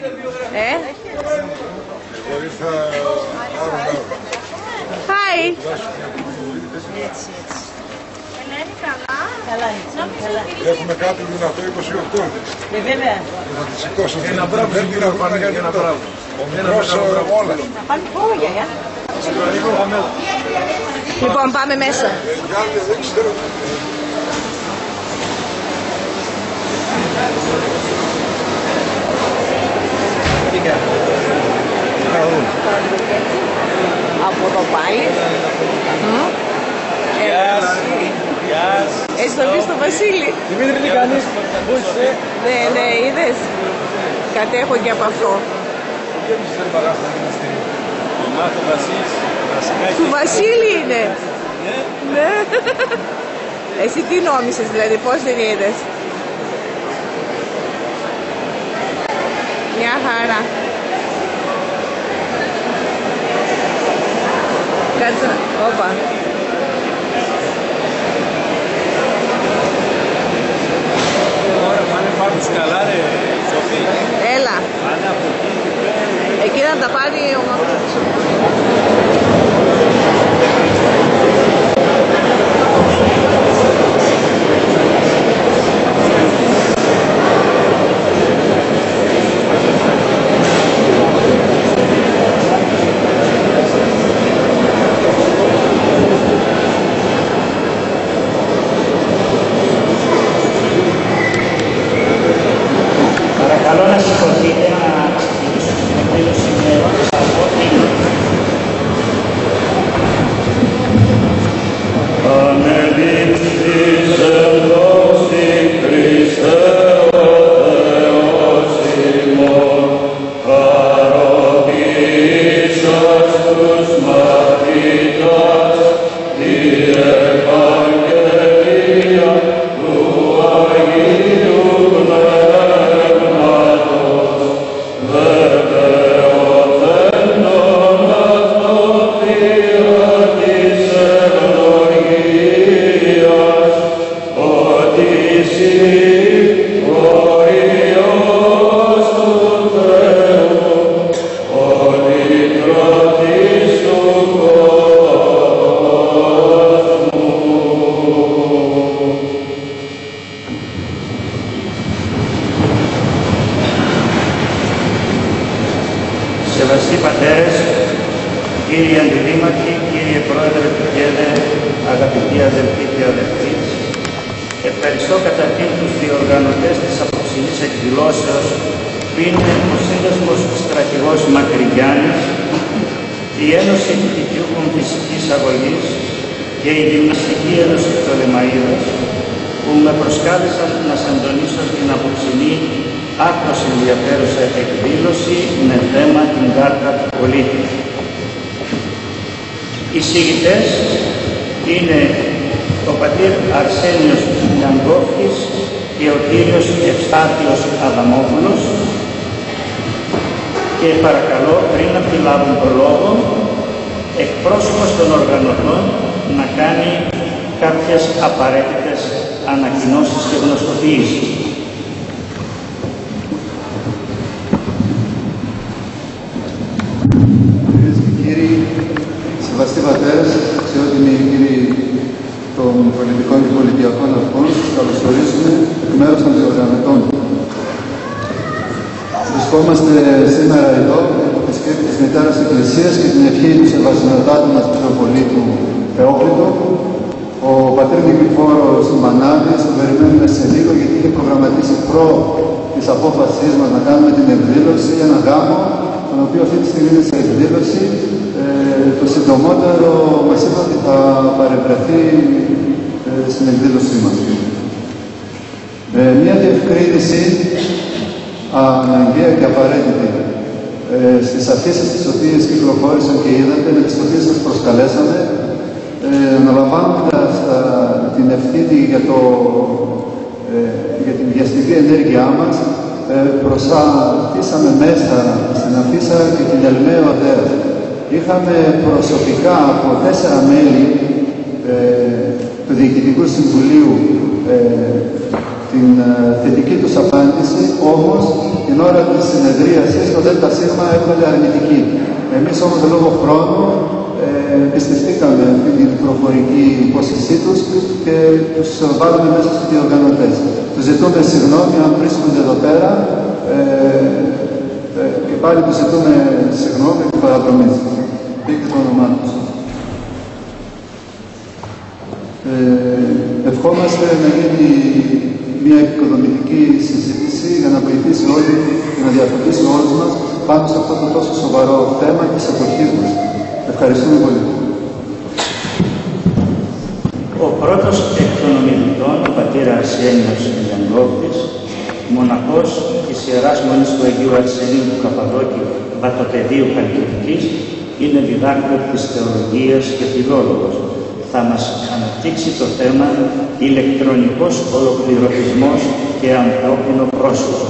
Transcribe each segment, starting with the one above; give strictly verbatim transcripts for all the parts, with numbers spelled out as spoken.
Ε? Εγώ ήρθα άρωνα. Hi! Έτσι, έτσι. Ελένη, καλά. Καλά, έτσι. Έχουμε κάτι δυνατό είκοσι οκτώ. Ε, βέβαια. Θα τη σηκώσω. Ένα μπράβο στην κύριο Πανή, ένα μπράβο. Ο μικρός όλα. Να πάνε πόδια, για. Λοιπόν, πάμε μέσα. Κάτι δεν ξέρω. Από εδώ πάλι. Έχεις το πει στο Βασίλη. Δημήτρη, τι κάνεις, πού είσαι? Ναι, ναι, είδες. Κατέχω και από αυτό. Δεν ξέρει παράστα να στείλει. Το μάθο Βασίλης, βασικά Του Βασίλη είναι. Ναι. Εσύ τι νόμισες δηλαδή, πώς την είδες? Μια χαρά. Κάτσε να... Όπα. Ωραία, πάνε πάρουν τους καλά ρε, Σοφή. Έλα. Πάνε από εκεί και πέρα. Εκεί να τα πάρει ο μαθητής. Παρακαλώ να σηκωθείτε να ξεκινήσουμε την εκδήλωση με από την Ανεβήψεις εδώ στην Χριστέ ο Θεός ημών, χαροποίησας τους μαθητάς τη Ευαγγελία του Αγίου Πνεύματος, βεβαιωθέντων αυτοπήρα της ευλογίας, ότι εσύ ο Υιός του Θεού, ο Λυτρωτής του κόσμου. Σεβαστοί πατέρες, κύριοι αντιδήμαρχοι, κύριε Πρόεδρε του ΚΕΔΕ, αγαπητοί αδελφοί και αδελφοί, ευχαριστώ καταρχήν τους διοργανωτές της απόψινής εκδηλώσεως που είναι ο Σύνδεσμος Στρατηγός Μακρυγιάννης, η Ένωση Επιτυχιούχων Φυσικής Αγωγής και η Γυμναστική Ένωση Πτολεμαΐδας, που με προσκάλεσαν να συντονίσω στην απόψινή άκρως ενδιαφέρουσα εκδήλωση με θέμα την κάρτα του πολίτη. Οι συγητές είναι ο πατήρ Αρσένιος Λιαγκόφης και ο κύριος Ευστάθιος Αδαμόπουλος, και παρακαλώ πριν να λάβουν το λόγο εκπρόσωπος των οργανωτών να κάνει κάποιες απαραίτητες ανακοινώσεις και γνωστοποιήσεις. Κυρίες και κύριοι, σεβαστοί πατέρες, αξιότιμοι κύριοι των πολιτικών και πολιτιακών αρχών, σας καλωσορίζουμε εκ μέρους των διοργανωτών. Βρισκόμαστε σήμερα εδώ από τη σκέπη της Μητέρας Εκκλησίας και την ευχή του Σεβασμιωτάτου μας Μητροπολίτου Θεόκλητου. Ο πατήρ Νικηφόρος Μανάδης τον περιμένουμε σε λίγο, γιατί είχε προγραμματίσει προ της απόφασής μας να κάνουμε την εκδήλωση, ένα γάμο, τον οποίο αυτή τη στιγμή είναι σε εκδήλωση. Ε, το συντομότερο μας είπε ότι θα παρευρεθεί ε, στην εκδήλωσή μας. Ε, μια διευκρίνηση αναγκαία και απαραίτητη. Ε, στις αφήσεις τις οποίες κυκλοφόρησαν και είδατε, με τις οποίες σας προσκαλέσαμε, ε, αναλαμβάνοντας ε, την ευθύνη για, το, ε, για την διαστηρή ενέργειά μας, ε, προσαρτήσαμε μέσα στην αφίσα και την Ελμαίο Αδέα. Είχαμε προσωπικά από τέσσερα μέλη ε, του Διοικητικού Συμβουλίου ε, την ε, θετική τους απάντηση, όμως την ώρα της συνεδρίας συνεδρίαση στο ΔΣ έβγαλε αρνητική. Εμείς όμως λόγω χρόνου ε, εμπιστευτήκαμε αυτή την προφορική υπόσχεσή τους και τους βάλαμε μέσα στους διοργανωτές. Τους ζητούμε συγγνώμη αν βρίσκονται εδώ πέρα ε, ε, και πάλι τους ζητούμε συγγνώμη και παραδρομή. Δείτε το όνομά τους. Ε, ευχόμαστε να γίνει μια επικοδομητική συζήτηση για να βοηθήσει όλοι και να διαφωτίσει όλους μας πάνω σε αυτό το τόσο σοβαρό θέμα της εποχής μας. Ευχαριστούμε πολύ. Ο πρώτος εκ των ομιλητών, ο πατήρ Αρσένιος Λιανδρόπης, μοναχός της Ιεράς Μονής του Αγίου Αρσενίου του Καπαδόκηου Βατοπεδίου Χαλκιδικής, είναι διδάκτορ της θεολογίας και φιλόλογος. Θα μας αναπτύξει το θέμα ηλεκτρονικός ολοκληρωτισμός και ανθρώπινο πρόσωπο.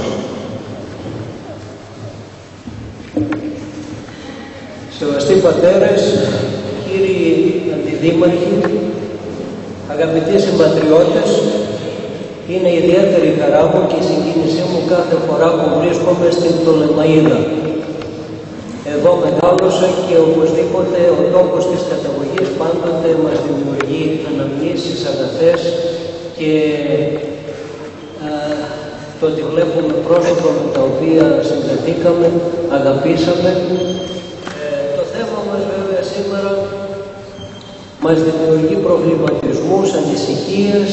Σεβαστοί πατέρες, κύριοι αντιδήμαρχοι, αγαπητοί συμπατριώτες, είναι ιδιαίτερη χαρά μου και η συγκίνησή μου κάθε φορά που βρίσκομαι στην Πτολεμαΐδα. Εδώ μεγάλωσα και οπωσδήποτε ο τόπος της καταγωγής πάντοτε μας δημιουργεί αναμνήσεις αγαθές και α, το ότι βλέπουμε πρόσωπα με τα οποία συνδεθήκαμε, αγαπήσαμε. Ε, το θέμα μας βέβαια σήμερα μας δημιουργεί προβληματισμούς, ανησυχίες.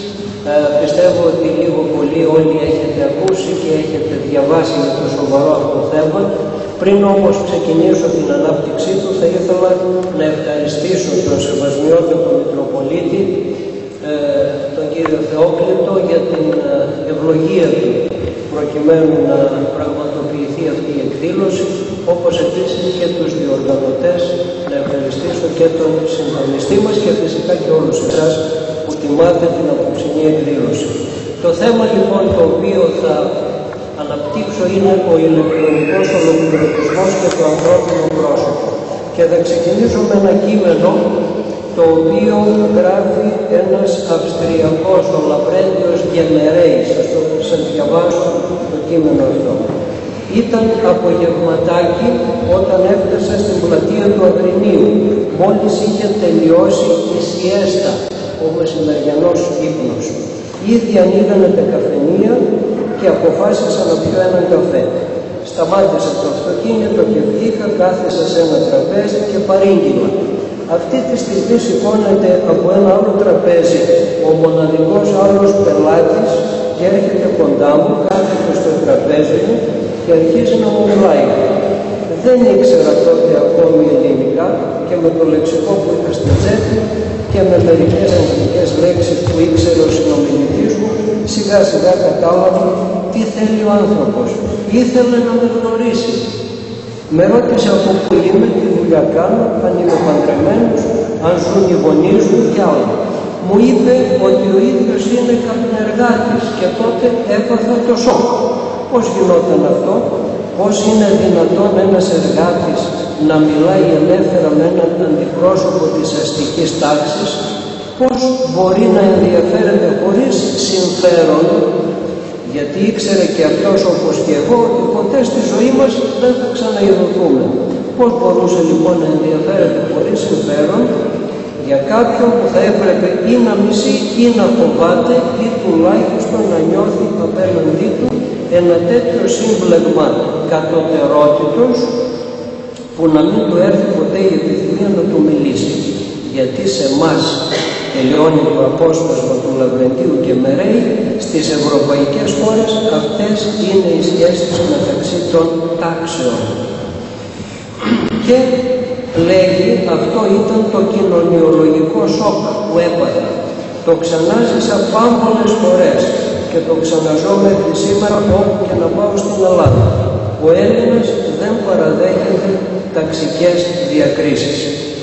Ε, πιστεύω ότι λίγο πολύ όλοι έχετε ακούσει και έχετε διαβάσει για το σοβαρό αυτό θέμα. Πριν όμως ξεκινήσω την ανάπτυξή του, θα ήθελα να ευχαριστήσω τον Σεβασμιότατο Μητροπολίτη, ε, τον κύριο Θεόκλητο, για την ευλογία του προκειμένου να πραγματοποιηθεί αυτή η εκδήλωση, όπως επίσης και τους διοργανωτές, να ευχαριστήσω και τον συντονιστή μας και φυσικά και όλους εσάς που τιμάτε την απόψινή εκδήλωση. Το θέμα λοιπόν το οποίο θα αναπτύξω είναι ο ηλεκτρονικός ολοκληρωτισμός και το ανθρώπινο πρόσωπο. Και θα ξεκινήσω με ένα κείμενο το οποίο γράφει ένας Αυστριακός, ο Λαβρέντιος Γκεμερέης. Σας το σας διαβάσω το κείμενο αυτό. Ήταν απογευματάκι όταν έφτασα στην πλατεία του Αγρινίου. Μόλις είχε τελειώσει η σιέστα, ο μεσημεριανός ύπνος. Ήδη ανοίγανε τα καφενεία και αποφάσισα να πιω έναν καφέ. Σταμάτησα το αυτοκίνητο και βγήκα, κάθισα σε ένα τραπέζι και παρήγγειλα. Αυτή τη στιγμή σηκώνεται από ένα άλλο τραπέζι ο μοναδικός άλλος πελάτης και έρχεται κοντά μου, κάθεται στο τραπέζι μου και αρχίζει να μου μιλάει. Δεν ήξερα τότε ακόμη ελληνικά και με το λεξικό που είχα στην τσέπη και με μερικές αγγλικές λέξεις που ήξερε ο συνομιλητής μου, σιγά σιγά κατάλαβα τι θέλει ο άνθρωπος. Ήθελε να με γνωρίσει. Με ρώτησε από πού είμαι, τι δουλειά κάνω, αν είμαι παντρεμένος, αν ζουν οι γονείς μου και άλλα. Μου είπε ότι ο ίδιος είναι καπνεργάτης και τότε έπαθα το σοκ. Πώς γινόταν αυτό, πώς είναι δυνατόν ένας εργάτης να μιλάει ελεύθερα με έναν αντιπρόσωπο της αστικής τάξης, πώς μπορεί να ενδιαφέρεται χωρίς συμφέρον, γιατί ήξερε και αυτός όπως και εγώ ότι ποτέ στη ζωή μας δεν θα ξαναειδωθούμε. Πώς μπορούσε λοιπόν να ενδιαφέρεται χωρίς συμφέρον για κάποιον που θα έπρεπε ή να μισεί ή να φοβάται ή τουλάχιστον να νιώθει απέναντί του ένα τέτοιο σύμπλεγμα κατωτερότητος που να μην του έρθει ποτέ η επιθυμία να του μιλήσει. Γιατί σε εμάς, τελειώνει το απόσπασμα του Λαβρεντίου Γκεμερέη, στις ευρωπαϊκές χώρες αυτές είναι οι σχέσεις μεταξύ των τάξεων. Και λέγει, αυτό ήταν το κοινωνιολογικό σοκ που έπαθα. Το ξανάζησα πάμπολες φορές και το ξαναζώ μέχρι σήμερα όπου και να πάω στην Ελλάδα. Ο Έλληνας δεν παραδέχεται ταξικές διακρίσεις.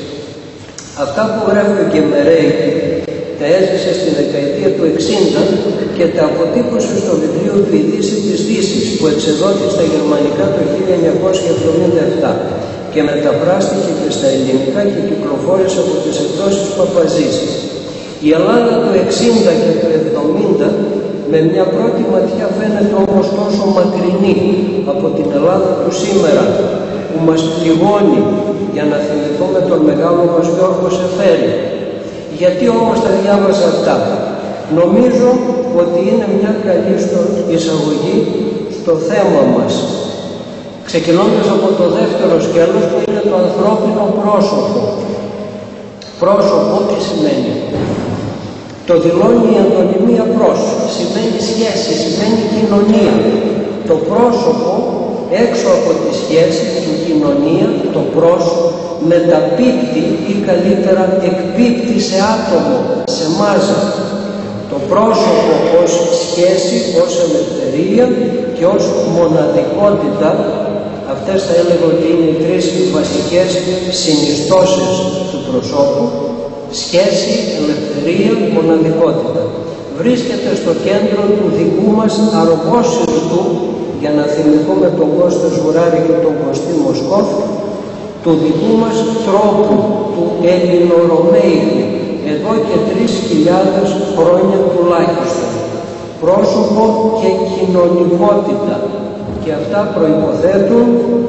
Αυτά που γράφει ο Γκεμερέη τα έζησε στη δεκαετία του εξήντα και τα αποτύπωσε στο βιβλίο του «Η Δύση της Δύσης» που εξεδόθη στα γερμανικά το χίλια εννιακόσια εβδομήντα επτά και μεταφράστηκε και στα ελληνικά και κυκλοφόρησε από τις εκδόσεις Παπαζής. Η Ελλάδα του εξήντα και του εβδομήντα με μια πρώτη ματιά φαίνεται όμως τόσο μακρινή από την Ελλάδα του σήμερα, που μας πληγώνει, για να θυμηθούμε τον μεγάλο μας Γιώργο Σεφέρη. Γιατί όμως τα διάβαζα αυτά? Νομίζω ότι είναι μια καλή εισαγωγή στο θέμα μας, ξεκινώντας από το δεύτερο σκέλος, που είναι το ανθρώπινο πρόσωπο. Πρόσωπο τι σημαίνει? Το δηλώνει η αντωνυμία προς, σημαίνει σχέση, σημαίνει κοινωνία. Το πρόσωπο έξω από τη σχέση, την κοινωνία, το πρόσωπο μεταπίπτει ή καλύτερα εκπίπτει σε άτομο, σε μάζα. Το πρόσωπο ως σχέση, ως ελευθερία και ως μοναδικότητα, αυτές θα έλεγα ότι είναι οι τρεις βασικές συνιστώσεις του προσώπου: σχέση, ελευθερία, μοναδικότητα. Βρίσκεται στο κέντρο του δικού μας αργόσυρτου, για να θυμηθούμε τον Κώστα Ζουράρη και τον Κωστή Μοσκόφ, του δικού μας τρόπου, του ελληνορωμαϊκού, εδώ και τρεις χιλιάδες χρόνια τουλάχιστον. Πρόσωπο και κοινωνικότητα, και αυτά προϋποθέτουν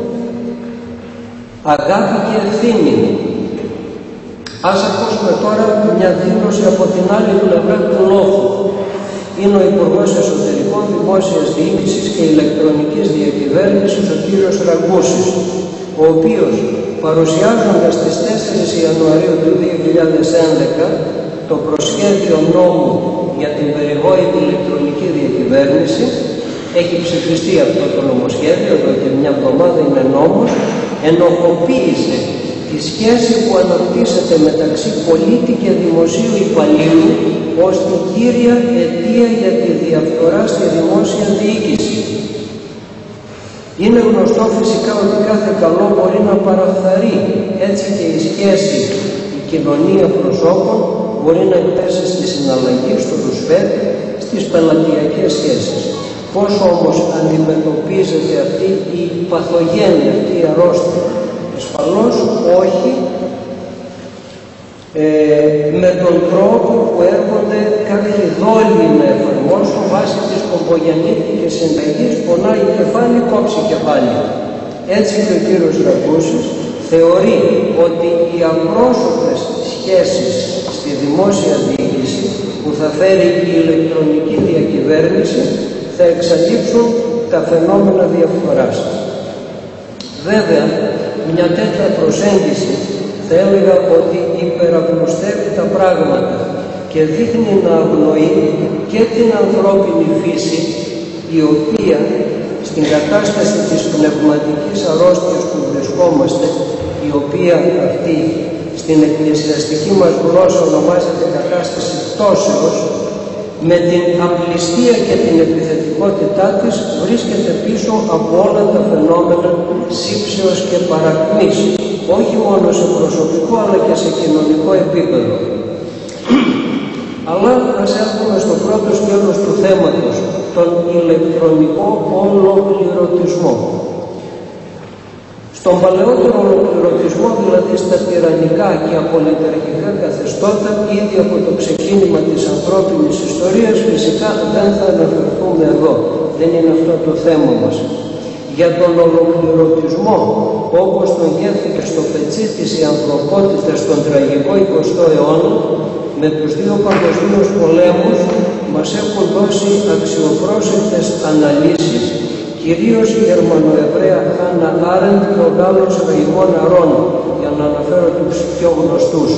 αγάπη και ευθύνη. Ας ακούσουμε τώρα μια δήλωση από την άλλη πλευρά του λόγου. Είναι ο Υπουργός Εσωτερικών, Δημόσιας Διοίκησης και Ηλεκτρονικής Διακυβέρνησης, ο κύριος Ραγκούσης, ο οποίος, παρουσιάζοντας στις τέσσερις Ιανουαρίου του δύο χιλιάδες έντεκα το προσχέδιο νόμου για την περιβόητη ηλεκτρονική διακυβέρνηση, έχει ψηφιστεί αυτό το νομοσχέδιο, εδώ και μια εβδομάδα είναι νόμος, ενοχοποίησε τη σχέση που αναπτύσσεται μεταξύ πολίτη και δημοσίου υπαλλήλου ως την κύρια αιτία για τη διαφθορά στη δημόσια διοίκηση. Είναι γνωστό φυσικά ότι κάθε καλό μπορεί να παραφθαρεί. Έτσι και η σχέση, η κοινωνία προσώπων μπορεί να εκπέσει στη συναλλαγή, στο ρουσφέτ, στις πελατειακές σχέσεις. Πώς όμως αντιμετωπίζεται αυτή η παθογένεια, αυτή η αρρώστια? Ασφαλώς όχι ε, με τον τρόπο που έρχονται κάποιοι δόλοι να εφαρμόσουν βάσει της κομπογιαννήτικης συνταγής: πονάει κεφάλι, κόψει κεφάλι. Έτσι και ο κύριος Ραγκούσης θεωρεί ότι οι απρόσωπες σχέσεις στη δημόσια διοίκηση που θα φέρει η ηλεκτρονική διακυβέρνηση θα εξαλείψουν τα φαινόμενα διαφθοράς. Βέβαια, μια τέτοια προσέγγιση θα έλεγα ότι υπεραπλουστεύει τα πράγματα και δείχνει να αγνοεί και την ανθρώπινη φύση, η οποία στην κατάσταση της πνευματικής αρρώστιας που βρισκόμαστε, η οποία αυτή στην εκκλησιαστική μας γλώσσα ονομάζεται κατάσταση πτώσεως, με την απληστία και την επιθετικότητά της βρίσκεται πίσω από όλα τα φαινόμενα σύψεως και παρακμής, όχι μόνο σε προσωπικό αλλά και σε κοινωνικό επίπεδο. Αλλά ας έρθουμε στο πρώτο σκέλος του θέματος, τον ηλεκτρονικό ολοκληρωτισμό. Στον παλαιότερο ολοκληρωτισμό, δηλαδή στα τυραννικά και απολυταρχικά καθεστώτα, ήδη από το ξεκίνημα της ανθρώπινης ιστορίας, φυσικά δεν θα αναφερθούμε εδώ, δεν είναι αυτό το θέμα μας. Για τον ολοκληρωτισμό, όπως τον γεύθηκε στο πετσί της η ανθρωπότητα στον τραγικό εικοστό αιώνα, με τους δύο παγκοσμίους πολέμους μας έχουν δώσει αξιοπρόσεκτες αναλύσεις, κυρίως η Γερμανοεβραία Χάνα Άρεντ και ο Γάλλος Ραϊμόν Αρών, για να αναφέρω τους πιο γνωστούς.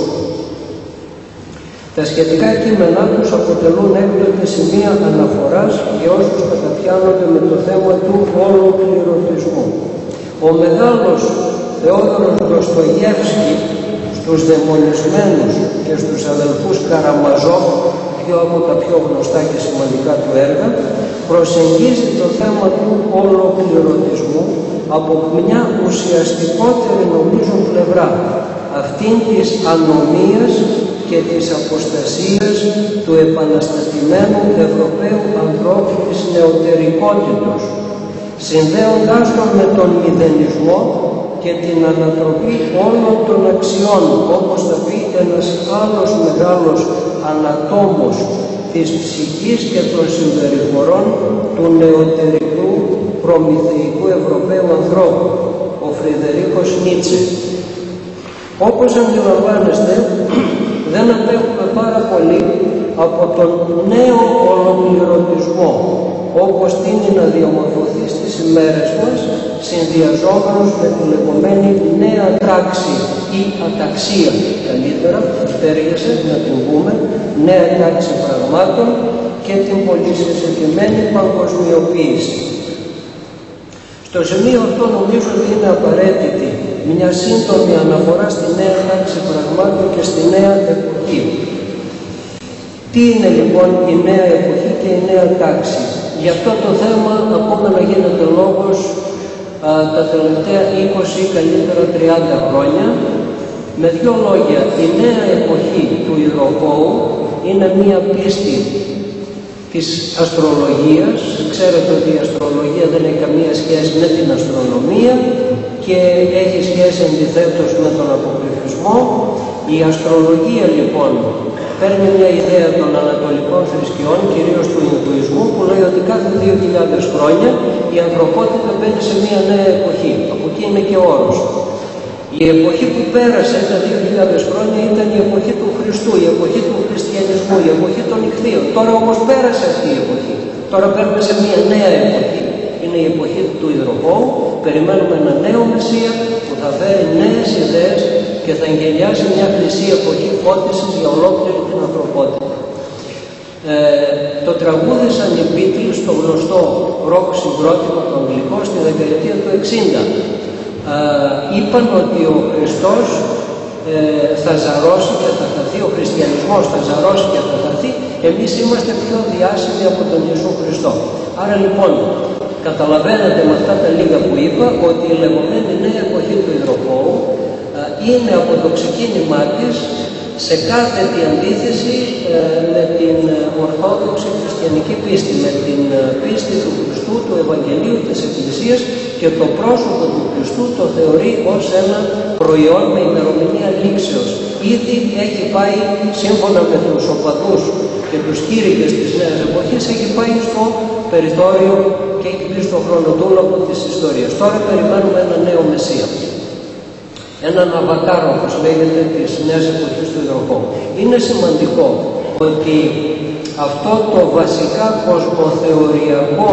Τα σχετικά κείμενά τους αποτελούν έκτοτε σημεία αναφοράς για όσους καταπιάνονται με το θέμα του ολοκληρωτισμού. Ο μεγάλος Θεόδωρος Δοστογεύσκη στους δαιμονισμένους και στους αδελφούς Καραμαζόφ, δύο από τα πιο γνωστά και σημαντικά του έργα, προσεγγίζει το θέμα του ολοκληρωτισμού από μια ουσιαστικότερη νομίζω πλευρά, αυτήν της ανομίας και της αποστασίας του επαναστατημένου Ευρωπαίου ανθρώπου της νεωτερικότητος, συνδέοντάς τον με τον μηδενισμό και την ανατροπή όλων των αξιών, όπως θα πει ένας άλλος μεγάλος ανατόμος της ψυχής και των συμπεριφορών του νεωτερικού προμηθεϊκού Ευρωπαίου ανθρώπου, ο Φριδερίκος Νίτσε. Όπως αντιλαμβάνεστε, δεν απέχουμε πάρα πολύ από τον νέο ολοκληρωτισμό, όπως τείνει να διαμορφωθεί στις ημέρες μας, συνδυαζόμενος με τη λεγόμενη νέα τάξη ή αταξία, καλύτερα, τέριασε να την πούμε, νέα τάξη πραγμάτων και την πολυσυζητημένη παγκοσμιοποίηση. Στο σημείο αυτό νομίζω ότι είναι απαραίτητη μια σύντομη αναφορά στη νέα τάξη πραγμάτων και στη νέα εποχή. Τι είναι λοιπόν η νέα εποχή και η νέα τάξη? Γι' αυτό το θέμα ακόμα να γίνεται λόγος α, τα τελευταία είκοσι ή καλύτερα τριάντα χρόνια. Με δύο λόγια, η νέα εποχή του υδροχώου είναι μία πίστη της αστρολογίας. Ξέρετε ότι η αστρολογία δεν έχει καμία σχέση με την αστρονομία και έχει σχέση αντιθέτως με τον αποκρυφισμό. Η αστρολογία λοιπόν παίρνει μια ιδέα των ανατολικών θρησκειών, κυρίως του Ινδουισμού, που λέει ότι κάθε δύο χιλιάδες χρόνια η ανθρωπότητα μπαίνει σε μια νέα εποχή. Από εκεί είναι και ο όρος. Η εποχή που πέρασε τα δύο χιλιάδες χρόνια ήταν η εποχή του Χριστού, η εποχή του χριστιανισμού, η εποχή των νυχθείων. Τώρα όμως πέρασε αυτή η εποχή. Τώρα παίρνουμε σε μια νέα εποχή. Είναι η εποχή του υδροχώου. Περιμένουμε ένα νέο Μεσσία που θα φέρει νέες ιδέες και θα εγκαινιάσει μια χρυσή εποχή φώτισης για ολόκληρη την ανθρωπότητα. Ε, το τραγούδισαν οι Beatles στο γνωστό ροκ συγκρότημα το αγγλικό στη δεκαετία του εξήντα. Ε, είπαν ότι ο Χριστός ε, θα ζαρώσει και θα χαθεί, ο χριστιανισμός θα ζαρώσει και θα χαθεί, εμείς είμαστε πιο διάσημοι από τον Ιησού Χριστό. Άρα λοιπόν, καταλαβαίνετε με αυτά τα λίγα που είπα ότι η λεγόμενη νέα εποχή του υδροχώου ε, είναι από το ξεκίνημά της σε κάθετη αντίθεση ε, με την ορθόδοξη χριστιανική πίστη, με την πίστη του Χριστού, του Ευαγγελίου, της Εκκλησίας, και το πρόσωπο του Χριστού το θεωρεί ως ένα προϊόν με ημερομηνία λήξεως. Ήδη έχει πάει, σύμφωνα με τους οπαδούς και τους κήρυκες της νέας εποχής, έχει πάει στο περιθώριο και έχει μπει στο χρονοτούλαπο της ιστορίας. Τώρα περιμένουμε ένα νέο Μεσσία. Έναν αβατάρο, όπως λέγεται, της νέας εποχής του υδροχώου. Είναι σημαντικό ότι αυτό το βασικά κοσμοθεωριακό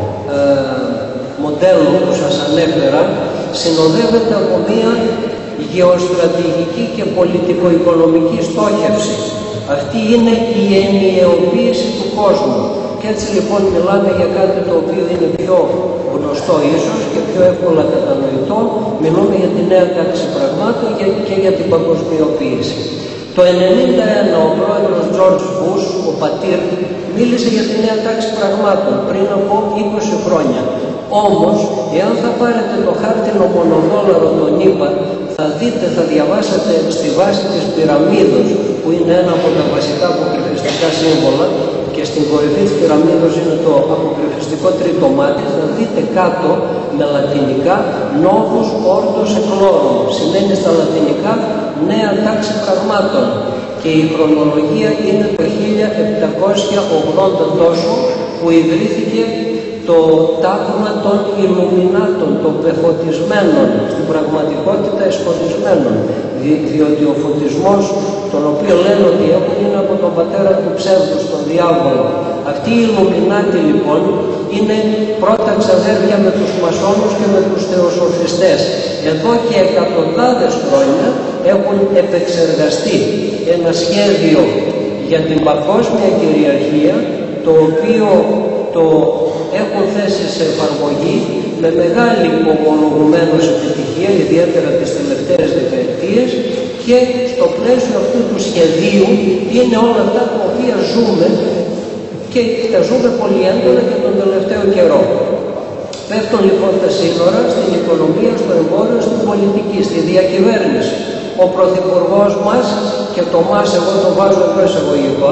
ε, μοντέλο που σας ανέφερα συνοδεύεται από μία γεωστρατηγική και πολιτικο-οικονομική στόχευση. Αυτή είναι η ενιαιοποίηση του κόσμου. Και έτσι λοιπόν μιλάμε για κάτι το οποίο είναι πιο γνωστό ίσως και πιο εύκολα κατανοητό. Μιλούμε για τη νέα τάξη πραγμάτων και για την παγκοσμιοποίηση. Το χίλια εννιακόσια ενενήντα ένα ο πρόεδρος George Bush, ο πατήρ, μίλησε για τη νέα τάξη πραγμάτων πριν από είκοσι χρόνια. Όμως, εάν θα πάρετε το χάρτινο μονοδόλαρο των ΗΠΑ, θα δείτε, θα διαβάσετε στη βάση της πυραμίδος, που είναι ένα από τα βασικά αποκρυφιστικά σύμβολα, και στην κορυφή της πυραμίδος είναι το αποκρυφιστικό τρίτο μάτι, θα δείτε κάτω με λατινικά «Novus Ordos Seclorum», σημαίνει στα λατινικά «νέα τάξη πραγμάτων». Και η χρονολογία είναι το χίλια επτακόσια ογδόντα τόσο που ιδρύθηκε το τάγμα των Ιλουμινάτων, των πεφωτισμένων, στην πραγματικότητα εσχολισμένων, δι, διότι ο φωτισμός, τον οποίο λένε ότι έχουν, είναι από τον πατέρα του ψεύδους, τον διάβολο. Αυτοί οι Ιλουμινάτοι λοιπόν είναι πρώτα ξαδέρφια με τους μασόνους και με τους θεοσοφιστές. Εδώ και εκατοντάδες χρόνια έχουν επεξεργαστεί ένα σχέδιο για την παγκόσμια κυριαρχία, το οποίο το έχουν θέσει σε εφαρμογή με μεγάλη ομολογουμένως επιτυχία, ιδιαίτερα τις τελευταίες δεκαετίες, και στο πλαίσιο αυτού του σχεδίου είναι όλα αυτά τα οποία ζούμε και τα ζούμε πολύ έντονα και τον τελευταίο καιρό. Πέφτουν λοιπόν τα σύνορα στην οικονομία, στο εμπόριο, στην πολιτική, στη διακυβέρνηση. Ο πρωθυπουργός μας, και το μας εγώ το βάζω εδώ εισαγωγικών,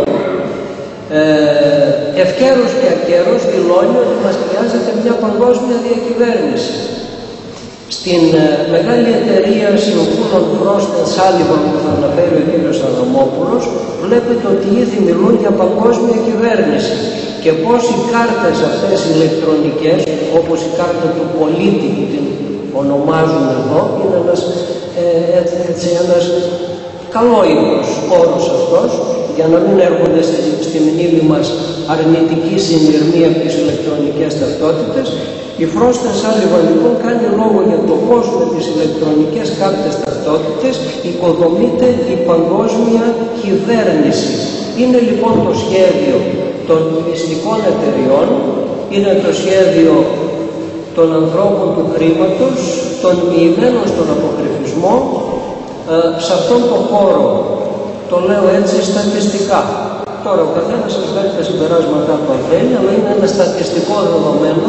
Ε, ευκαιρός και ακέρος δηλώνει ότι μας χρειάζεται μια παγκόσμια διακυβέρνηση. Στην ε, μεγάλη εταιρεία συμβούλων Frost and Sullivan που θα αναφέρει ο κύριος Αδαμόπουλος, βλέπετε ότι ήδη μιλούν για παγκόσμια κυβέρνηση και πώς οι κάρτες αυτές οι ηλεκτρονικές, όπως η κάρτα του πολίτη που την ονομάζουν εδώ, είναι ένας, ε, έτσι, έτσι, ένας καλόϊπος όρος αυτός, για να μην έρχονται στη μνήμη μας αρνητική συνειρμή από τις ηλεκτρονικές ταυτότητες. Η Frost and Sullivan λοιπόν κάνει λόγο για το πώς με τις ηλεκτρονικές κάρτες ταυτότητες οικοδομείται η παγκόσμια κυβέρνηση. Είναι λοιπόν το σχέδιο των μυστικών εταιριών, είναι το σχέδιο των ανθρώπων του χρήματος, των μοιημένων στον αποκρυφισμό, ε, σε αυτόν τον χώρο, το λέω έτσι στατιστικά. Τώρα ο καθένας σας βγάλει τα συμπεράσματά του αν θέλει, αλλά είναι ένα στατιστικό δεδομένο,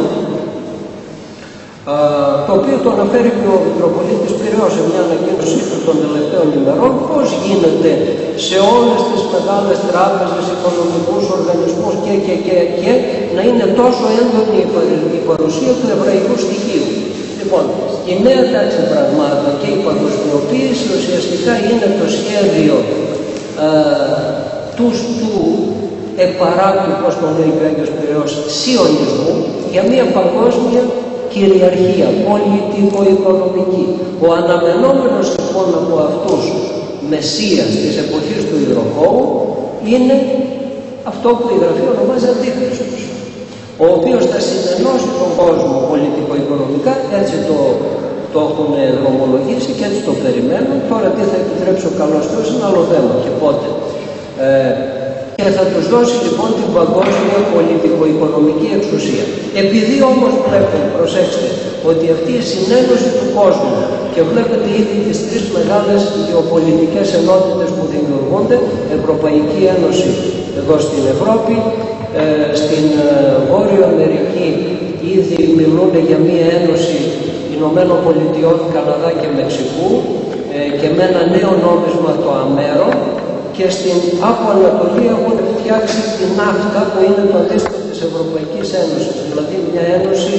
το οποίο το αναφέρει και ο Μητροπολίτης Πειραιώς σε μια ανακοίνωσή του των τελευταίων ημερών, πώς γίνεται σε όλες τις μεγάλες τράπεζες, οικονομικούς οργανισμούς και, και, και, και να είναι τόσο έντονη η παρουσία του εβραϊκού στοιχείου. Λοιπόν, η νέα τάξη πραγμάτων και η παγκοσμιοποίηση ουσιαστικά είναι το σχέδιο ε, του, του επαράτου, πώς τον λέει ο Άγιος Πειραιώς, σιωνισμού για μια παγκόσμια κυριαρχία, πολιτικο-οικονομική. Ο αναμενόμενος λοιπόν από αυτούς μεσσίας της εποχής του Ιδροχώου είναι αυτό που η Γραφή ονομάζει Αντίχριστος, ο οποίος θα συνενώσει τον κόσμο πολιτικο-οικονομικά, έτσι το, το έχουν δρομολογήσει και έτσι το περιμένουν. Τώρα τι θα επιτρέψει ο καλός Θεός είναι άλλο θέμα και πότε. Ε, και θα τους δώσει λοιπόν την παγκόσμια πολιτικο-οικονομική εξουσία. Επειδή όμως βλέπετε, προσέξτε, ότι αυτή η συνένωση του κόσμου και βλέπετε ήδη τις τρεις μεγάλες γεωπολιτικές ενότητες που δημιουργούνται, Ευρωπαϊκή Ένωση εδώ στην Ευρώπη, ε, στην ε, Βόρειο Αμερική ήδη μιλούν για μία ένωση Ηνωμένων Πολιτειών, Καναδά και Μεξικού ε, και με ένα νέο νόμισμα το αμέρο. Και στην Άπο Ανατολή έχουν φτιάξει την ναύτα που είναι το αντίστοιχο της Ευρωπαϊκής Ένωσης, δηλαδή μια ένωση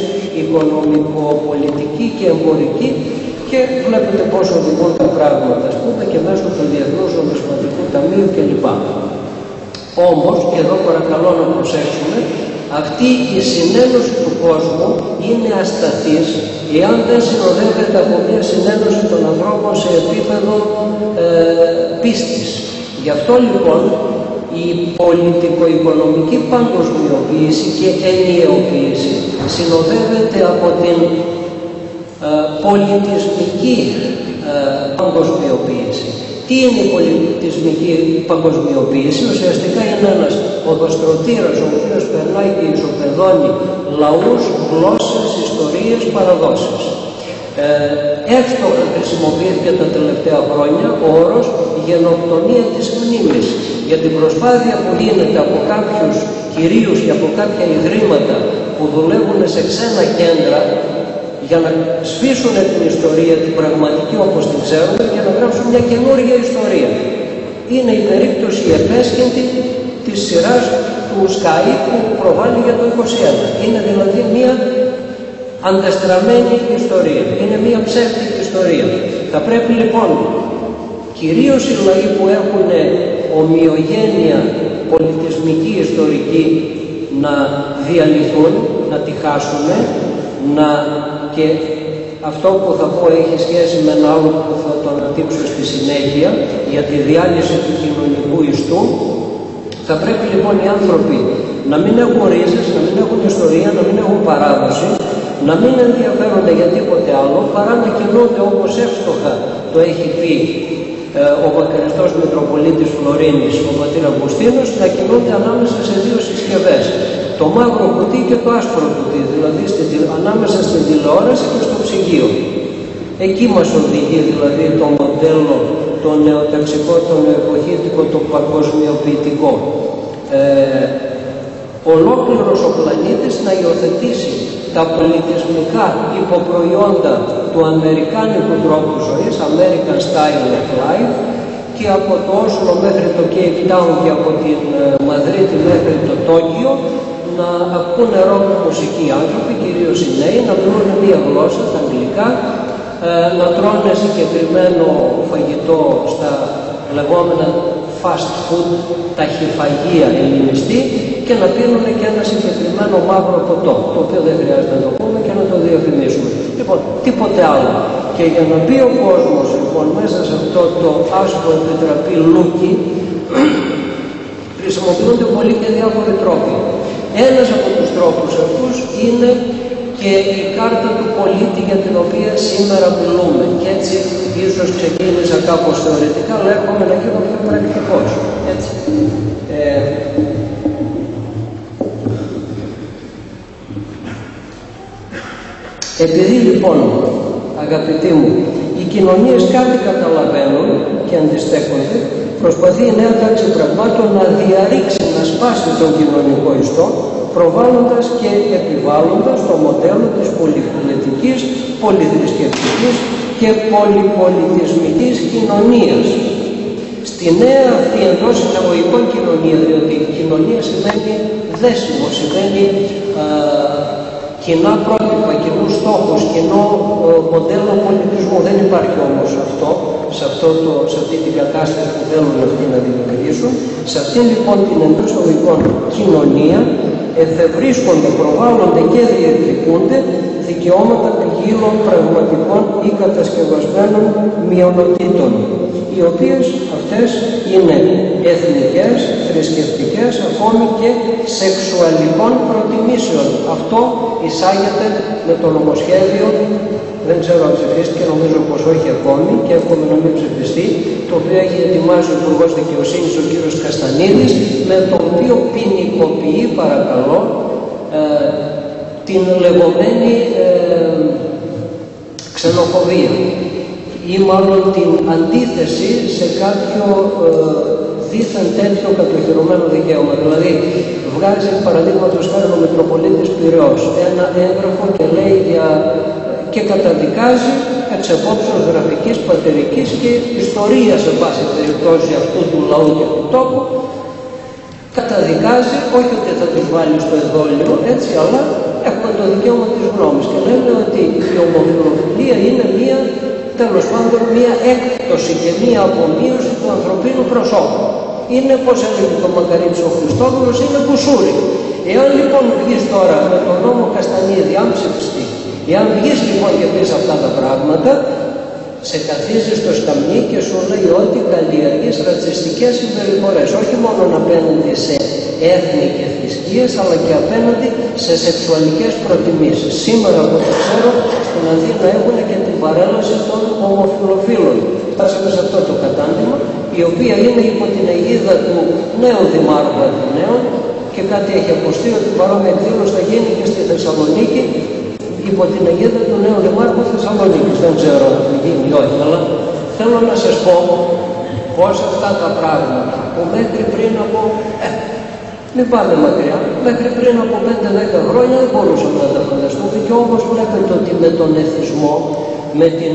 οικονομικο-πολιτική και εμπορική, και βλέπετε πόσο οδηγούν τα πράγματα, ας πούμε, και μέσω του Διεθνούς Νομισματικού Ταμείου κλπ. Όμως, και εδώ παρακαλώ να προσέξουμε, αυτή η συνένωση του κόσμου είναι ασταθής εάν δεν συνοδεύεται από μια συνένωση των ανθρώπων σε επίπεδο ε, πίστης. Γι' αυτό λοιπόν η πολιτικο-οικονομική παγκοσμιοποίηση και ενιαιοποίηση συνοδεύεται από την ε, πολιτισμική ε, παγκοσμιοποίηση. Τι είναι η πολιτισμική παγκοσμιοποίηση? Ουσιαστικά είναι ένας οδοστρωτήρας ο οποίος περνάει και ισοπεδώνει λαούς, γλώσσες, ιστορίες, παραδόσεις. Ε, εύστοχα χρησιμοποιήθηκε τα τελευταία χρόνια ο όρος γενοκτονία της μνήμης για την προσπάθεια που γίνεται από κάποιους κυρίους και από κάποια ιδρύματα που δουλεύουν σε ξένα κέντρα για να σβήσουν την ιστορία, την πραγματική όπως την ξέρουμε, και να γράψουν μια καινούργια ιστορία. Είναι η περίπτωση επέσχυντη της σειράς του Sky που προβάλλει για το είκοσι ένα. Είναι δηλαδή μια ανταστραμμένη ιστορία. Είναι μια ψεύτικη ιστορία. Θα πρέπει λοιπόν κυρίως οι λαοί που έχουν ομοιογένεια πολιτισμική, ιστορική να διαλυθούν, να τη χάσουν, να... και αυτό που θα πω έχει σχέση με ένα άλλο που θα το αναπτύξω στη συνέχεια για τη διάλυση του κοινωνικού ιστού. Θα πρέπει λοιπόν οι άνθρωποι να μην έχουν ρίζες, να μην έχουν ιστορία, να μην έχουν παράδοση, να μην ενδιαφέρονται για τίποτε άλλο παρά να κινούνται όπως εύστοχα το έχει πει ε, ο Βακαριστός Μητροπολίτης Φλωρίνης, ο πατήρ Αυγουστίνος, να κινούνται ανάμεσα σε δύο συσκευές. Το μαύρο κουτί και το άσπρο κουτί, δηλαδή στη, ανάμεσα στην τηλεόραση και στο ψυγείο. Εκεί μας οδηγεί δηλαδή το μοντέλο, το νεοταξικό, το νεοεποχήτικο, το παγκοσμιοποιητικό. Ε, ολόκληρος ο πλανήτης να υιοθετήσει τα πολιτισμικά υποπροϊόντα του αμερικάνικου τρόπου ζωής, American Style of Life, και από το Όσλο μέχρι το Cape Town και από την Μαδρίτη μέχρι το Τόκιο να ακούνε ροκ μουσική άνθρωποι, κυρίως οι νέοι, να μιλούν μία γλώσσα, τα αγγλικά, ε, να τρώνε συγκεκριμένο φαγητό στα λεγόμενα fast food, ταχυφαγία ελληνιστή, και να πίνουν και ένα συγκεκριμένο μαύρο ποτό, το οποίο δεν χρειάζεται να το πούμε και να το διαφημίσουμε. Λοιπόν, τίποτε άλλο. Και για να μπει ο κόσμος λοιπόν μέσα σε αυτό το άσπρο επιτραπή λούκι, χρησιμοποιούνται πολλοί και διάφοροι τρόποι. Ένας από τους τρόπους αυτούς είναι και η κάρτα του πολίτη για την οποία σήμερα μιλούμε. Και έτσι ίσως ξεκίνησα κάπως θεωρητικά, αλλά έρχομαι να γίνω πιο πρακτικός. Έτσι. Ε, επειδή λοιπόν, αγαπητοί μου, οι κοινωνίες κάτι καταλαβαίνουν και αντιστέκονται, προσπαθεί η νέα τάξη πραγμάτων να διαρρήξει, να σπάσει τον κοινωνικό ιστό, προβάλλοντας και επιβάλλοντας το μοντέλο της πολυφιλετικής, πολυθρησκευτικής και πολυπολιτισμικής κοινωνίας. Στη νέα αυτή εντός εισαγωγικών κοινωνία, διότι η κοινωνία σημαίνει δέσιμο, σημαίνει α, κοινά πρότυπα, κοινούς στόχους, κοινό ε, μοντέλο πολιτισμού. Δεν υπάρχει όμως αυτό, σε, αυτό το, σε αυτή την κατάσταση που θέλουν αυτοί να δημιουργήσουν. Σε αυτή λοιπόν την εντός εισαγωγικών κοινωνία εφευρίσκονται, προβάλλονται και διεκδικούνται δικαιώματα ποικίλων πραγματικών ή κατασκευασμένων μειονοτήτων, οι οποίες αυτές είναι εθνικές, θρησκευτικές, ακόμη και σεξουαλικών προτιμήσεων. Αυτό εισάγεται με το νομοσχέδιο, δεν ξέρω αν ψηφίστηκε, νομίζω πως όχι ακόμη και εύχομαι να μην ψηφιστεί, το οποίο έχει ετοιμάσει ο Υπουργός Δικαιοσύνης ο κύριος Καστανίδης, με το οποίο ποινικοποιεί, παρακαλώ, ε, την λεγόμενη ε, ξενοφοβία ή μάλλον την αντίθεση σε κάποιο ε, δίθεν τέτοιο κατοχυρωμένο δικαίωμα. Δηλαδή, βγάζει παραδείγματος χάρη ο Μητροπολίτης Πειραιώς ένα έγγραφο και λέει για, και καταδικάζει εξ απόψεως γραφικής, πατερικής και ιστορίας σε πάση περιπτώσει αυτού του λαού και του τόπου. Καταδικάζει, όχι ότι θα τους βάλει στο εδόλιο, έτσι, αλλά έχουμε το δικαίωμα της γνώμης και λένε ότι η ομοφυλοφιλία είναι μία, τέλος πάντων, μία έκπτωση και μία απομείωση του ανθρωπίνου προσώπου. Είναι, πώς έλεγε το Μακαρίτης ο Χριστόδουλος, είναι κουσούρι. Εάν λοιπόν βγεις τώρα με τον νόμο Καστανίδη, αν ψηφιστεί, εάν βγεις λοιπόν και πεις αυτά τα πράγματα, σε καθίζει στο σκαμνί και σου λέει ότι καλλιεργείς ρατσιστικές συμπεριφορές, όχι μόνο απέναντι σε έθνη και θρησκείες, αλλά και απέναντι σε σεξουαλικές προτιμήσεις. Σήμερα, από το ξέρω, στην Αθήνα έχουν και την παρέλαση των ομοφυλοφίλων. Φτάσαμε σε αυτό το κατάντημα, η οποία είναι υπό την αιγίδα του νέου Δημάρχου Αθηναίων και κάτι έχει αποστεί ότι παρόμοια εκδήλωση θα γίνει και στη Θεσσαλονίκη υπό την αιγίδα του νέου Δημάρχου Θεσσαλονίκης. Δεν ξέρω αν θα γίνει ή όχι, αλλά θέλω να σας πω πως αυτά τα πράγματα που μέχρι πριν από, ε, μην πάμε μακριά, μέχρι πριν από πέντε δέκα χρόνια δεν μπορούσαμε να τα φανταστούμε και όμως βλέπετε ότι με τον εθισμό, με την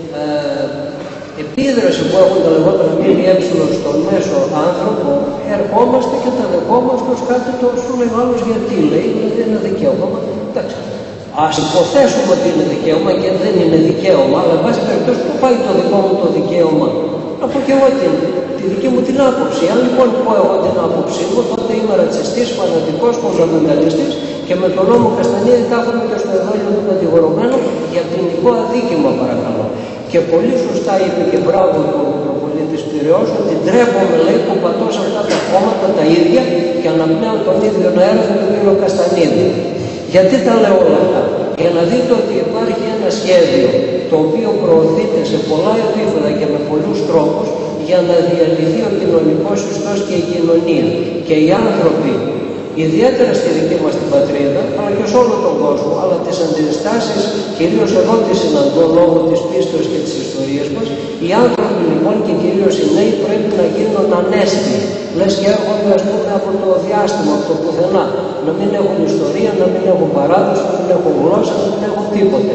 ε, επίδραση που έχουν τα λεγόμενα ΜΜΕ στον μέσο άνθρωπο, ερχόμαστε και τα δεχόμαστε ως κάτι το σου λέει ο άλλος γιατί λέει ότι είναι δικαίωμα. Εντάξει. Ας υποθέσουμε ότι είναι δικαίωμα και δεν είναι δικαίωμα, αλλά εν πάση περιπτώσει που πάει το δικό μου το δικαίωμα. Να πω και εγώ την, τη δική μου την άποψη. Αν λοιπόν πω εγώ την άποψή μου, τότε είμαι ρατσιστής, φανατικός, κοζαμενταλιστής και με τον νόμο Καστανίδη κάθομαι και στο εδόλιο του κατηγορουμένου για ποινικό αδίκημα, παρακαλώ. Και πολύ σωστά είπε και μπράβο του Μητροπολίτης Πειραιώς ότι ντρέπομαι, λέει, που πατώ σε αυτά τα κόμματα τα ίδια και αναπνέω τον ίδιο αέρα με τον κύριο Καστανίδη. Γιατί τα λέω όλα αυτά? Για να δείτε ότι υπάρχει ένα σχέδιο το οποίο προωθείται σε πολλά επίπεδα και με πολλούς τρόπους για να διαλυθεί ο κοινωνικός ιστός και η κοινωνία. Και οι άνθρωποι, ιδιαίτερα στη δική μας την πατρίδα, αλλά και σε όλο τον κόσμο, αλλά τις αντιστάσεις, κυρίως εγώ τις συναντώ λόγω της πίστεως και της ιστορίας μας, οι άνθρωποι λοιπόν και κυρίως οι νέοι πρέπει να γίνουν ανέστοι. Λες και έρχονται ας πούμε από το διάστημα, από το πουθενά. Να μην έχουν ιστορία, να μην έχουν παράδοση, να μην έχουν γλώσσα, να μην έχουν τίποτε.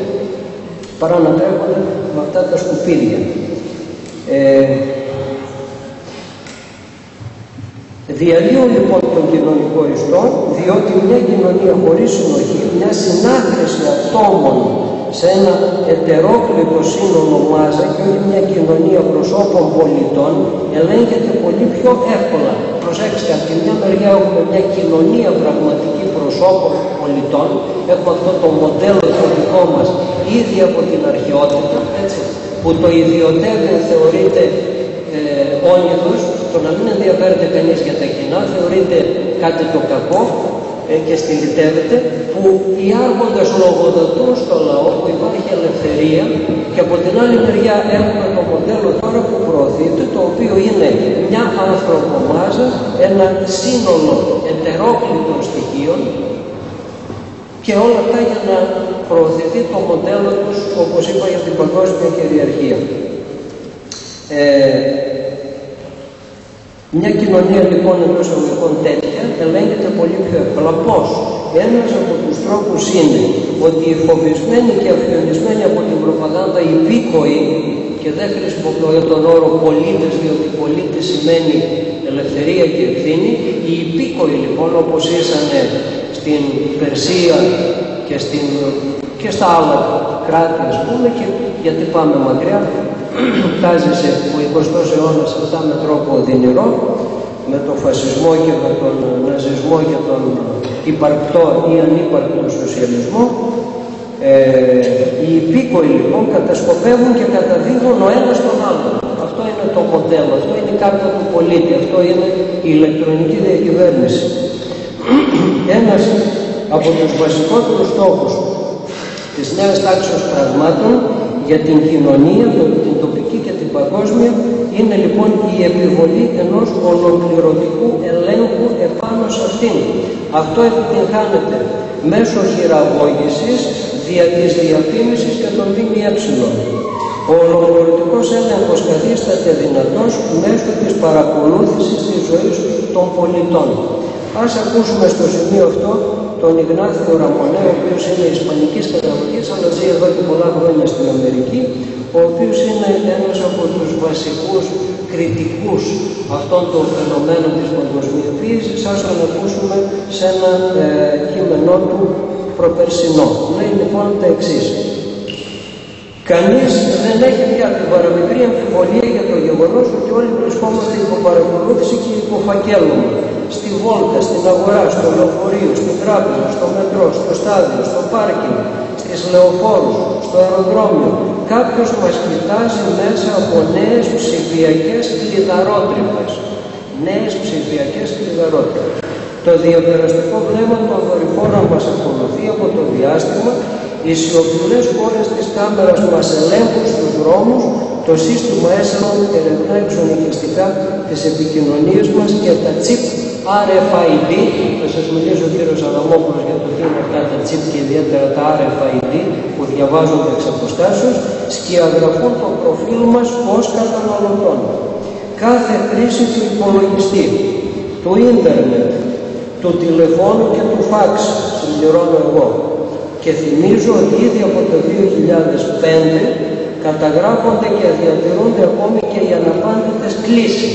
Παρά να τρέχουν με αυτά τα σκουπίδια. Ε, Διαλύω λοιπόν τον κοινωνικό ιστό, διότι μια κοινωνία χωρίς συνοχή, μια συνάθρηση ατόμων σε ένα ετερόκλητο σύνολο μάζα και όχι μια κοινωνία προσώπων πολιτών, ελέγχεται πολύ πιο εύκολα. Προσέξτε, από τη μια μεριά έχουμε μια κοινωνία πραγματική προσώπων πολιτών, έχουμε αυτό το μοντέλο το δικό μας ήδη από την αρχαιότητα, έτσι, που το ιδιωτεύει θεωρείται ε, όνειδος, το να μην ενδιαφέρεται κανείς για τα κοινά θεωρείται κάτι το κακό ε, και στυλιτεύεται, που οι άρχοντες λογοδοτούν στο λαό, που υπάρχει ελευθερία, και από την άλλη μεριά έχουμε το μοντέλο τώρα που προωθείται, το οποίο είναι μια ανθρωπομάζα, ένα σύνολο ετερόκλητων στοιχείων, και όλα αυτά για να προωθηθεί το μοντέλο τους, όπως είπα, για την παγκόσμια κυριαρχία. Ε, μια κοινωνία λοιπόν εντός εισαγωγικών τέτοια ελέγχεται πολύ πιο εύκολα. Πώς? Ένας από τους τρόπους είναι ότι οι φοβισμένοι και αφιονισμένοι από την προπαγάνδα υπήκοοι, και δεν χρησιμοποιώ τον όρο πολίτες, διότι πολίτες σημαίνει ελευθερία και ευθύνη, οι υπήκοοι λοιπόν, όπως ήσανε στην Περσία και, στην, και στα άλλα κράτη, ας πούμε, και γιατί πάμε μακριά, τάζησε ο εικοστός αιώνας αυτά με τρόπο οδυνηρό, με τον φασισμό και με τον ναζισμό και τον υπαρκτό ή ανύπαρκτο σοσιαλισμό. Ε, οι υπήκοοι λοιπόν κατασκοπεύουν και καταδίδουν ο ένας τον άλλον. Αυτό είναι το μοντέλο, αυτό είναι η κάρτα του πολίτη, αυτό είναι η ηλεκτρονική διακυβέρνηση. Ένας από τους βασικότερους στόχους της νέας τάξης πραγμάτων για την κοινωνία, την τοπική και την παγκόσμια, είναι λοιπόν η επιβολή ενός ολοκληρωτικού ελέγχου επάνω σε αυτήν. Αυτό επιτυγχάνεται μέσω χειραγώγησης δια της διαφήμισης και των ΜΜΕ. Ο ολοκληρωτικός έλεγχος καθίσταται δυνατός μέσω της παρακολούθησης της ζωής των πολιτών. Ας ακούσουμε στο σημείο αυτό τον Ιγνάθιο Ραμονέ, ο οποίος είναι ισπανικής καταγωγής, αλλά ζει εδώ και πολλά χρόνια στην Αμερική, ο οποίος είναι ένας από τους βασικούς κριτικούς αυτών των φαινομένων της παγκοσμιοποίησης. Ας τον ακούσουμε σε ένα ε, κείμενό του προπερσινό. Λέει λοιπόν τα εξής. Κανείς δεν έχει πια την παραμικρή αμφιβολία για το γεγονός ότι όλοι βρισκόμαστε υπό παρακολούθηση και υπό φακέλωμα. Στη βόλτα, στην αγορά, στο λεωφορείο, στην τράπεζα, στο μετρό, στο στάδιο, στο πάρκινγκ, στις λεωφόρους, στο αεροδρόμιο. Κάποιος μας κοιτάζει μέσα από νέες ψηφιακές κλειδαρότρυπες. Νέες ψηφιακές κλειδαρότρυπες. Το διαπεραστικό βλέμμα των δορυφόρων μας ακολουθεί από το διάστημα. Οι σιωπηλές κόρες της κάμερας μας ελέγχουν στους δρόμους, το σύστημα έσαλον ερευνά εξονυχιστικά τις επικοινωνίες μας και τα chip αρ εφ άι ντι, θα σας μιλήσει ο κύριος Αδαμόπουλος για το τι είναι αυτά τα chip και ιδιαίτερα τα αρ εφ άι ντι που διαβάζονται εξ αποστάσεως, σκιαγραφούν το προφίλ μας ως καταναλωτών. Κάθε χρήση του υπολογιστή, του ίντερνετ, του τηλεφώνου και του φάξ, συμπληρώνω εγώ. Και θυμίζω ότι ήδη από το δύο χιλιάδες πέντε καταγράφονται και διατηρούνται ακόμη και οι αναπάντητες κλήσεις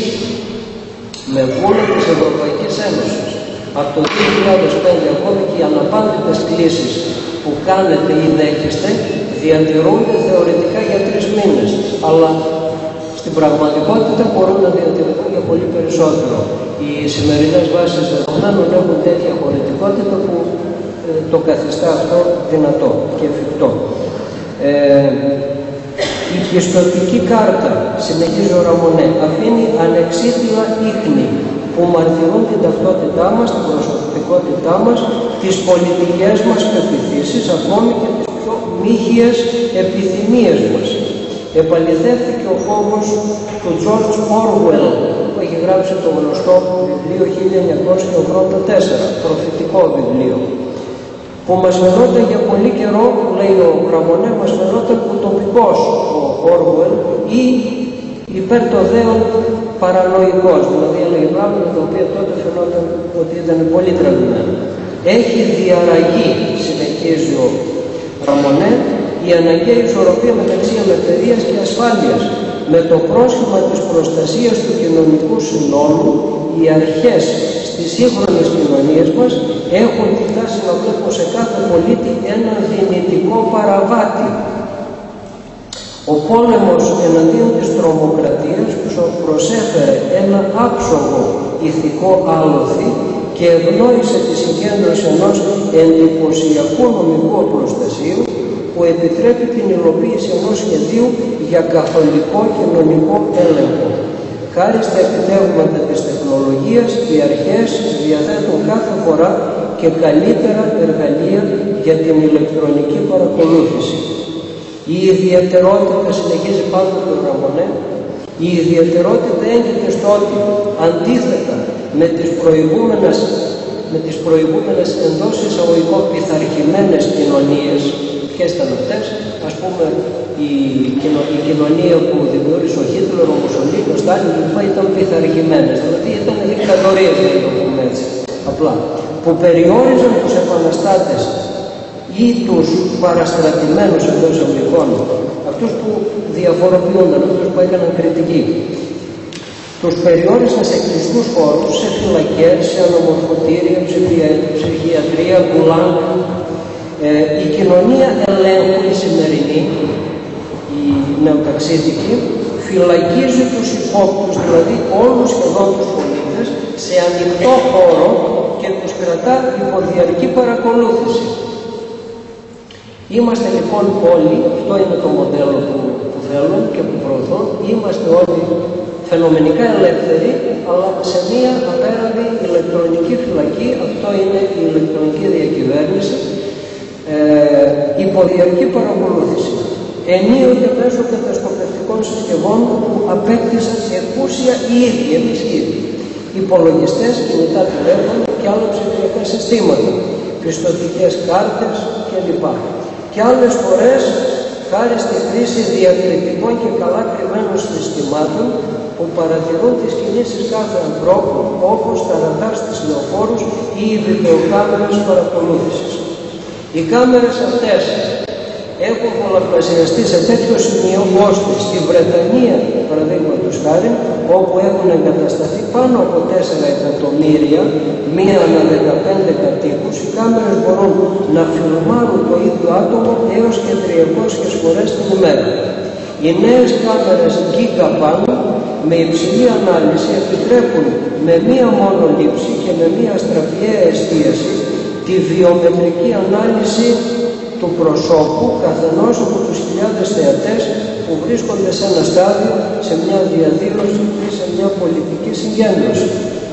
με βούλα της Ευρωπαϊκής Ένωσης. Από το δύο χιλιάδες πέντε ακόμη και οι αναπάντητες κλήσεις που κάνετε ή δέχεστε διατηρούνται θεωρητικά για τρεις μήνες. Αλλά στην πραγματικότητα μπορούν να διατηρηθούν για πολύ περισσότερο. Οι σημερινές βάσεις δεδομένων έχουν τέτοια χωρητικότητα που το καθιστά αυτό δυνατό και εφικτό. Ε, η πιστωτική κάρτα, συνεχίζει ο Ραμονέ, αφήνει ανεξίτηλα ίχνη που μαρτυρούν την ταυτότητά μας, την προσωπικότητά μας, τις πολιτικές μας πεποιθήσεις, ακόμη και τις πιο μύχιες επιθυμίες μας. Επαληθεύτηκε ο φόβος του George Orwell, που έχει γράψει το γνωστό βιβλίο χίλια εννιακόσια ογδόντα τέσσερα, προφητικό βιβλίο, που μας φαινόταν για πολύ καιρό, λέει ο Ραμονέ, μας φαινόταν ουτοπικός ο Orwell ή υπέρ το δέον παρανοϊκός, δηλαδή έλεγε πράγματα τα οποία τότε φαινόταν ότι ήταν πολύ τραβημένα. Έχει διαραγεί, συνεχίζει ο Ραμονέ, η αναγκαία ισορροπία μεταξύ ελευθερίας και ασφάλειας. Με το πρόσχημα της προστασίας του κοινωνικού συνόλου, οι αρχές στις σύγχρονες κοινωνίες μας έχουν τη τάση να βλέπουν σε κάθε πολίτη ένα δυνητικό παραβάτη. Ο πόλεμος εναντίον της τρομοκρατίας προσέφερε ένα άψογο ηθικό άλοθη και ευνόησε τη συγκέντρωση ενός εντυπωσιακού νομικού προστασίου που επιτρέπει την υλοποίηση ενός σχεδίου για καθολικό κοινωνικό έλεγχο. Χάρη στα επιτεύγματα της τεχνολογίας, οι αρχές διαθέτουν κάθε φορά και καλύτερα εργαλεία για την ηλεκτρονική παρακολούθηση. Η ιδιαιτερότητα, συνεχίζει πάνω το Ραμονέ, η ιδιαιτερότητα έγκυται στο ότι αντίθετα με τις προηγούμενες, με τις προηγούμενες εντός εισαγωγικών πειθαρχημένες κοινωνίες, ποιες ήταν αυτές, ας πούμε η, η κοινωνία που δημιούργησε ο Χίτλερ, ο Μουσολίνι, ο Στάλιν κλπ. Ήταν πειθαρχημένες, δηλαδή ήταν δικτατορίες, να το πούμε έτσι, απλά, που περιόριζαν τους επαναστάτες ή τους παραστρατημένους εντός εισαγωγικών, αυτούς που διαφοροποιούνταν, αυτούς που έκαναν κριτική. Τους περιόρισαν σε κλειστούς χώρους, σε φυλακές, σε ανομορφωτήρια, ψυχιατρία, γκουλάνγκ. Ε, η κοινωνία ελέγχου, η σημερινή, η νεοταξίδικη, φυλακίζει τους υπόπτους, δηλαδή όλους σχεδόν τους πολίτες, σε ανοιχτό χώρο και τους κρατά υπό διαρκή παρακολούθηση. Είμαστε λοιπόν όλοι, αυτό είναι το μοντέλο που, που θέλουν και που προωθούν, είμαστε όλοι φαινομενικά ελεύθεροι, αλλά σε μία απέραντη ηλεκτρονική φυλακή, αυτό είναι η ηλεκτρονική διακυβέρνηση, ε, υποδιαρκή παρακολούθηση. Ενίοτε μέσω κατασκοπευτικών συσκευών που απέκτησαν εκούσια οι ίδιοι, εμείς οι ίδιοι. Υπολογιστές, κινητά τηλέφωνα και άλλα ψηφιακά συστήματα, πιστωτικές κάρτες κλπ. Και άλλες φορές, χάρη στη χρήση διακριτικών και καλά κρυμμένων συστημάτων που παρατηρούν τις κινήσεις κάθε ανθρώπου, όπως τα ραντάρ στις λεωφόρους ή οι βιντεοκάμερες παρακολούθησης. Οι κάμερες αυτές έχουν πολλαπλασιαστεί σε τέτοιο σημείο ώστε στη Βρετανία, παραδείγματος χάρη, όπου έχουν εγκατασταθεί πάνω από τέσσερα εκατομμύρια, μία ανά δεκαπέντε κατοίκους, οι κάμερες μπορούν να φιλμάρουν το ίδιο άτομο έως και τριακόσιες φορές την ημέρα. Οι νέες κάμερες Gigapan με υψηλή ανάλυση επιτρέπουν με μία μόνο λήψη και με μία στραβιαία εστίαση τη βιομετρική ανάλυση του προσώπου καθενός από τους χιλιάδες θεατές που βρίσκονται σε ένα στάδιο, σε μια διαδήλωση ή σε μια πολιτική συγκέντρωση.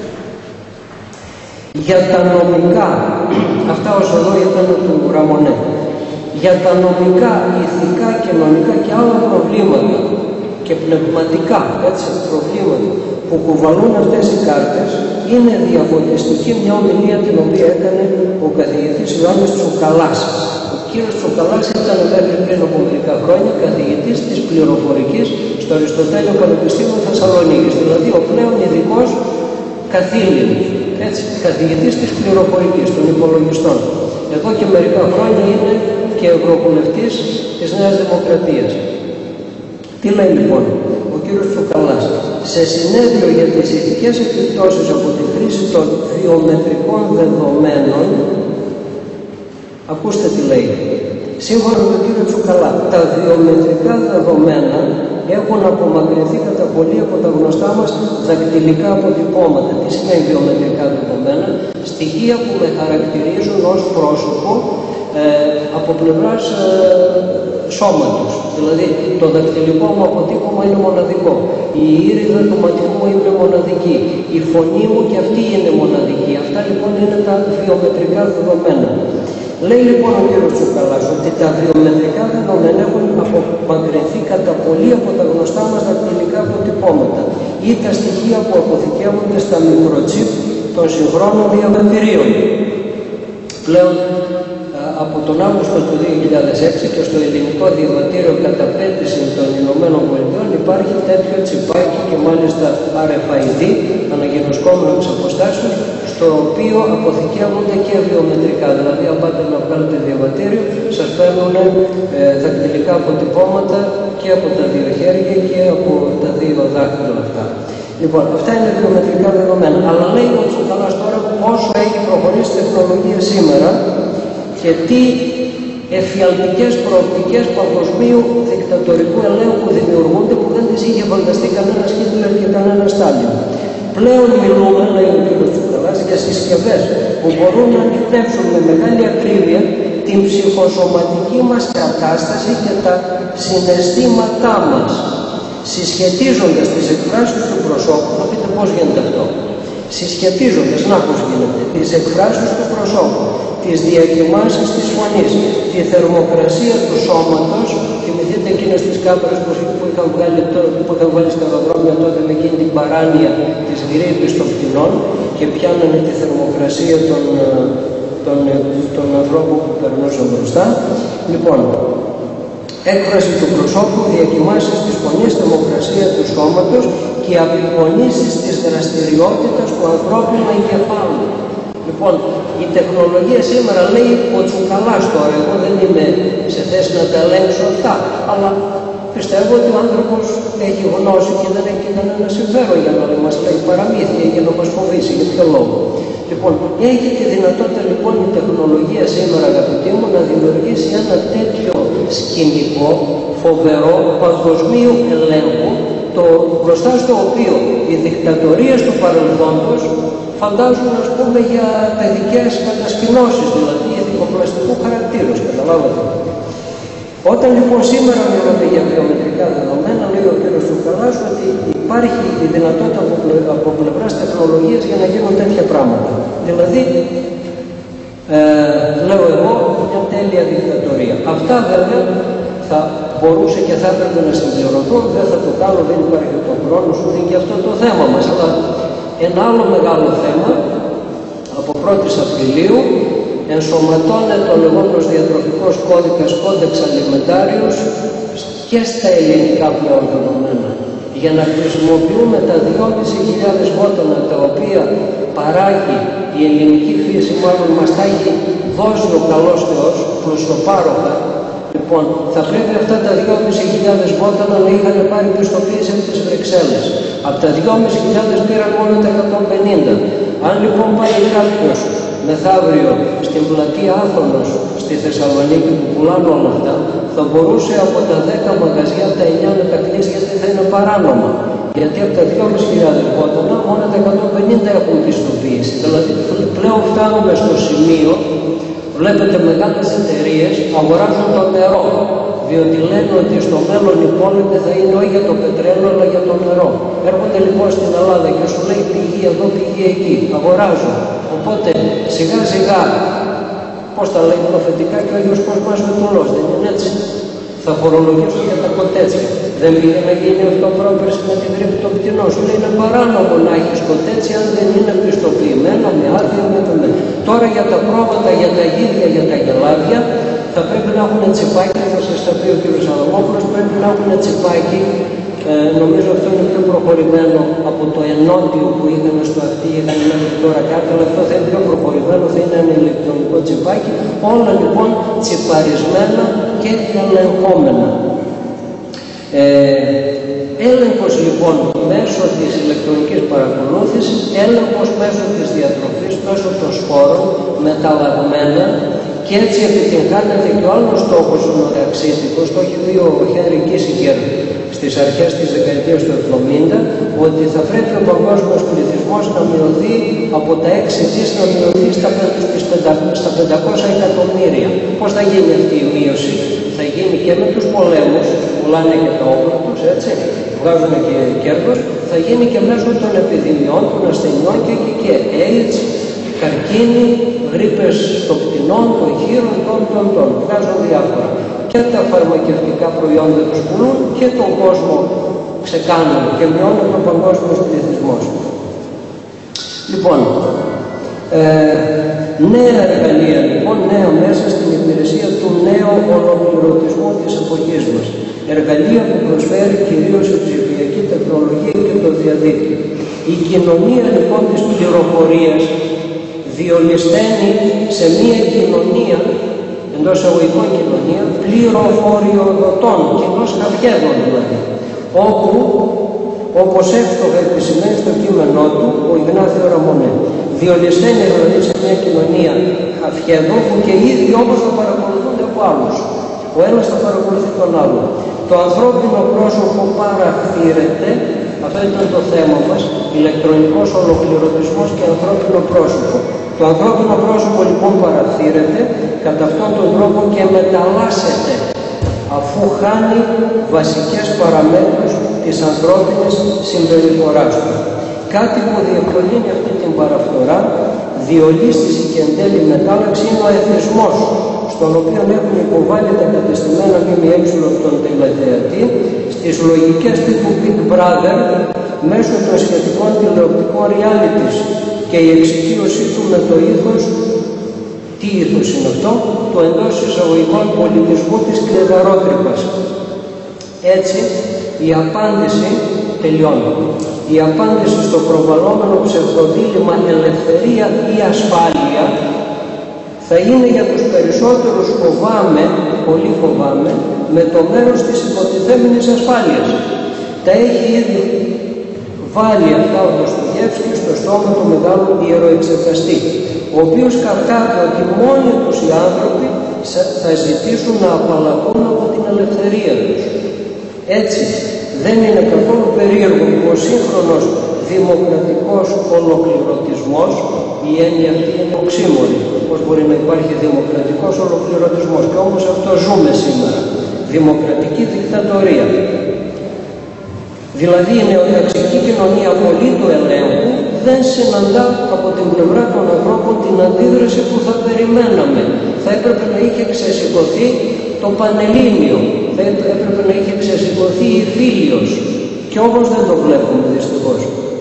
Για τα νομικά, αυτά ως εδώ ήταν του Ραμονέ, για τα νομικά, ηθικά, κοινωνικά και άλλα προβλήματα και πνευματικά έτσι, προβλήματα που κουβαλούν αυτές οι κάρτες, είναι διαφωτιστική μια ομιλία την οποία έκανε ο καθηγητής Ιωάννης Τσουκαλάς. Ο κύριος Τσουκαλάς ήταν μέχρι πριν από μερικά χρόνια καθηγητής της πληροφορικής στο Αριστοτέλειο Πανεπιστήμιο Θεσσαλονίκης, δηλαδή ο πλέον ειδικός καθήλυνος, έτσι, καθηγητής της πληροφορικής, των υπολογιστών. Εδώ και μερικά χρόνια είναι και ευρωβουλευτής της Νέας Δημοκρατίας. Τι λέει λοιπόν ο κύριος Τσουκαλάς? Σε συνέδριο για τις ηθικές επιπτώσεις από τη χρήση των βιομετρικών δεδομένων, ακούστε τι λέει. Σύμφωνα με τον κύριο Τσουκαλά, τα βιομετρικά δεδομένα έχουν απομακρυνθεί κατά πολύ από τα γνωστά μας δακτυλικά αποτυπώματα. Τι σημαίνει βιομετρικά δεδομένα? Στοιχεία που με χαρακτηρίζουν ως πρόσωπο ε, από πλευράς ε, σώματος. Δηλαδή το δακτυλικό μου αποτύπωμα είναι μοναδικό. Η ήριδα του ματιού μου είναι μοναδική. Η φωνή μου και αυτή είναι μοναδική. Αυτά λοιπόν είναι τα βιομετρικά δεδομένα. Λέει λοιπόν ο κ. Τσουκαλάς ότι τα βιομετρικά δεδομένα έχουν απομακρυνθεί κατά πολύ από τα γνωστά μας δακτυλικά αποτυπώματα ή τα στοιχεία που αποθηκεύονται στα μικροτσίπ των συγχρόνων διαβατηρίων. Πλέον από τον Αύγουστο του δύο χιλιάδες έξι και στο ελληνικό διαβατήριο κατά πέτηση των Ηνωμένων Πολιτειών υπάρχει τέτοιο τσιπάκι και μάλιστα αρ εφ άι ντι, αναγνωρισκόμενο εξ αποστάσεως, στο οποίο αποθηκεύονται και βιομετρικά. Δηλαδή, αν πάτε να βγάλετε διαβατήριο, σας παίρνουν ε, δακτυλικά αποτυπώματα και από τα δύο χέρια και από τα δύο δάχτυλα αυτά. Λοιπόν, αυτά είναι βιομετρικά δεδομένα. Αλλά λέει ο Τσουκαλάς τώρα πόσο έχει προχωρήσει η τεχνολογία σήμερα και τι εφιαλτικές προοπτικές παγκοσμίου δικτατορικού ελέγχου δημιουργούνται που δεν τις είχε φανταστεί κανένας Χίτλερ και κανένας Στάλιν. Πλέον μιλούμε, λέει ο κ. Τσουκαλάς, για συσκευές που μπορούν να ανοιχνεύσουν με μεγάλη ακρίβεια την ψυχοσωματική μας κατάσταση και τα συναισθήματά μας, συσχετίζοντας τις εκφράσεις του προσώπου. Να πείτε πώς γίνεται αυτό. Συσχετίζοντας, να πώς γίνεται, τις εκφράσεις του προσώπου, τις διακοιμάνσεις της φωνής, τη θερμοκρασία του σώματος. Θυμηθείτε εκείνες τις κάμερες που είχαν βγάλει, που είχαν βγάλει στα αεροδρόμια τότε με εκείνη την παράνοια της γρήπης των πτηνών και πιάνανε τη θερμοκρασία των, των, των ανθρώπων που περνούσαν μπροστά. Λοιπόν, έκφραση του προσώπου, διακοιμάνσεις της φωνής, θερμοκρασία του σώματος και απεικονίσεις της δραστηριότητας του ανθρώπινου εγκεφάλου. Λοιπόν, η τεχνολογία σήμερα, λέει ο Τσουκαλάς τώρα, εγώ δεν είμαι σε θέση να τα ελέγξω αυτά, αλλά πιστεύω ότι ο άνθρωπος έχει γνώση και δεν έχει κανένα συμφέρον για να μας λέει παραμύθια για να μας φοβήσει. Για ποιο λόγο? Λοιπόν, έχει τη δυνατότητα λοιπόν η τεχνολογία σήμερα, αγαπητοί μου, να δημιουργήσει ένα τέτοιο σκηνικό φοβερό παγκοσμίου ελέγχου, το, μπροστά στο οποίο οι δικτατορίες του παρελθόντος φαντάζουν, ας πούμε, για παιδικές κατασκηνώσεις, δηλαδή ηθικοπλαστικού χαρακτήρου, καταλάβατε. Όταν λοιπόν σήμερα μιλάμε για βιομετρικά δεδομένα, λέει ο κ. Τσουκαλάς ότι υπάρχει η δυνατότητα από, πλε, από πλευράς τεχνολογίας για να γίνουν τέτοια πράγματα. Δηλαδή, ε, λέω εγώ, μια τέλεια δικτατορία. Αυτά βέβαια θα μπορούσε και θα έπρεπε να συμπληρωθούν, δεν θα το κάνω, δεν υπάρχει το χρόνο σου, είναι και αυτό το θέμα μας. Αλλά ένα άλλο μεγάλο θέμα, από πρώτη Απριλίου, ενσωματώνεται ο λεγόμενος διατροφικός κώδικας, κόντεξ αλιμεντάριος, και στα ελληνικά πλέον δεδομένα, για να χρησιμοποιούμε τα δυόμισι χιλιάδες βότανα τα οποία παράγει η ελληνική φύση, μάλλον μας τα έχει δώσει ο καλός Θεός, πλουσιοπάροχα. Λοιπόν, θα πρέπει αυτά τα δυόμισι χιλιάδες βότανα να είχαν πάρει πιστοποίηση από τις Βρυξέλλες. Από τα δυόμισι χιλιάδες πήραν μόνο τα εκατόν πενήντα. Αν λοιπόν πάει κάποιος μεθαύριο στην πλατεία Άθωνος στη Θεσσαλονίκη που πουλάνε όλα αυτά, θα μπορούσε από τα δέκα μαγαζιά τα εννιά να τα κλείσει, γιατί θα είναι παράνομα. Γιατί από τα δυόμισι χιλιάδες βότανα μόνο τα εκατόν πενήντα έχουν πιστοποίηση. Δηλαδή πλέον φτάνουμε στο σημείο, βλέπετε μεγάλες εταιρείες αγοράζουν το νερό, διότι λένε ότι στο μέλλον η πόλη δεν θα είναι όχι για το πετρέλαιο αλλά για το νερό. Έρχονται λοιπόν στην Ελλάδα και σου λέει πηγή εδώ, πηγή εκεί, αγοράζουν. Οπότε σιγά σιγά, πώς τα λέει προφητικά και ο Άγιος Κοσμάς Βετουλός, δεν είναι έτσι? Θα φορολογήσουν για τα κοτέτσια. Δεν πήγε να γίνει αυτό πρόπερση με την γρήπη των πτηνών. Σου λέει είναι παράνομο να έχεις κοτέτσι αν δεν είναι πιστοποιημένο με άδεια με το με. Τώρα για τα πρόβατα, για τα γίδια, για τα γελάδια, θα πρέπει να έχουν τσιπάκι, θα σας τα πει ο κ. Αδαμόπουλος, πρέπει να έχουν τσιπάκι. Ε, νομίζω αυτό είναι πιο προχωρημένο από το ενότιο που είχαμε στο αυτί, είχαμε μέχρι τώρα κάτι, αλλά αυτό θα είναι πιο προχωρημένο, θα είναι ένα ηλεκτρονικό τσιπάκι, όλα λοιπόν τσιπαρισμένα και ελεγχόμενα. Ε, έλεγχος λοιπόν μέσω της ηλεκτρονικής παρακολούθησης, έλεγχος μέσω της διατροφής, μέσω των σπόρων, μεταλλαγμένα, και έτσι επιτυγχάνεται και ο άλλος στόχος ο νορεξίτικος, το έχει πει ο Χένρι Κίσιγκερ στις αρχές της δεκαετίας του εβδομήντα, ότι θα πρέπει ο παγκόσμιος πληθυσμός να μειωθεί από τα έξι δις να μειωθεί στα πεντακόσια εκατομμύρια. Πώς θα γίνει αυτή η μείωση? Θα γίνει και με τους πολέμους, πουλάνε και τα όπλα τους, έτσι, βγάζουν και κέρδος, θα γίνει και μέσω των επιδημιών, των ασθενειών και εκεί και AIDS, καρκίνη, γρίπες των πτηνών, των χείρων, των των των. Βγάζουν διάφορα. Και τα φαρμακευτικά προϊόντα τους πουλούν και τον κόσμο ξεκάνουν και μειώνουν τον παγκόσμιο πληθυσμό. Λοιπόν, ε, νέα εργαλεία λοιπόν, νέα μέσα στην υπηρεσία του νέου ολοκληρωτισμού της εποχής μας. Εργαλεία που προσφέρει κυρίως η ψηφιακή τεχνολογία και το διαδίκτυο. Η κοινωνία λοιπόν της πληροφορίας διολυσθένει σε μία κοινωνία, εντός εισαγωγικών κοινωνία, πληροφοριοδοτών, κοινώς χαυγέδων δηλαδή, όπου όπως εύστοχα επισημαίνει στο κείμενό του ο Ιγνάθιο Ραμονέ. Διολυσθένει δηλαδή σε μια κοινωνία χαφιέδων που και οι ίδιοι όμως θα παρακολουθούνται από άλλους. Ο ένας θα παρακολουθεί τον άλλο. Το ανθρώπινο πρόσωπο παραχθήρεται, αυτό ήταν το θέμα μας, ηλεκτρονικός ολοκληρωτισμός και ανθρώπινο πρόσωπο. Το ανθρώπινο πρόσωπο λοιπόν παραχθήρεται κατά αυτόν τον τρόπο και μεταλλάσσεται, αφού χάνει βασικές παραμέτρους της ανθρώπινης συμπεριφοράς του. Κάτι που διευκολύνει αυτή την παραφθορά, διολίσθηση και εν τέλει μετάλλαξη είναι ο εθισμός, στον οποίο έχουν υποβάλει τα κατεστημένα ΜΜΕ των τηλεθεατή στις λογικές τύπου Big Brother μέσω των σχετικών τηλεοπτικών realities και η εξοικείωσή του με το ήθος, τι ήθος είναι αυτό, το εντός εισαγωγικών πολιτισμού της κλειδαρότρυπας. Έτσι, η απάντηση, τελειώνω, η απάντηση στο προβαλλόμενο ψευδοδίλημμα ελευθερία ή ασφάλεια θα είναι για τους περισσότερους φοβάμαι, πολύ φοβάμαι, με το μέρος της υποτιθέμενης ασφάλειας. Τα έχει ήδη βάλει αυτά ο Δοστογεύσκη στο στόμα του μεγάλου ιεροεξεταστή, ο οποίος καρτάρει ότι μόνοι τους οι άνθρωποι θα ζητήσουν να απαλλαγούν από την ελευθερία τους. Έτσι, δεν είναι καθόλου περίεργο που ο σύγχρονος δημοκρατικός ολοκληρωτισμός, η έννοια αυτή είναι οξύμορη, πώς μπορεί να υπάρχει δημοκρατικός ολοκληρωτισμός, και όμως αυτό ζούμε σήμερα, δημοκρατική δικτατορία. Δηλαδή η νεοταξική κοινωνία απολύτου ελέγχου δεν συναντά από την πλευρά των ανθρώπων την αντίδραση που θα περιμέναμε. Θα έπρεπε να είχε ξεσηκωθεί το Πανελλήνιο, θα έπρεπε να είχε ξεσηκωθεί η Φίλιος, και όμως δεν το βλέπουμε δυστυχώς.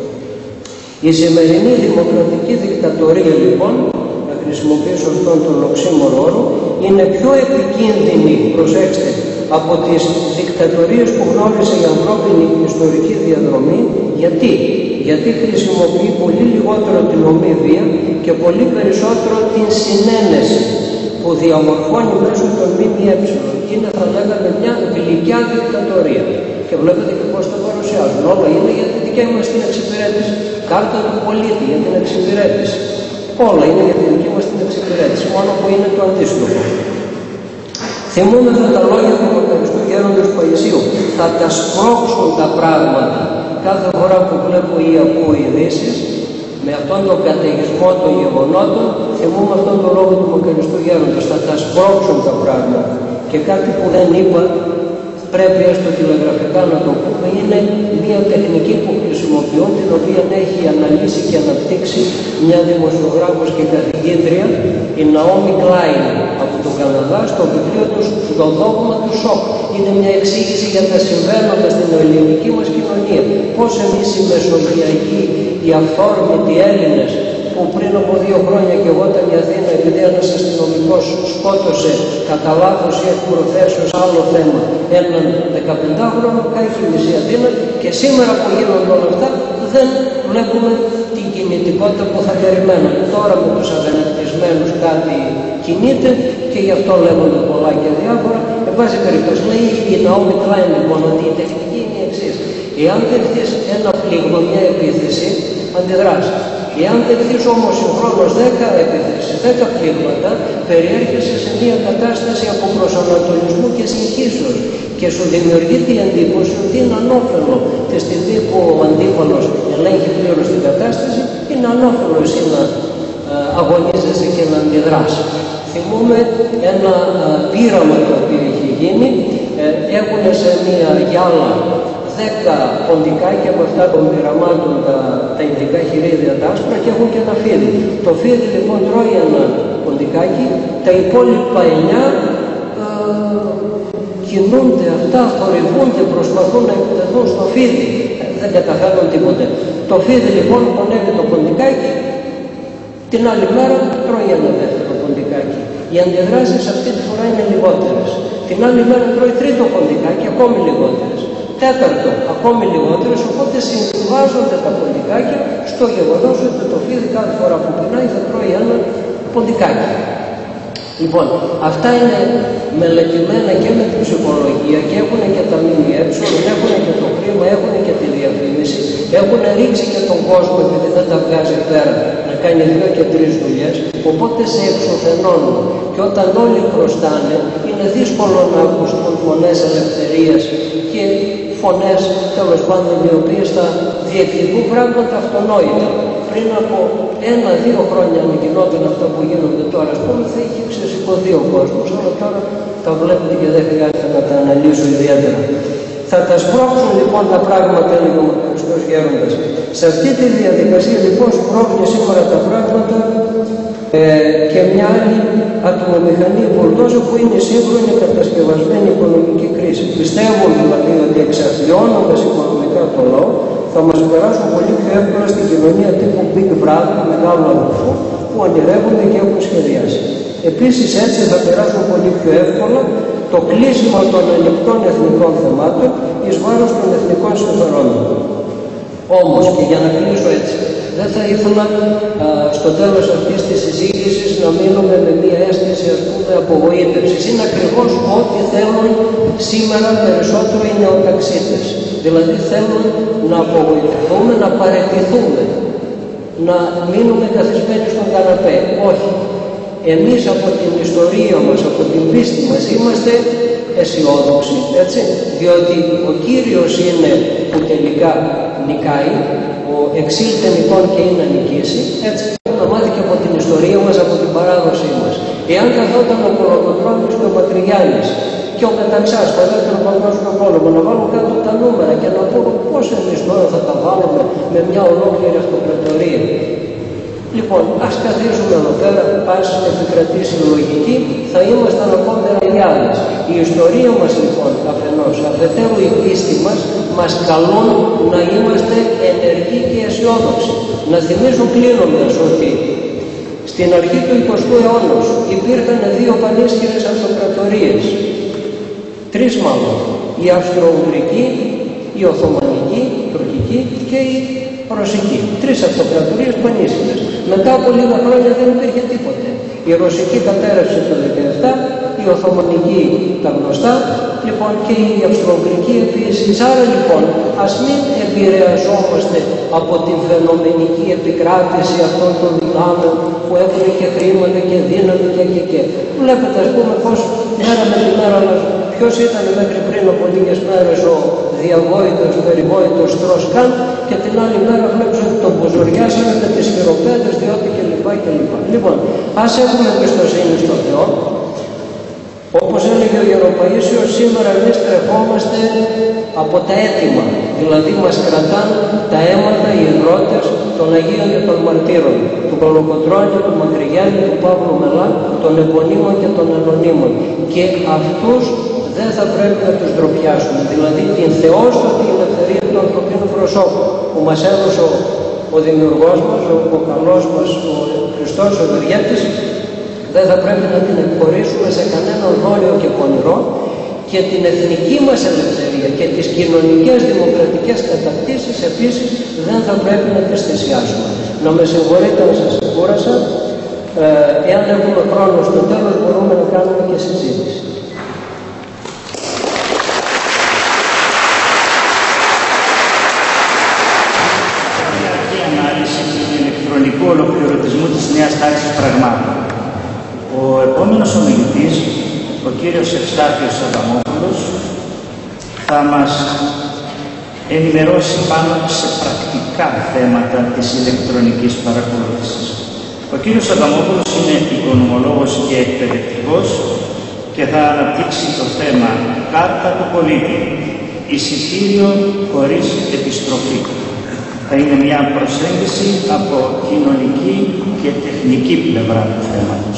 Η σημερινή δημοκρατική δικτατορία λοιπόν, να χρησιμοποιήσω αυτόν τον οξύμορο όρο, είναι πιο επικίνδυνη, προσέξτε, από τις δικτατορίες που γνώρισε η ανθρώπινη ιστορική διαδρομή. Γιατί? Γιατί χρησιμοποιεί πολύ λιγότερο την ομή βία και πολύ περισσότερο την συνένεση που διαμορφώνει μέσω των ΜΜΕ. Είναι, θα λέγαμε, μια γλυκιά δικτατορία. Και βλέπετε και πώς το παρουσιάζουν. Όλα είναι για τη δική μας την εξυπηρέτηση. Κάρτα του πολίτη για την εξυπηρέτηση. Όλα είναι για τη δική μας την εξυπηρέτηση. Μόνο που είναι το αντίστοιχο. Θυμούμεθα τα λόγια του μακαριστού Γέροντος Παϊσίου. Θα τα σπρώξουν τα πράγματα. Κάθε φορά που βλέπω ή ακούω ειδήσεις, με αυτόν τον καταιγισμό των γεγονότων, θυμούμε αυτόν τον λόγο του μακαριστού Γέροντος. Θα τα σπρώξουν τα πράγματα. Και κάτι που δεν είπα, πρέπει έστω τηλεγραφικά να το πούμε, είναι μια τεχνική που χρησιμοποιούν, την οποία έχει αναλύσει και αναπτύξει μια δημοσιογράφος και καθηγήτρια, η Ναόμι Κλάιν από τον Καναδά, στο βιβλίο του «Το δόγμα του σοκ». Είναι μια εξήγηση για τα συμβαίνοντα στην ελληνική μας κοινωνία. Πώς εμείς οι Μεσογειακοί, οι αυθόρμητοι Έλληνες, που πριν από δύο χρόνια και εγώ ήταν η Αθήνα, επειδή ένας αστυνομικός σκότωσε κατά λάθος ή εκ προθέσεως άλλο θέμα έναν δεκαπεντάχρονο, έχει η μισή Αθήνα, και σήμερα που γίνονται όλα αυτά δεν βλέπουμε την κινητικότητα που θα περιμένουμε. Τώρα με τους αγανακτισμένους κάτι κινείται και γι' αυτό λέγονται πολλά και διάφορα. Εν πάση περιπτώσει, λέει η Ναόμι Κλάιν λοιπόν ότι η τεχνική είναι η εξής. Εάν δεχτείς ένα πλήγμα, μια επίθεση, αντιδράς. Εάν δεχτείς όμως συγχρόνως δέκα επιθέσεις, δέκα πλήγματα, περιέρχεσαι σε μια κατάσταση από προσανατολισμού και συγχύσεως και σου δημιουργείται η εντύπωση ότι είναι ανώφελο τη στιγμή που ο αντίπαλος ελέγχει πλήρως την κατάσταση, είναι ανώφελο εσύ να αγωνίζεσαι και να αντιδράς. Θυμούμε ένα πείραμα το οποίο έχει γίνει, έχουν σε μια γυάλα δέκα ποντικάκια από αυτά των πειραμάτων, τα, τα ειδικά χειρίδια τα άσπρα, και έχουν και ένα φίδι. Το φίδι λοιπόν τρώει ένα ποντικάκι, τα υπόλοιπα εννιά ε, κινούνται αυτά, θορυβούνται, προσπαθούν να επιτεθούν στο φίδι, ε, δεν καταφέρνουν τίποτε. Το φίδι λοιπόν πονεύει το ποντικάκι, την άλλη μέρα τρώει ένα δεύτερο ποντικάκι. Οι αντιδράσεις αυτή τη φορά είναι λιγότερες. Την άλλη μέρα τρώει τρίτο ποντικάκι, ακόμη λιγότερες. Τέταρτο, ακόμη λιγότερες, οπότε συμβάζονται τα ποντικάκια στο γεγονός ότι το φίδι κάθε φορά που πεινάει θα τρώει ένα ποντικάκι. Λοιπόν, αυτά είναι μελετημένα και με την ψυχολογία και έχουν και τα ΜΜΕ, έχουν και το χρήμα, έχουν και τη διαφήμιση. Έχουν ρίξει και τον κόσμο επειδή δεν τα βγάζει πέρα να κάνει δύο και τρεις δουλειές, οπότε σε εξουθενώνουν. Και όταν όλοι χρωστάνε, είναι δύσκολο να ακουστούν φωνές ελευθερίας και φωνές, τέλος πάντων, οι οποίες θα διεκδικούν πράγματα αυτονόητα. Πριν από ένα-δύο χρόνια, αν γινόταν αυτά που γίνονται τώρα, ας πούμε, θα είχε ξεσηκωθεί ο κόσμος, αλλά τώρα τα βλέπετε και δεν χρειάζεται να τα αναλύσω ιδιαίτερα. Θα τα σπρώξουν λοιπόν τα πράγματα, έλεγε ο Χριστός Γέροντας. Σε αυτή τη διαδικασία λοιπόν σπρώχνει σήμερα τα πράγματα ε, και μια άλλη ατομομηχανή μπουλντόζα που είναι η σύγχρονη κατασκευασμένη οικονομική κρίση. Πιστεύω δηλαδή ότι εξαθλιώνοντας οικονομικά το λαό θα μας περάσουν πολύ πιο εύκολα στην κοινωνία τύπου Big Brother, μεγάλου αδελφού, που ονειρεύονται και έχουν σχεδιάσει. Επίσης έτσι θα περάσουν πολύ πιο εύκολα το κλείσιμο των ανοιχτών εθνικών θεμάτων εις βάρος των εθνικών συμφερόντων. Όμως, και για να κλείσω έτσι, δεν θα ήθελα α, στο τέλος αυτής της συζήτησης να μείνουμε με μία αίσθηση, ας πούμε, απογοήτευσης. Είναι ακριβώς ό,τι θέλουν σήμερα περισσότερο οι νεοταξίτες. Δηλαδή θέλουν να απογοητευτούμε, να παραιτηθούμε, να μείνουμε καθισμένοι στον καναπέ. Όχι. Εμείς από την ιστορία μας, από την πίστη μας είμαστε αισιόδοξοι, έτσι, διότι ο Κύριος είναι που τελικά νικάει, ο εξήλθε νικών και είναι να νικήσει, έτσι, έχουμε μάθει και από την ιστορία μας, από την παράδοσή μας. Εάν καθόταν ο Κολοκοτρώνης και ο Πατριγιάννης και ο Μεταξάς στο δεύτερο παγκόσμιο πόλεμο να βάλουν κάτω τα νούμερα και να πούμε πώς εμείς τώρα θα τα βάλουμε με μια ολόκληρη αυτοκρατορία. Λοιπόν, ας καθίσουμε εδώ πέρα, ας επικρατήσει η λογική, θα ήμασταν ακόμα ραγιάδες. Η ιστορία μας λοιπόν αφενός, αφετέρου η πίστη μας, μας καλούν να είμαστε ενεργοί και αισιόδοξοι. Να θυμίζουν κλείνοντας ότι στην αρχή του εικοστού αιώνα υπήρχαν δύο πανίσχυρες αυτοκρατορίες. Τρεις μάλλον. Η Αυστρο-Ουγγρική, η Οθωμανική, η Τουρκική και η Ρωσική. Τρεις αυτοκρατορίες πανίσχυρες. Μετά από λίγα χρόνια δεν υπήρχε τίποτε. Η Ρωσική κατέρευσε το δεκαεπτά, η Οθωμανική τα γνωστά, λοιπόν και η Αυστρο-Ουγγρική επίσης. Άρα λοιπόν ας μην επηρεαζόμαστε από την φαινομενική επικράτηση αυτών των δυνάμεων που έχουν και χρήματα και δύναμη και και και. Βλέπετε ας πούμε πως μέρα με τη μέρα ποιος ήταν μέχρι πριν από λίγες μέρες ο διαβόητος, περιβόητος Στρόσκαν και την άλλη μέρα βλέπεις ότι τον ποζοριάσανε με τις χειροπέδες διότι και λοιπά και λοιπά. Λοιπόν, ας έχουμε εμπιστοσύνη στον Θεό. Όπως έλεγε ο Ιεροπαΐσιος, σήμερα εμείς τρεχόμαστε από τα έτοιμα. Δηλαδή μας κρατάν τα αίματα, οι ιδρώτες των Αγίων και των Μαρτύρων, του Κολοκοτρώνη, του Μακρυγιάννη, του Παύλου Μελά, των Επωνύμων και των Ανωνύμων. Και αυτούς δεν θα πρέπει να τους ντροπιάσουμε. Δηλαδή την θεόστοτη ελευθερία του ανθρωπίνου προσώπου που μας έδωσε ο, ο δημιουργός μας, ο, ο καλός μας, ο Χριστός, ο Ευεργέτης, δεν θα πρέπει να την εκχωρήσουμε σε κανέναν δόλιο και πονηρό και την εθνική μας ελευθερία και τις κοινωνικές δημοκρατικές κατακτήσεις επίσης δεν θα πρέπει να τις θυσιάσουμε. Να με συγχωρείτε να σας κούρασα. Ε, εάν έχουμε χρόνο στο τέλος μπορούμε να κάνουμε και συζήτηση. Ηλεκτρονικού ολοκληρωτισμού της νέας τάξης πραγμάτων. Ο επόμενος ομιλητής, ο κύριος Ευστάθιος Αδαμόπουλος, θα μας ενημερώσει πάνω σε πρακτικά θέματα της ηλεκτρονικής παρακολούθησης. Ο κύριος Αδαμόπουλος είναι οικονομολόγος και εκπαιδευτικός και θα αναπτύξει το θέμα «Κάρτα του πολίτη, εισιτήριο χωρίς επιστροφή». Θα είναι μια προσέγγιση από κοινωνική και τεχνική πλευρά του θέματος.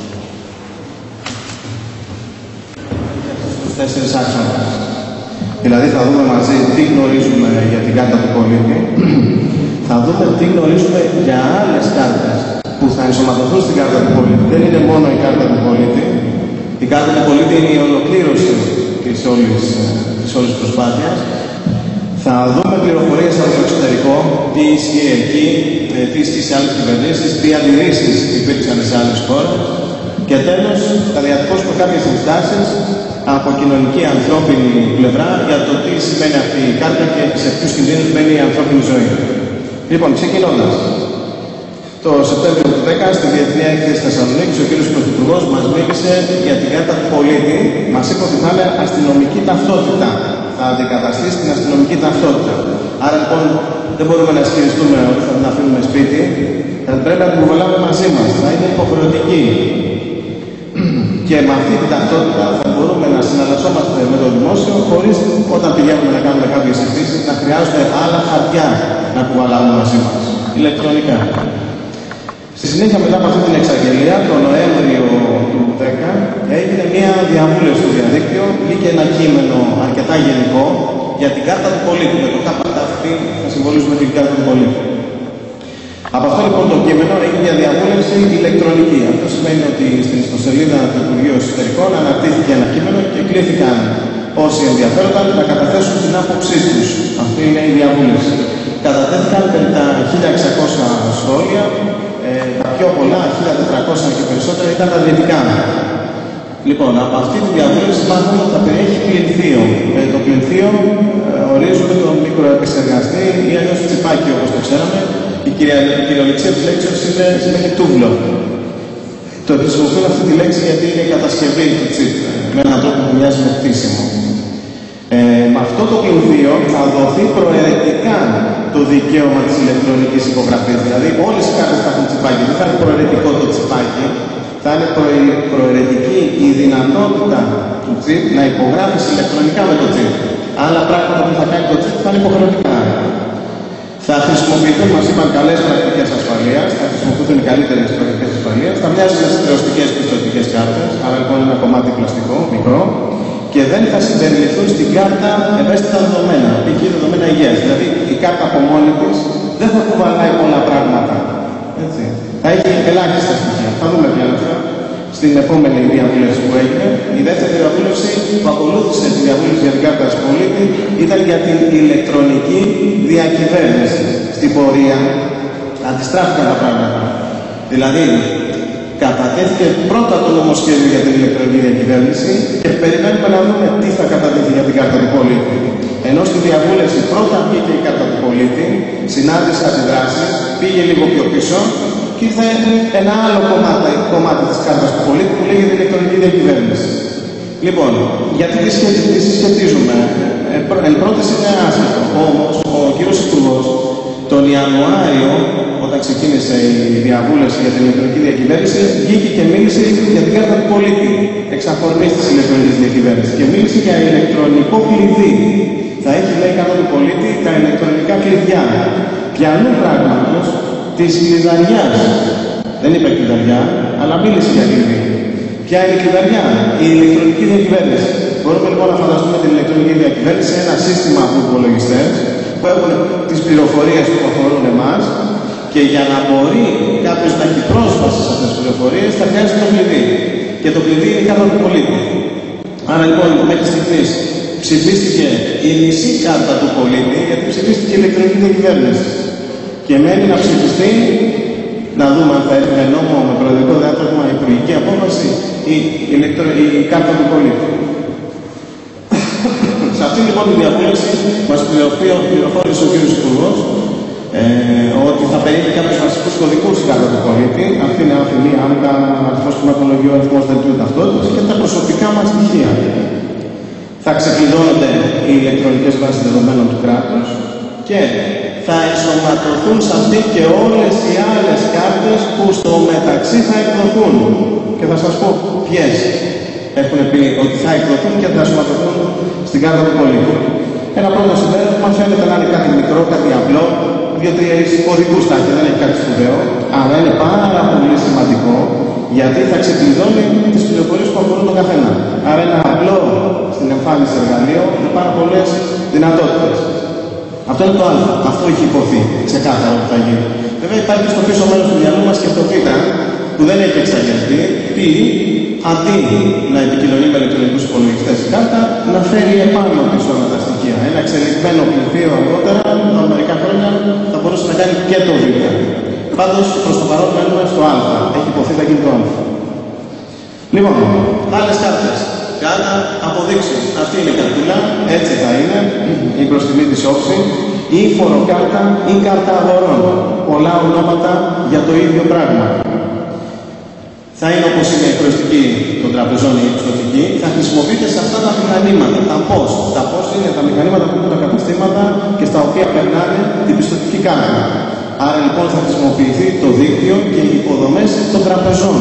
Στους τέσσερις άξονες. Δηλαδή θα δούμε μαζί τι γνωρίζουμε για την κάρτα του πολίτη, θα δούμε τι γνωρίζουμε για άλλες κάρτες που θα ενσωματωθούν στην κάρτα του πολίτη. Δεν είναι μόνο η κάρτα του πολίτη. Η κάρτα του πολίτη είναι η ολοκλήρωση της όλης, της όλης προσπάθειας. Θα δούμε πληροφορίες από το εξωτερικό, τι ισχύει εκεί, τι ισχύει σε άλλες κυβερνήσεις, τι αντιρρήσεις υπήρξαν σε άλλες χώρες. Και τέλος, θα διατυπώσουμε κάποιες συστάσεις από κοινωνική ανθρώπινη πλευρά για το τι σημαίνει αυτή η κάρτα και σε ποιους κινδύνους μπαίνει η ανθρώπινη ζωή. Λοιπόν, ξεκινώντας. Το Σεπτέμβριο του δέκα στη Διεθνή Έκθεση Θεσσαλονίκης ο κ. Πρωθυπουργός μας μίλησε για την κάρτα του πολίτη. Μας είπε ότι θα είναι αστυνομική ταυτότητα. Θα αντικαταστήσει την αστυνομική ταυτότητα. Άρα λοιπόν δεν μπορούμε να ισχυριστούμε ότι θα την αφήνουμε σπίτι. Θα πρέπει να την κουβαλάμε μαζί μας. Θα είναι υποχρεωτική. Και με αυτή την ταυτότητα θα μπορούμε να συναλλασσόμαστε με το δημόσιο χωρίς όταν πηγαίνουμε να κάνουμε κάποιες αιτήσεις να χρειάζονται άλλα χαρτιά να κουβαλάμε μαζί μας. Ηλεκτρονικά. Στη συνέχεια, μετά από αυτή την εξαγγελία, τον Νοέμβριο του δέκα, έγινε μια διαβούλευση στο διαδίκτυο, βγήκε ένα κείμενο αρκετά γενικό για την κάρτα του πολίτη. Με το ΚΑΠΑΤΑΦΠ θα συμβολήσουμε την κάρτα του πολίτη. Από αυτό λοιπόν το κείμενο έγινε μια διαβούλευση ηλεκτρονική. Αυτό σημαίνει ότι στην ιστοσελίδα του Υπουργείου Εσωτερικών αναρτήθηκε ένα κείμενο και κλήθηκαν όσοι ενδιαφέρονταν να καταθέσουν την άποψή τους. Αυτή είναι η διαβούλευση. Κατατέθηκαν χίλια εξακόσια σχόλια. Ε, τα πιο πολλά, χίλια τετρακόσια και περισσότερα, ήταν τα αρνητικά. Λοιπόν, από αυτή τη διαβούλευση μάθαμε ότι θα περιέχει πληνθείο. Ε, το πληνθείο ε, ορίζουμε τον μικροεπεξεργαστή ή αλλιώς τσιπάκι όπως το ξέραμε. Η, κυρια, η κυριολεξία της λέξης είναι, σημαίνει τούβλο. Το χρησιμοποιούμε αυτή τη λέξη γιατί είναι η κατασκευή του τσιπ με έναν τρόπο που μοιάζει με χτίσιμο. Ε, με αυτό το πληνθείο θα δοθεί προαιρετικά το δικαίωμα της ηλεκτρονικής υπογραφής. Δηλαδή, όλες οι κάρτες θα έχουν τσιπάκι. Δεν θα είναι προαιρετικό το τσιπάκι. Θα είναι προαιρετική η δυνατότητα του τσιπ να υπογράφεις ηλεκτρονικά με το τσιπ. Άλλα πράγματα που θα κάνει το τσιπ θα είναι υποχρεωτικά. Θα χρησιμοποιηθούν, μας είπαν, καλές πρακτικές ασφαλείας. Θα χρησιμοποιηθούν οι καλύτερες πρακτικές ασφαλείας. Θα μοιάζουν με στερεοστικές πιστωτικές κάρτες. Άρα λοιπόν ένα κομμάτι πλαστικό, μικρό. Και δεν θα συμπεριληφθούν στην κάρτα ευαίσθητα δεδομένα, π.χ. δεδομένα υγείας. Δηλαδή η κάρτα από μόνη της δεν θα κουβαλάει πολλά πράγματα. Έτσι. Θα έχει ελάχιστα στοιχεία. Θα δούμε πια αυτά στην επόμενη διαβούλευση που έγινε. Η δεύτερη διαβούλευση που ακολούθησε τη διαβούλευση για την κάρτα του πολίτη ήταν για την ηλεκτρονική διακυβέρνηση. Στην πορεία αντιστράφηκαν τα πράγματα. Δηλαδή, κατατέθηκε πρώτα το νομοσχέδιο για την ηλεκτρονική διακυβέρνηση και περιμένουμε να δούμε τι θα κατατεθεί για την κάρτα του πολίτη. Ενώ στη διαβούλευση πρώτα βγήκε η κάρτα του πολίτη, συνάντησε αντιδράσεις, πήγε λίγο πιο πίσω και ήρθε ένα άλλο κομμάτι, κομμάτι της κάρτας του πολίτη που λέγεται ηλεκτρονική διακυβέρνηση. Λοιπόν, γιατί τη συσχετίζουμε. Ε, εν πρώτης είναι άσχετο. Όμως, ο κύριος Υπουργός τον Ιανουάριο, όταν ξεκίνησε η διαβούλευση για την ηλεκτρονική διακυβέρνηση, βγήκε και μίλησε για την κάρτα του πολίτη, εξ αφορμής της ηλεκτρονικής διακυβέρνησης. Και μίλησε για ηλεκτρονικό κλειδί. Θα έχει, λέει, η κάρτα του πολίτη τα ηλεκτρονικά κλειδιά. Πιανού πράγματος της κλειδαριάς. Δεν είπε κλειδαριά, αλλά μίλησε για κλειδί. Ποια είναι η κλειδαριά? Η ηλεκτρονική διακυβέρνηση. Μπορούμε λοιπόν να φανταστούμε την ηλεκτρονική διακυβέρνηση σε ένα σύστημα από υπολογιστές που έχουν τις πληροφορίες που αφορούν εμάς και για να μπορεί κάποιος να έχει πρόσβαση σε αυτές τις πληροφορίες θα χρειάζεται το κλειδί. Και το κλειδί είναι η κάρτα του πολίτη. Άρα λοιπόν μέχρι στιγμής ψηφίστηκε η μισή κάρτα του πολίτη γιατί ψηφίστηκε η ηλεκτρονική διακυβέρνηση. Και μένει να ψηφιστεί, να δούμε αν θα έρθει με νόμο, με προεδρικό διάταγμα, υπουργική απόφαση η, ηλεκτρο... η κάρτα του πολίτη. Σε αυτή λοιπόν τη διαβούλευση μας πληροφόρησε ο κ. Υπουργός ε, ότι θα περιέχει κάποιους βασικούς κωδικούς η κάρτα του πολίτη. Αυτή είναι αφημία, άμετα, αριθμός του μακρολογίου, αριθμός δελτίου ταυτότητας και τα προσωπικά μας στοιχεία. Θα ξεκλειδώνονται οι ηλεκτρονικές βάσεις δεδομένων του κράτους και θα ενσωματωθούν σε αυτή και όλες οι άλλες κάρτες που στο μεταξύ θα εκδοθούν. Και θα σας πω ποιες έχουν πει ότι θα εκδοθούν και θα ενσωματωθούν στην κάρτα του πολίτη. Ένα πρώτο συμπέρασμα φαίνεται να είναι κάτι μικρό, κάτι απλό, δύο-τρία κωδικούς θα έχει, δεν έχει κάτι σπουδαίο, αλλά είναι πάρα πολύ σημαντικό γιατί θα ξεκλειδώνει τις πληροφορίες που αφορούν τον καθένα. Άρα ένα απλό στην εμφάνιση εργαλείο με πάρα πολλές δυνατότητες. Αυτό είναι το άλλο. Αυτό έχει υποθεί ξεκάθαρα ότι θα γίνει. Βέβαια υπάρχει στο πίσω μέρος του μυαλού μας και το Β που δεν έχει εξαγγελθεί, πει αντί να επικοινωνεί με ηλεκτρονικούς υπολογιστές η κάρτα, να φέρει επάνω της όλα τα στοιχεία. Ένα εξελιγμένο πληθείο αργότερα, τα μερικά χρόνια, θα μπορούσε να κάνει και το Β. Πάντως προς το παρόν μένουμε στο Α. Έχει υποθεί, θα γίνει το Α. Λοιπόν, άλλες κάρτες. Κάρτα αποδείξεων. Αυτή είναι η καρτούλα, έτσι θα είναι η προστιμή της όψη. Ή φοροκάρτα ή κάρτα αγορών. Πολλά ονόματα για το ίδιο πράγμα. Θα είναι όπως είναι η χρεωστική των τραπεζών ή η πιστωτική, θα χρησιμοποιείται σε αυτά τα μηχανήματα. Τα πώς. Τα πώς είναι τα μηχανήματα που έχουν τα καταστήματα και στα οποία περνάνε την πιστωτική κάρτα. Άρα λοιπόν θα χρησιμοποιηθεί το δίκτυο και οι υποδομές των τραπεζών.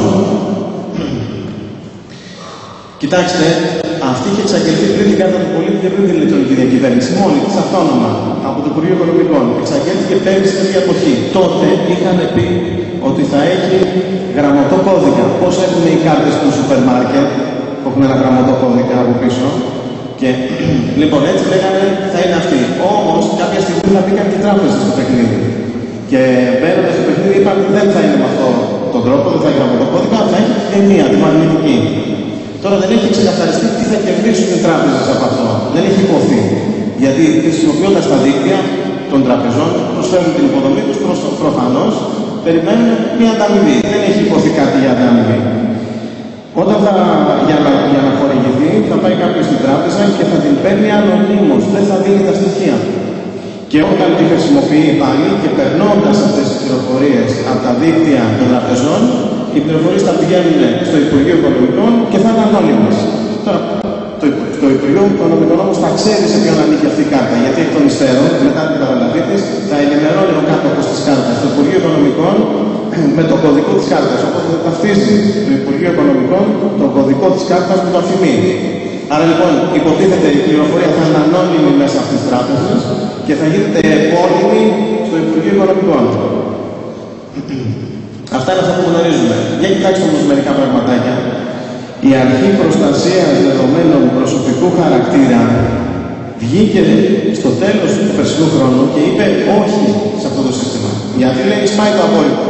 Κοιτάξτε, αυτή είχε εξαγγελθεί πριν την κάρτα του πολίτη και πριν την ηλεκτρονική διακυβέρνηση. Μόλι της αυτόνομα από το Υπουργείο Οικονομικών. Εξαγγέλθηκε πέρυσι τέτοια εποχή. Τότε είχαν πει ότι θα έχει γραμματό κώδικα. Πώς έχουν οι κάρτες του σούπερ μάρκετ που έχουν ένα γραμματό κώδικα από πίσω. Και λοιπόν έτσι λέγανε θα είναι αυτή. Όμως κάποια στιγμή θα μπήκαν και οι τράπεζες στο παιχνίδι. Και μπαίνοντας στο παιχνίδι είπαν ότι δεν θα είναι με αυτόν τον τρόπο, δεν θα έχει γραμματό κώδικα, θα έχει τη ταινία, τη μαγνητική. Τώρα δεν έχει ξεκαθαριστεί τι θα κερδίσουν οι τράπεζες από αυτό. Δεν έχει υποθεί. Γιατί χρησιμοποιώντας τα δίκτυα των τραπεζών, προσφέρουν την υποδομή τους προφανώς, περιμένουν μια ανταμοιβή. Δεν έχει υποθεί κάτι για ανταμοιβή. Όταν θα, για, να, για να χορηγηθεί, θα πάει κάποιος στην τράπεζα και θα την παίρνει ανωνύμως. Δεν θα δίνει τα στοιχεία. Και όταν τη χρησιμοποιεί πάλι και περνώντας αυτές τις πληροφορίες από τα δίκτυα των τραπεζών, οι πληροφορίες θα πηγαίνουν στο Υπουργείο Οικονομικών και θα είναι ανώνυμες. Τώρα, το, το Υπουργείο Οικονομικών όμως θα ξέρει σε ποιον ανήκει αυτή η κάρτα. Γιατί εκ των υστέρων, μετά την καταγραφή της, θα ενημερώνει ο κάτοχος της κάρτας στο Υπουργείο Οικονομικών με το κωδικό της κάρτας. Οπότε θα ταυτίζει το Υπουργείο Οικονομικών τον κωδικό της κάρτας που το αφημεί. Άρα λοιπόν υποτίθεται η πληροφορία θα είναι ανώνυμη μέσα από τις τράπεζες και θα γίνεται επώνυμη στο Υπουργείο Οικονομικών. Αυτά είναι αυτά που γνωρίζουμε. Για κοιτάξτε όμως μερικά πραγματάκια. Η Αρχή Προστασίας Δεδομένων Προσωπικού Χαρακτήρα βγήκε στο τέλος του περσινού χρόνου και είπε όχι σε αυτό το σύστημα. Γιατί λέει σπάει το απόρριτο.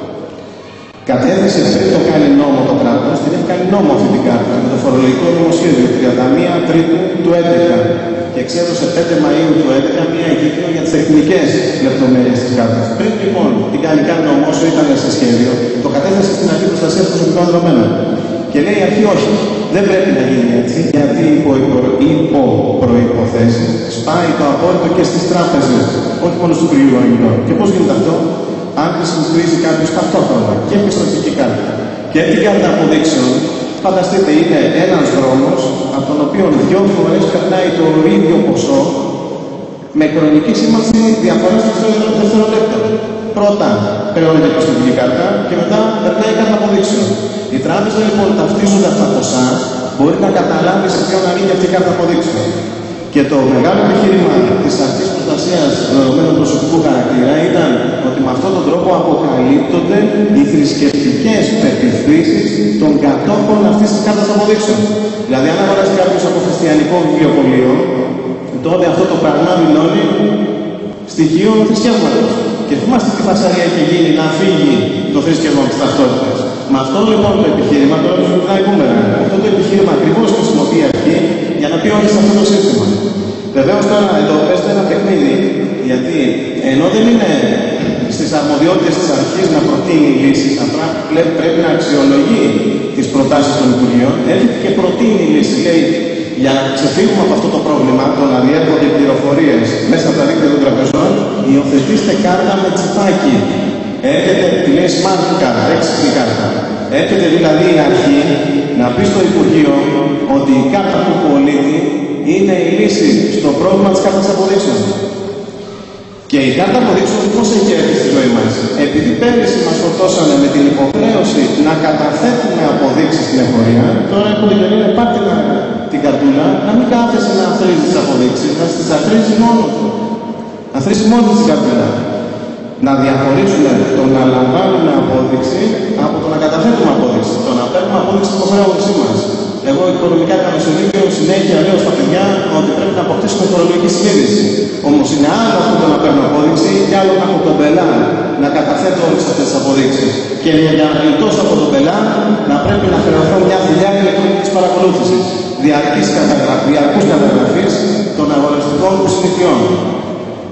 Κατέθεσε πριν το κάνει νόμο το κράτος, την έχει κάνει νόμο αυτή την κάρτα με το φορολογικό νομοσχέδιο τριάντα μία Τρίτου του έντεκα και εξέδωσε πέντε Μαΐου του έντεκα μία εγκύκλιο για τις τεχνικές λεπτομέρειες της κάρτας. Πριν λοιπόν την κάνει κάνει νόμο όσο ήταν σε σχέδιο, το κατέθεσε στην Αρχή Προστασίας Προσωπικών Δεδομένων. Και λέει η Αρχή όχι, δεν πρέπει να γίνει έτσι, γιατί υπό, υπό προϋποθέσεις σπάει το απόρριτο και στις τράπεζες, όχι μόνο στο Υπουργείο Οικονομικών. Και πώς γίνεται αυτό? Αν χρησιμοποιήσει κάποιος ταυτόχρονα και πιστωτική κάρτα και την κάρτα αποδείξεων, φανταστείτε είναι ένας δρόμος από τον οποίο δυο φορές περνάει το ίδιο ποσό με χρονική σήμανση διαφοράς των δευτερολέπτων. Πρώτα χρεώνεται η πιστωτική κάρτα και μετά περνάει η κάρτα αποδείξεων. Η τράπεζα λοιπόν ταυτίζοντας τα ποσά μπορεί να καταλάβει σε ποιον ανήκει αυτή η κάρτα αποδείξεων. Και το μεγάλο επιχείρημα της Αρχής Προστασίας Δεδομένων Προσωπικού Χαρακτήρα ήταν ότι με αυτόν τον τρόπο αποκαλύπτονται οι θρησκευτικές πεποιθήσεις των κατόχων αυτής της κάρτας αποδείξεων. Δηλαδή, αν αγοράσει κάποιος από χριστιανικό βιβλιοπωλείο, τότε αυτό το πράγμα δηλώνει στοιχείο θρησκεύματος. Και θυμάστε τι φασαρία έχει γίνει να φύγει το θρησκεύμα της ταυτότητας. Με αυτό λοιπόν το επιχείρημα, τώρα το ζητάει κούμερα, αυτό το επιχείρημα ακριβώς χρησιμοποιεί η Αρχή για να πει όχι σε αυτό το σύστημα. Βεβαίως τώρα εδώ παίζεται ένα παιχνίδι, γιατί ενώ δεν είναι στις αρμοδιότητες της Αρχής να προτείνει λύσεις, απλά πρέπει να αξιολογεί τις προτάσεις των Υπουργείων, έρχεται και προτείνει λύση. Λέει, για να ξεφύγουμε από αυτό το πρόβλημα, το να διέρχονται πληροφορίες μέσα από τα δίκτυα των τραπεζών, υιοθετήστε κάρτα με τσιπάκι. Έρχεται, τη λέει smart κάρτα, έξυπνη κάρτα. Έρχεται δηλαδή η Αρχή να πει στο Υπουργείο ότι η κάρτα του πολίτη είναι η λύση στο πρόβλημα της κάρτας αποδείξεων. Και η κάρτα αποδείξεων πώς έχει έρθει στη ζωή μας? Επειδή πέρυσι μας φορτώσανε με την υποχρέωση να καταθέτουμε αποδείξεις στην εφορία, τώρα έρχονται και λένε πάρτε την καρτούλα, να μην κάθεσαι να αθροίζει τις αποδείξεις, να τις αθροίζει μόνο του. Να αθροίζει μόνο την καρτούλα. Να διαχωρίσουμε το να λαμβάνουμε απόδειξη από το να καταθέτουμε απόδειξη. Το να παίρνουμε απόδειξη στην υποχρέωσή μας. Εγώ οικονομικά κάνω στο Λύκειο, συνέχεια λέω στα παιδιά ότι πρέπει να αποκτήσουμε φορολογική συνείδηση. Όμως είναι άλλο αυτό το να παίρνω απόδειξη και άλλο να έχω τον πελά να καταθέτω όλες αυτές τις αποδείξεις. Και για να γλιτώσω από τον πελά να πρέπει να χρεωθώ μια δουλειά ηλεκτρονικής παρακολούθησης. Διαρκής καταγραφής των αγοραστικών μου συνηθιών.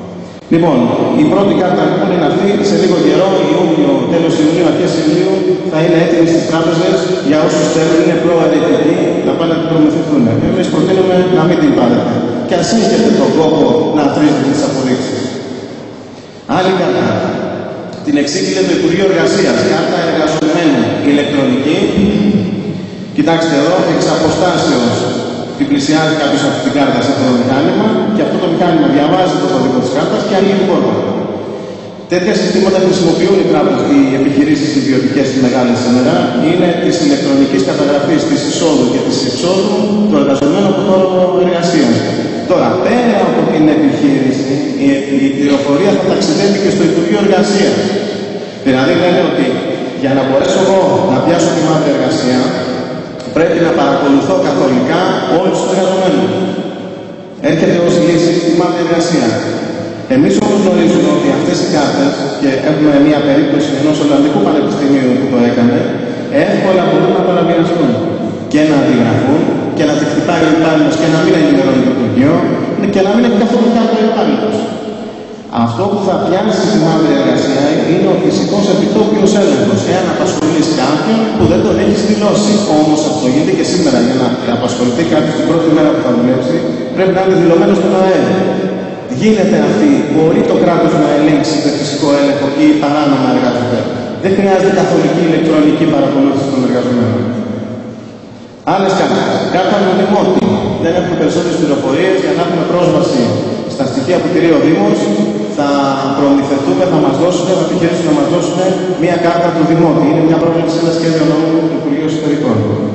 Λοιπόν, η πρώτη κάρτα λοιπόν είναι αυτή, σε λίγο καιρό, Ιούνιο, τέλος Ιουνίου, αρχές Ιουλίου, θα είναι έτοιμη στις τράπεζες για όσους θέλουν, είναι προαιρετική, να πάνε να την προμηθευτούν. Εμείς προτείνουμε να μην την πάρετε. Και ας έχετε τον κόπο να τρίζετε τις αποδείξεις. Άλλη κάρτα. Την εξήγηλε το Υπουργείο Εργασίας. Κάρτα εργαζομένου ηλεκτρονική. Κοιτάξτε εδώ, εξ αποστάσεως την πλησιάζει κάποιος από την κάρτα σε αυτό το μηχάνημα και αυτό το μηχάνημα διαβάζει το κωδικό της κάρτας και ανοίγει την πόρτα. Τέτοια συστήματα χρησιμοποιούν οι τράπεζες, οι επιχειρήσεις ιδιωτικές στις μεγάλες σήμερα, είναι της ηλεκτρονικής καταγραφής της εισόδου και της εξόδου του εργαζομένου από το χώρο εργασίας. Τώρα, πέρα από την επιχείρηση, η, η πληροφορία θα ταξιδεύει και στο Υπουργείο Εργασίας. Δηλαδή, λένε ότι για να μπορέσω εγώ να πιάσω τη μαύρη εργασία, πρέπει να παρακολουθώ καθολικά όλους τους εργαζομένους. Έρχεται ως λύση στη μαύρη εργασία. Εμείς όμως γνωρίζουμε ότι αυτές οι κάρτες, και έχουμε μια περίπτωση ενός Ολλανδικού Πανεπιστημίου που το έκανε, εύκολα μπορούν να παραβιαστούν και να αντιγραφούν και να τη χτυπάει ο υπάλληλος και να μην ενημερώνει το Υπουργείο και να μην έχει καθόλου κάρτα ο υπάλληλος. Αυτό που θα πιάσει στη μαύρη εργασία είναι ο φυσικός επιτόπιος έλεγχος. Εάν απασχολείς κάποιον που δεν τον έχει δηλώσει. Όμως αυτό γίνεται και σήμερα. Για να απασχοληθεί κάποιος την πρώτη μέρα που θα δουλέψει, πρέπει να είναι δηλωμένο στον ΑΕΔ. Γίνεται αυτή, μπορεί το κράτος να ελέγξει με φυσικό έλεγχο ή παράνομα εργάζονται. Δεν χρειάζεται καθολική ηλεκτρονική παρακολούθηση των εργαζομένων. Άλλες κάρτες. Κάρτα μνημότη. Δεν έχουμε περισσότερες πληροφορίες για να έχουμε πρόσβαση στα στοιχεία που τηρεί ο Δήμος. Θα προμηθευτούμε, θα μας δώσουν, θα επιχειρήσουν να μας δώσουν μια κάρτα του Δημότη. Είναι μια πρόβλεψη σε ένα σχέδιο νόμου του Υπουργείου Εσωτερικών.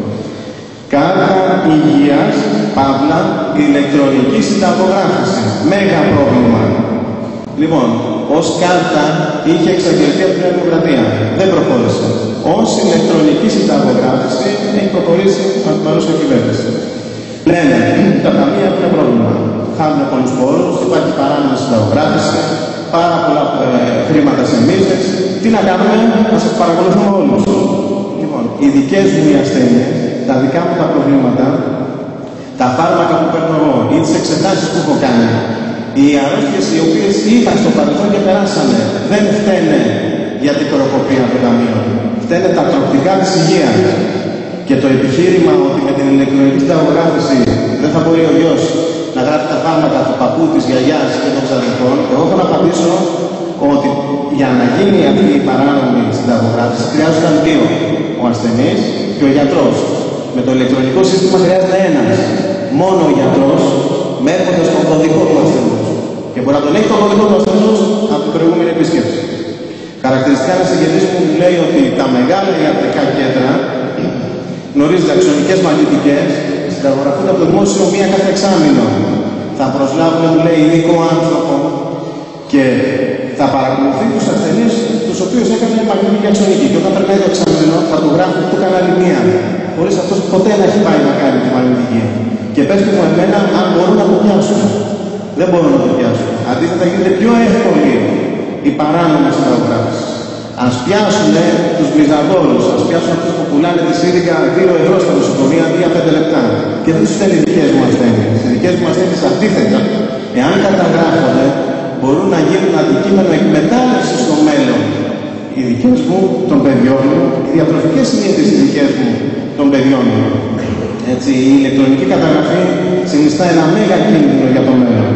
Κάρτα υγείας, παύλα, ηλεκτρονική συνταγογράφηση. Μέγα πρόβλημα. Λοιπόν, ως κάρτα είχε εξαγγελθεί από την Δημοκρατία. Δεν προχώρησε. Ως ηλεκτρονική συνταγογράφηση έχει προχωρήσει από την παρούσα κυβέρνηση. Λένε, τα ταμεία έχουν πρόβλημα. Χάνουν πολλούς πόρους, υπάρχει παράνομη συνταγογράφηση, πάρα πολλά ε, χρήματα σε μίζες. Τι να κάνουμε, να σας παρακολουθούμε όλους. Λοιπόν, οι δικές μου οι ασθένειες, τα δικά μου τα προβλήματα, τα φάρμακα που παίρνω εγώ ή τις εξετάσεις που έχω κάνει, οι αρρώστιες οι οποίες είχαν στο παρελθόν και περάσανε, δεν φταίνε για την προκοπή των ταμείων. Φταίνε τα τροπτικά της υγείας. Και το επιχείρημα ότι με την ηλεκτρονική συνταγογράφηση δεν θα μπορεί ο γιος να γράφει τα φάρμακα του παππού, της γιαγιάς και των ξαδελφών, εγώ έχω να απαντήσω ότι για να γίνει αυτή η παράνομη συνταγογράφηση χρειάζονταν δύο. Ο ασθενής και ο γιατρός. Με το ηλεκτρονικό σύστημα χρειάζεται ένας. Μόνο ο γιατρός μέρχοντας τον κωδικό του ασθενούς. Και μπορεί να τον έχει τον κωδικό του ασθενούς από την προηγούμενη επίσκεψη. Χαρακτηριστικά ένα συγγενής μου μου λέει ότι τα μεγάλα ιατρικά κέντρα, γνωρίζετε, αξιονικές μαγνητικές, συνταγογραφούνται από το δημόσιο μία κάθε εξάμηνο. Θα προσλάβουν, μου λέει, ειδικό άνθρωπο και θα παρακολουθεί τους ασθενείς τους οποίους έκανε μαγνητική αξιονική. Και όταν περνάει το εξάμηνο, θα του γράφει του έκανε άλλη μία. Χωρίς αυτός ποτέ να έχει πάει να κάνει τη μαγνητική. Και πέστε μου εμένα αν μπορούν να το πιάσουν. Δεν μπορούν να το πιάσουν. Αντίθετα γίνεται πιο εύκολη η παράνομη συνταγογράφηση. Ας πιάσουν τους μπλιζαδόρους, ας πιάσουν αυτούς που πουλάνε τη σύριγγα δύο ευρώ στα νοσοκομεία αντί για πέντε λεπτά. Και δεν τους στέλνει οι δικές μου ασθένειες. Οι δικές μου ασθένειες αντίθετα, εάν καταγράφονται, μπορούν να γίνουν αντικείμενο εκμετάλλευση στο μέλλον. Οι δικές μου, των παιδιών μου, οι διατροφικές συνήθειες οι δικές μου, των παιδιών μου. Έτσι, η ηλεκτρονική καταγραφή συνιστά ένα μέγα κίνδυνο για το μέλλον.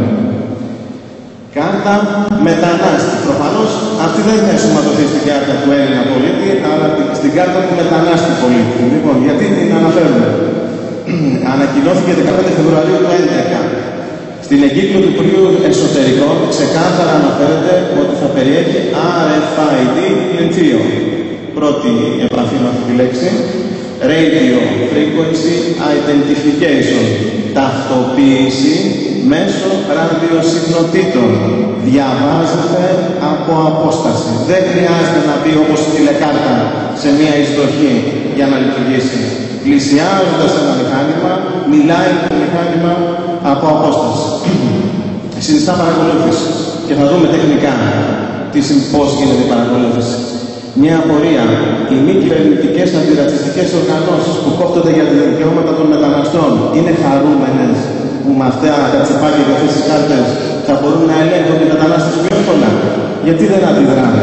Κάρτα μετανάστη. Προφανώς αυτή δεν θα ενσωματωθεί στην κάρτα του Έλληνα πολίτη, αλλά στην κάρτα του μετανάστη πολίτη. Λοιπόν, γιατί την αναφέρουμε. Ανακοινώθηκε δεκαπέντε Φεβρουαρίου του δύο χιλιάδες έντεκα. Στην εγκύκλιο του Υπουργείου Εσωτερικών ξεκάθαρα αναφέρεται ότι θα περιέχει αρ εφ άι ντι πληθείο. Πρώτη επαφή με αυτή τη λέξη. Radio Frequency Identification. Ταυτοποίηση μέσω ραδιοσυχνοτήτων. Διαβάζεται από απόσταση. Δεν χρειάζεται να μπει όπως η τηλεκάρτα σε μία εισδοχή για να λειτουργήσει. Πλησιάζοντας ένα μηχάνημα, μιλάει το μηχάνημα από απόσταση. Συνιστά παρακολούθηση. Και θα δούμε τεχνικά τι, πώς γίνεται η παρακολούθηση. Μια απορία. Οι μη κυβερνητικές αντιρατσιστικές οργανώσεις που κόπτονται για τα δικαιώματα των μεταναστών είναι χαρούμενες που με αυτά τα τσεπάκια και αυτές τις κάρτες θα μπορούν να ελέγχουν οι μετανάστες γιατί δεν αντιδράνε.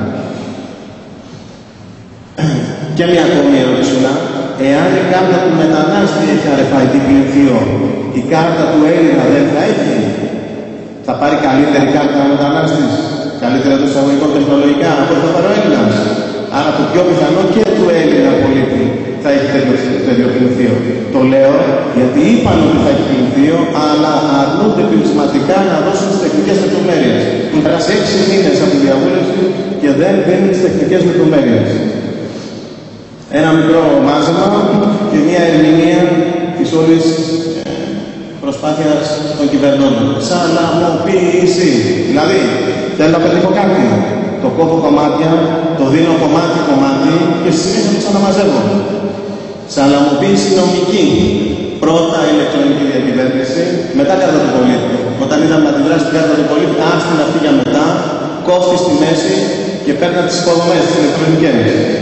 Και μια ακόμη ερώτηση, εάν η κάρτα του μετανάστη έχει αρεφαϊτή πληθείο, η κάρτα του Έλληνα δεν θα έχει. Θα πάρει καλύτερη κάρτα ο μετανάστης, καλύτερα των εισαγωγικών τεχνολογικά από ό,τι θα πάρει ο Έλληνας. Άρα το πιο πιθανό και του Έλληνα πολίτη θα έχει τέτοιο πληθείο. Το λέω γιατί είπαν ότι θα έχει πληθείο, αλλά αρνούνται πεισματικά να δώσουν τις τεχνικές λεπτομέρειες. Έχουν περάσει έξι μήνες από τη διαβούλευση και δεν δίνουν τις τεχνικές λεπτομέρειες. Ένα μικρό μάζεμα και μια ερμηνεία της όλης προσπάθειας των κυβερνώντων. Σαλαμοποίηση. Δηλαδή, θέλω να πετύχω κάτι. Το κόβω κομμάτια, το δίνω κομμάτι-κομμάτι και στη συνέχεια το ξαναμαζεύω. Σαλαμοποίηση νομική. Πρώτα ηλεκτρονική διακυβέρνηση, μετά κάρτα του πολίτη. Όταν είδαμε να αντιδράσει την κάρτα του πολίτη, άστην αυτή για μετά, κόφτει στη μέση και παίρνει τις υποδομές, τις ηλεκτρονικές.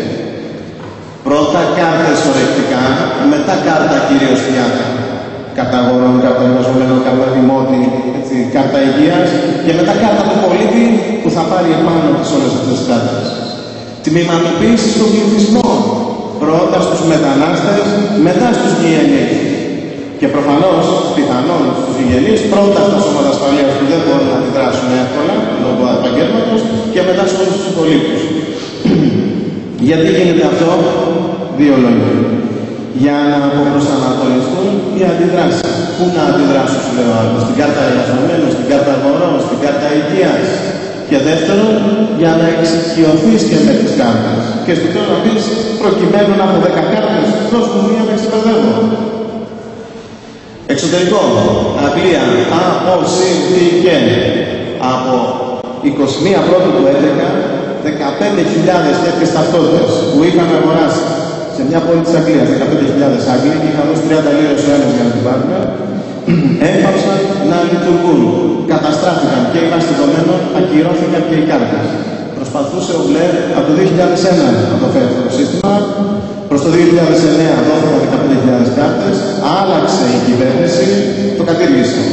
Πρώτα κάρτες ορεκτικά, μετά κάρτα κυρίως πια καταγορών, κάρτα εργαζομένων, κάρτα δημότη, έτσι, κάρτα υγείας και μετά κάρτα του πολίτη που θα πάρει επάνω τις όλες αυτές τις κάρτες. Τμηματοποίηση στον πληθυσμό. Πρώτα στους μετανάστες, μετά στους γηγενείς. Και προφανώς, πιθανόν στους γηγενείς, πρώτα στα σώματα ασφαλείας που δεν μπορούν να αντιδράσουν εύκολα λόγω επαγγέλματος και μετά στους όλους τους υπολείπους. Γιατί γίνεται αυτό? Δύο λόγια. Για να αποπροσανατολιστούν οι αντιδράσεις. Πού να αντιδράσουν, σου λέω άλλο, στην κάρτα εργαζομένων, στην κάρτα αγορών, στην κάρτα υγείας. Και δεύτερον, για να εξοικειωθείς και με τις κάρτες. Και στο τέλος να πεις, προκειμένου να έχω δέκα κάρτες, δώσ' μου μία να ξεπερδεύω. Εξωτερικό, Αγγλία, από, συν, τι και. Από είκοσι μία πρώτου του έντεκα, δεκαπέντε χιλιάδες τέτοιες ταυτότητες που είχαν αγοράσει σε μια πόλη της Αγγλίας, δεκαπέντε χιλιάδες Άγγλοι, και είχαν δώσει τριάντα λίρες ο ένας για να την πάρουν, έπαψαν να λειτουργούν. Καταστράφηκαν και οι βάσεις δεδομένων, ακυρώθηκαν και οι κάρτες. Προσπαθούσε ο Μπλερ από το δύο χιλιάδες ένα να το φέρει το σύστημα. Προς το δύο χιλιάδες εννέα δόθηκαν δεκαπέντε χιλιάδες κάρτες, άλλαξε η κυβέρνηση, το κατήργησε.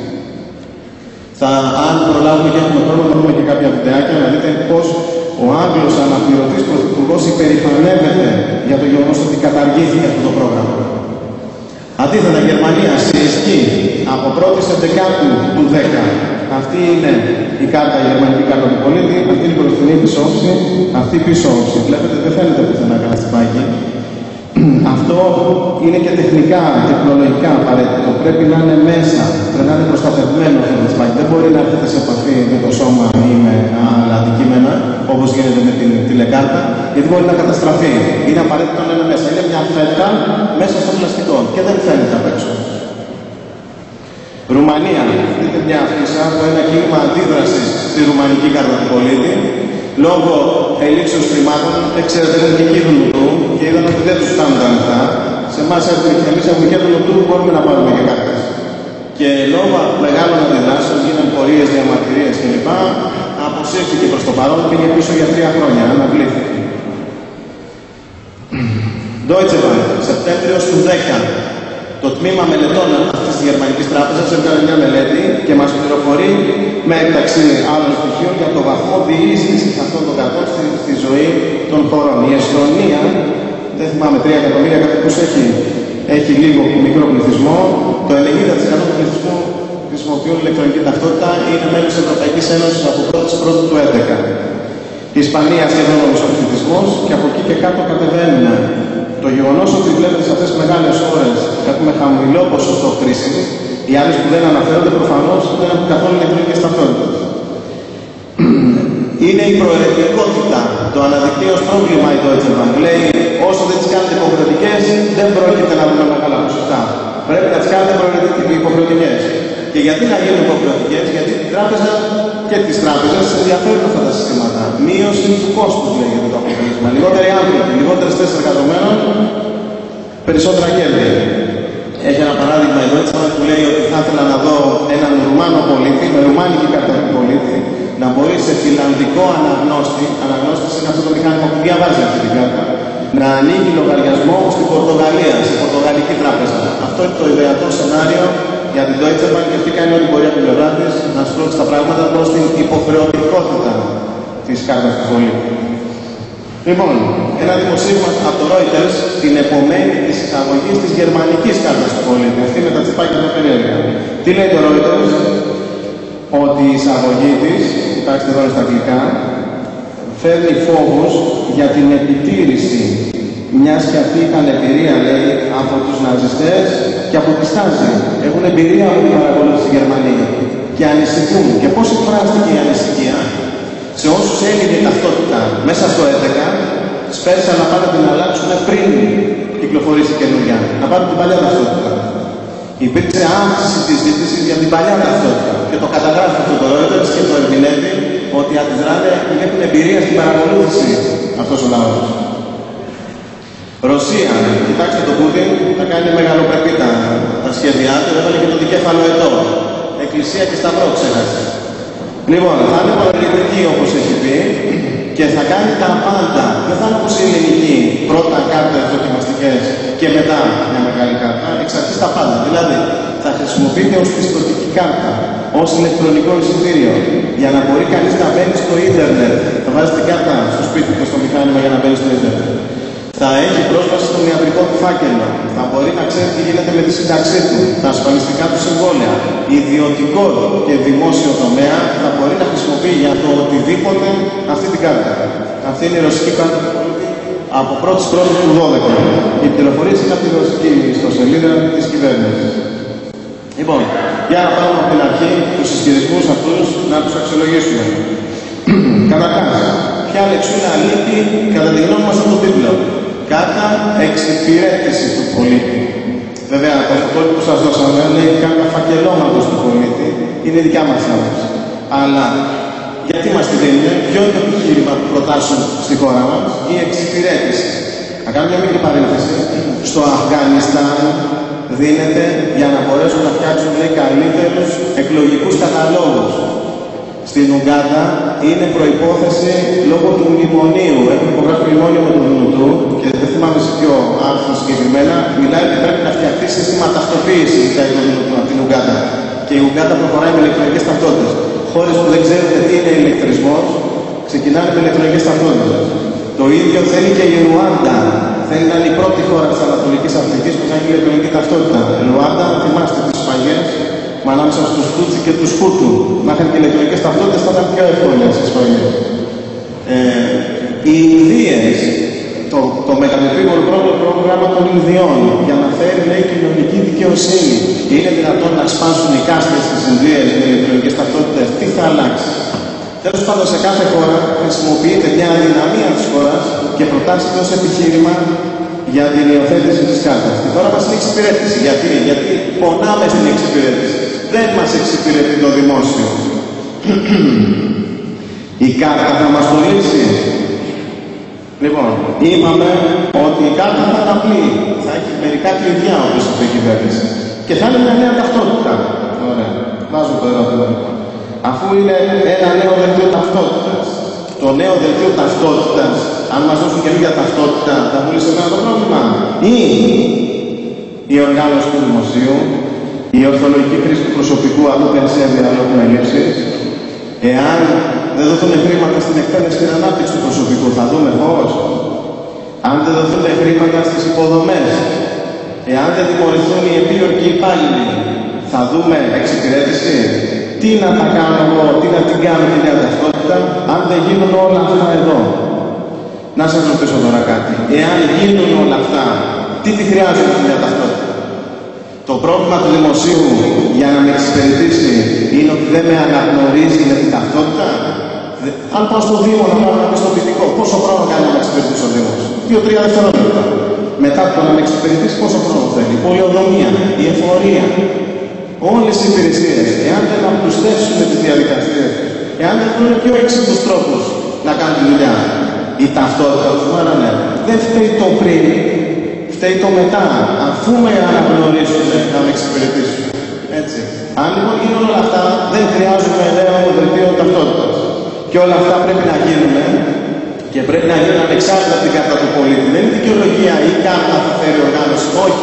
Θα, αν προλάβουμε και έχουμε χρόνο, θα δούμε και κάποια βιντεάκια να δείτε πώς ο Άγγλος αναπληρωτής πρωθυπουργός υπερηφανεύεται για το γεγονός ότι καταργήθηκε αυτό το πρόγραμμα. Αντίθετα, η Γερμανία σε ισχύ από πρώτη Σεπτεμβρίου του δέκα. Αυτή είναι η κάρτα, η γερμανική κάρτα του πολίτη, αυτή είναι η μπροστινή πίσω όψη, αυτή η πίσω όψη. Βλέπετε, δεν φαίνεται πουθενά κανένα τσιπάκι. Αυτό είναι και τεχνικά, τεχνολογικά απαραίτητο. Πρέπει να είναι μέσα, πρέπει να είναι προστατευμένο αυτό το τσιπάκι. Δεν μπορεί να έρθετε σε επαφή με το σώμα ή με άλλα αντικείμενα, όπως γίνεται με την τηλεκάρτα, γιατί μπορεί να καταστραφεί. Είναι απαραίτητο να είναι μέσα. Είναι μια φέτα μέσα στο πλαστικό και δεν φαίνεται απ' έξω. Ρουμανία. Δείτε μια αφίσα από ένα κίνημα αντίδρασης στη ρουμανική κάρτα του πολίτη. Λόγω ελλείψεως χρημάτων, ξέρετε, έχουν και κίνδυνο του και είδαν ότι δεν τους φτάνουν τα λεφτά. Σε εμάς εμείς έχουμε κίνδυνο του, μπορούμε να πάρουμε και κάρτες. Και λόγω μεγάλων αντιδράσεων, γίναν πορείες, διαμαρτυρίες κλπ. Αποσύρθηκε προς το παρόν, πήγε πίσω για τρία χρόνια, αναβλήθηκε. Deutsche Bank, Σεπτέμβριος του δέκα. Το τμήμα μελετών αυτής της γερμανικής τράπεζας έκανε μια μελέτη και μας πληροφορεί μεταξύ άλλων στοιχείων για το βαθμό διείσδυσης αυτών των καρτών στη, στη ζωή των χωρών. Η Εστονία, δεν θυμάμαι, τρία εκατομμύρια κατοίκους έχει, έχει λίγο μικρό πληθυσμό. Το ενενήντα τοις εκατό του πληθυσμού χρησιμοποιούν ηλεκτρονική ταυτότητα, είναι μέλος της Ευρωπαϊκής Ένωσης από πρώτη πρώτου του έντεκα. Η Ισπανία σχεδόν ο μισοπληθυσμός και από εκεί και κάτω κατεβαίνουν. Το γεγονός ότι βλέπετε σε αυτές τις μεγάλες χώρες έχουμε χαμηλό ποσοστό χρήσης, οι άλλες που δεν αναφέρονται προφανώς δεν έχουν καθόλου ηλεκτρονικές ταυτότητες. Είναι η προαιρετικότητα. Το αναδεικνύει ως πρόβλημα η Deutsche Bank. Λέει, όσο δεν τις κάνετε υποχρεωτικές, δεν πρόκειται να δούμε μεγάλα ποσοστά. Πρέπει να τις κάνετε υποχρεωτικές. Και γιατί να γίνουν υποχρεωτικές? Γιατί την τράπεζα και τις τράπεζες ενδιαφέρουν αυτά τα συστήματα. Μείωση του κόστους, λέγεται το αποτέλεσμα. Λιγότεροι άνθρωποι, λιγότερες θέσεις εργαζομένων, περισσότερα κέρδη. Έχει ένα παράδειγμα εδώ, έτσι, που λέει ότι θα ήθελα να δω έναν Ρουμάνο πολίτη, με ρουμάνικη κάρτα του πολίτη, να μπορεί σε φιλανδικό αναγνώστη, αναγνώστης είναι αυτό το μηχάνημα που διαβάζει αυτή την κάρτα, να ανοίγει λογαριασμό στην Πορτογαλία, στην Πορτογαλική τράπεζα. Αυτό είναι το ιδεατό σενάριο για την Deutsche Bank και αυτή κάνει ό,τι μπορεί από την πλευρά της να στρώσει τα πράγματα προς την υποχρεωτικότητα της κάρτας του πολίτη. Λοιπόν, ένα δημοσίευμα από το Reuters την επομένη της εισαγωγής της γερμανικής κάρτας του πολίτη, αυτή με τα τσιπάκια των περίεργα. Τι λέει το Reuters? Ότι η εισαγωγή της, κοιτάξτε εδώ στα αγγλικά, φέρνει φόβους για την επιτήρηση, μιας και αυτοί είχαν εμπειρία, λέει, από τους ναζιστές και από τη Στάζη. Έχουν εμπειρία από την παρακολούθηση στη Γερμανία και ανησυχούν. Και πώς εκφράστηκε η ανησυχία? Σε όσους έλεγε ταυτότητα μέσα στο έντεκα, σπέρσαν να πάνε να την αλλάξουν πριν κυκλοφορήσει καινούργια, να πάρουν την παλιά ταυτότητα. Υπήρξε αύξηση της ζήτησης για την παλιά ταυτότητα και το καταγράφει αυτό το Reuters και το ερμηνεύει ότι αντιδράνε και έχουν εμπειρία στην παρακολούθηση αυτός ο λαός. Ρωσία, κοιτάξτε το Πούτιν, θα κάνει μεγαλοπρεπή τα, τα σχέδιά του, έβαλε και το δικέφαλο ετώ. Εκκλησία και σταυρό ξέχασε. Λοιπόν, θα είναι πολυελληνική όπως έχει πει και θα κάνει τα πάντα. Δεν θα είναι όπως η ελληνική, πρώτα κάρτες δοκιμαστικές και μετά μια μεγάλη κάρτα. Εξ αρχής τα πάντα. Δηλαδή, θα χρησιμοποιείται ως πιστωτική κάρτα, ως ηλεκτρονικό εισιτήριο, για να μπορεί κανείς να μπαίνει στο ίντερνετ. Θα βάζει την κάρτα στο σπίτι του, στο μηχάνημα για να μπαίνει στο ίντερνετ. Θα έχει πρόσβαση στον ιατρικό του φάκελο. Θα μπορεί να ξέρει τι γίνεται με τη σύνταξή του, τα ασφαλιστικά του συμβόλαια. Ιδιωτικό και δημόσιο τομέα θα μπορεί να χρησιμοποιεί για το οτιδήποτε αυτή την κάρτα. Αυτή είναι η ρωσική κάρτα του πολίτη από πρώτη πρώτη του δώδεκα. Οι πληροφορίες είναι από τη ρωσική ιστοσελίδα της κυβέρνησης. Λοιπόν, για να πάμε από την αρχή τους ισχυρισμούς αυτούς να τους αξιολογήσουμε. Καταρχάς, ποια λεξούλα λείπει κατά τη γνώμη μας από τον τίτλο? Κάρτα εξυπηρέτηση του πολίτη. Βέβαια, το αυτοκόλλητο που σας δώσαμε λέει κάρτα φακελώματος του πολίτη. Είναι δικιά μας άποψη. Αλλά γιατί μας τη δίνουν, ποιο είναι το επιχείρημα που προτάσουν στη χώρα μας? Η εξυπηρέτηση. Να κάνω μια μικρή παρένθεση. Στο Αφγανιστάν δίνεται για να μπορέσουν να φτιάξουν λέει, καλύτερους εκλογικούς καταλόγους. Στην Ουγκάντα είναι προϋπόθεση λόγω του μνημονίου. Έχουν υπογράψει μνημόνιο με τον Δουνουτού και δεν θυμάμαι σε ποιο άρθρο συγκεκριμένα. Μιλάει ότι πρέπει να φτιαχτεί σύστημα ταυτοποίησης από την Ουγκάντα. Και η Ουγκάντα προχωράει με ηλεκτρονικές ταυτότητες. Χώρες που δεν ξέρουν τι είναι ηλεκτρισμός ξεκινάνε με ηλεκτρονικές ταυτότητες. Το ίδιο θέλει και η Ρουάντα. Θέλει να είναι η πρώτη χώρα της Ανατολικής Αφρικής που θα έχει ηλεκτρονική ταυτότητα. Η Ρουάντα, θυμάστε τις σφαγές. Μα ανάμεσα στους Τούτσι και τους Χούτου, να είχαν και ηλεκτρονικές ταυτότητες, θα ήταν πιο εύκολες οι σφαγές. Ε, οι Ινδίες, το, το μεγαλεπίγωρο πρόγραμμα των Ινδιών, για να φέρει λέει, κοινωνική δικαιοσύνη. Είναι δυνατόν να σπάσουν οι κάστες στις Ινδίες με ηλεκτρονικές ταυτότητες? Τι θα αλλάξει? Τέλος πάντων, σε κάθε χώρα χρησιμοποιείται μια αδυναμία της χώρας και προτάσσεται ως επιχείρημα για την υιοθέτηση της κάρτας. Τη χώρα μας είναι εξυπηρέτηση. Γιατί? Γιατί πονάμε στην εξυπηρέτηση. Δεν μας εξυπηρετεί το δημόσιο. Η κάρτα θα μας το λύσει? Λοιπόν, είπαμε ότι η κάρτα θα είναι απλή. Θα έχει μερικά κλειδιά όπως είπε η κυβέρνηση. Και θα είναι μια νέα ταυτότητα. Ωραία. Βάζω το ερώτημα. Αφού είναι ένα νέο δελτίο ταυτότητας. Το νέο δελτίο ταυτότητας, αν μας δώσουν καινούργια ταυτότητα, θα μου λύσει το πρόβλημα? Ή η οργάνωση του δημοσίου, η ορθολογική χρήση του προσωπικού αλλού περισσεύει αλλού έχουν ελλείψεις. Εάν δεν δοθούν χρήματα στην εκπαίδευση και την ανάπτυξη του προσωπικού, θα δούμε πώς? Αν δεν δοθούν χρήματα στις υποδομές, εάν δεν τιμωρηθούν οι επίορκοι υπάλληλοι, θα δούμε εξυπηρέτηση? Τι να τα κάνω εγώ, τι να την κάνω τη νέα ταυτότητα, αν δεν γίνουν όλα αυτά εδώ? Να σας ρωτήσω τώρα κάτι. Εάν γίνουν όλα αυτά, τι τη χρειάζεται τη νέα ταυτότητα? Το πρόβλημα του δημοσίου για να με εξυπηρετήσει είναι ότι δεν με αναγνωρίζει για την ταυτότητα. Αν πάω στο Δήμο να πάω ένα πιστοποιητικό, πόσο χρόνο κάνει να με εξυπηρετήσει ο Δήμος? Δύο-τρία δευτερόλεπτα. Μετά από το να με εξυπηρετήσει, πόσο χρόνο θέλει? Η πολεοδομία, η εφορία. Όλες οι υπηρεσίες, εάν δεν απλουστεύσουμε τις διαδικασίες, εάν δεν βρουν πιο έξυπνους τρόπους να κάνουν τη δουλειά, η ταυτότητα τους μάρανε, δεν φταίει το πριν, φταίει το μετά, αφού με αναγνωρίσουν να με εξυπηρετήσουν. Έτσι. Αν λοιπόν γίνουν όλα αυτά, δεν χρειάζομαι νέο δελτίο ταυτότητας. Και όλα αυτά πρέπει να γίνουν και πρέπει να γίνουν ανεξάρτητα από την κάρτα του πολίτη. Δεν είναι δικαιολογία ή κάρτα θα φέρει οργάνωση. Όχι.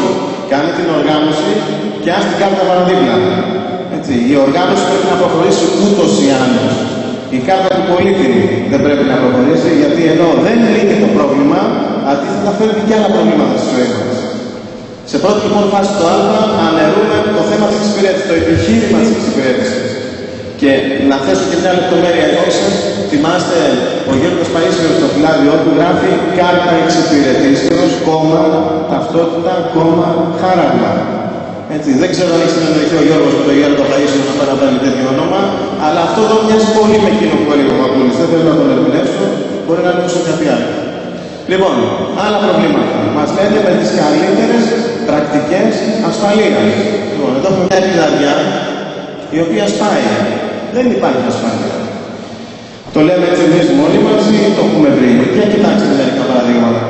Κάνει την οργάνωση και άς την κάρτα παραδίπλα. Έτσι, η οργάνωση πρέπει να προχωρήσει ούτως ή άλλως. Η κάρτα του πολίτη δεν πρέπει να προχωρήσει, γιατί ενώ δεν λύνει το πρόβλημα, αντίθετα φέρνει και άλλα προβλήματα στη ζωή μας. Σε πρώτη λοιπόν φάση το Α, αναιρούμε το θέμα της εξυπηρέτησης, το επιχείρημα της εξυπηρέτησης. Και να θέσω και μια λεπτομέρεια εδώ σας, θυμάστε ο Γιώργος Παΐσιος στο φυλάδιό του γράφει κάρτα εξυπηρετήσεως, κόμμα, ταυτότητα, κόμμα, χάραγμα. Έτσι, δεν ξέρω αν έχει συνεννοηθεί ο Γιώργος με τον Γιώργο Παΐσιο να πάει να παίρνει τέτοιο όνομα, αλλά αυτό εδώ μοιάζει πολύ με εκείνο που έλεγε ο Μαπούλης. Δεν θέλω να τον ερμηνεύσω, μπορεί να είναι σε κάτι άλλο. Λοιπόν, άλλα προβλήματα. Μας λένε με τις καλύτερες πρακτικές ασφαλείας. Λοιπόν, εδώ έχουμε μια κλειδαριά η οποία σπάει. Δεν υπάρχει ασφάλεια. Το λέμε έτσι εμείς μόνοι μας ή το έχουμε βρει. Και κοιτάξτε μερικά παραδείγματα.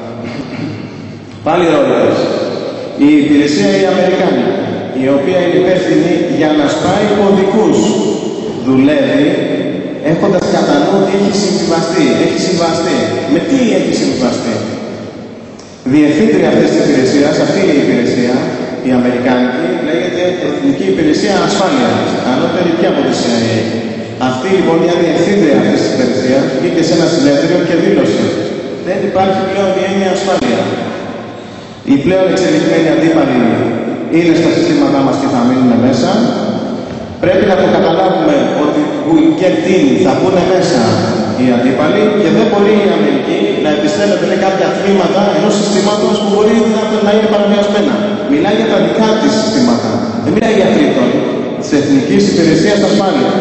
Πάλι ρόλες. Η υπηρεσία η Αμερικάνη, η οποία είναι υπεύθυνη για να σπάει κωδικούς, δουλεύει έχοντας κατά νου ότι έχει συμβιβαστεί. Έχει συμβαστεί. Με τι έχει συμβιβαστεί? Διευθύντρια αυτής της υπηρεσίας, αυτή η υπηρεσία, η Αμερικάνικη, λέγεται Εθνική Υπηρεσία Ασφάλειας, ανώτερη και από τη σι άι έι. Αυτή λοιπόν η διευθύντρια αυτής της υπηρεσίας βγήκε σε ένα συνέδριο και δήλωσε: δεν υπάρχει πλέον η έννοια ασφάλεια. Οι πλέον εξελιγμένοι αντίπαλοι είναι στα συστήματά μας και θα μείνουν μέσα. Πρέπει να το καταλάβουμε ότι και τι θα πούνε μέσα οι αντίπαλοι και δεν μπορεί η Αμερική να επιστρέφεται με κάποια τμήματα ενός συστήματος που μπορεί να, να είναι παραβιασμένα. Μιλάει για τα δικά της συστήματα. Δεν μιλάει για τρίτον της Εθνικής Υπηρεσίας Ασφάλειας.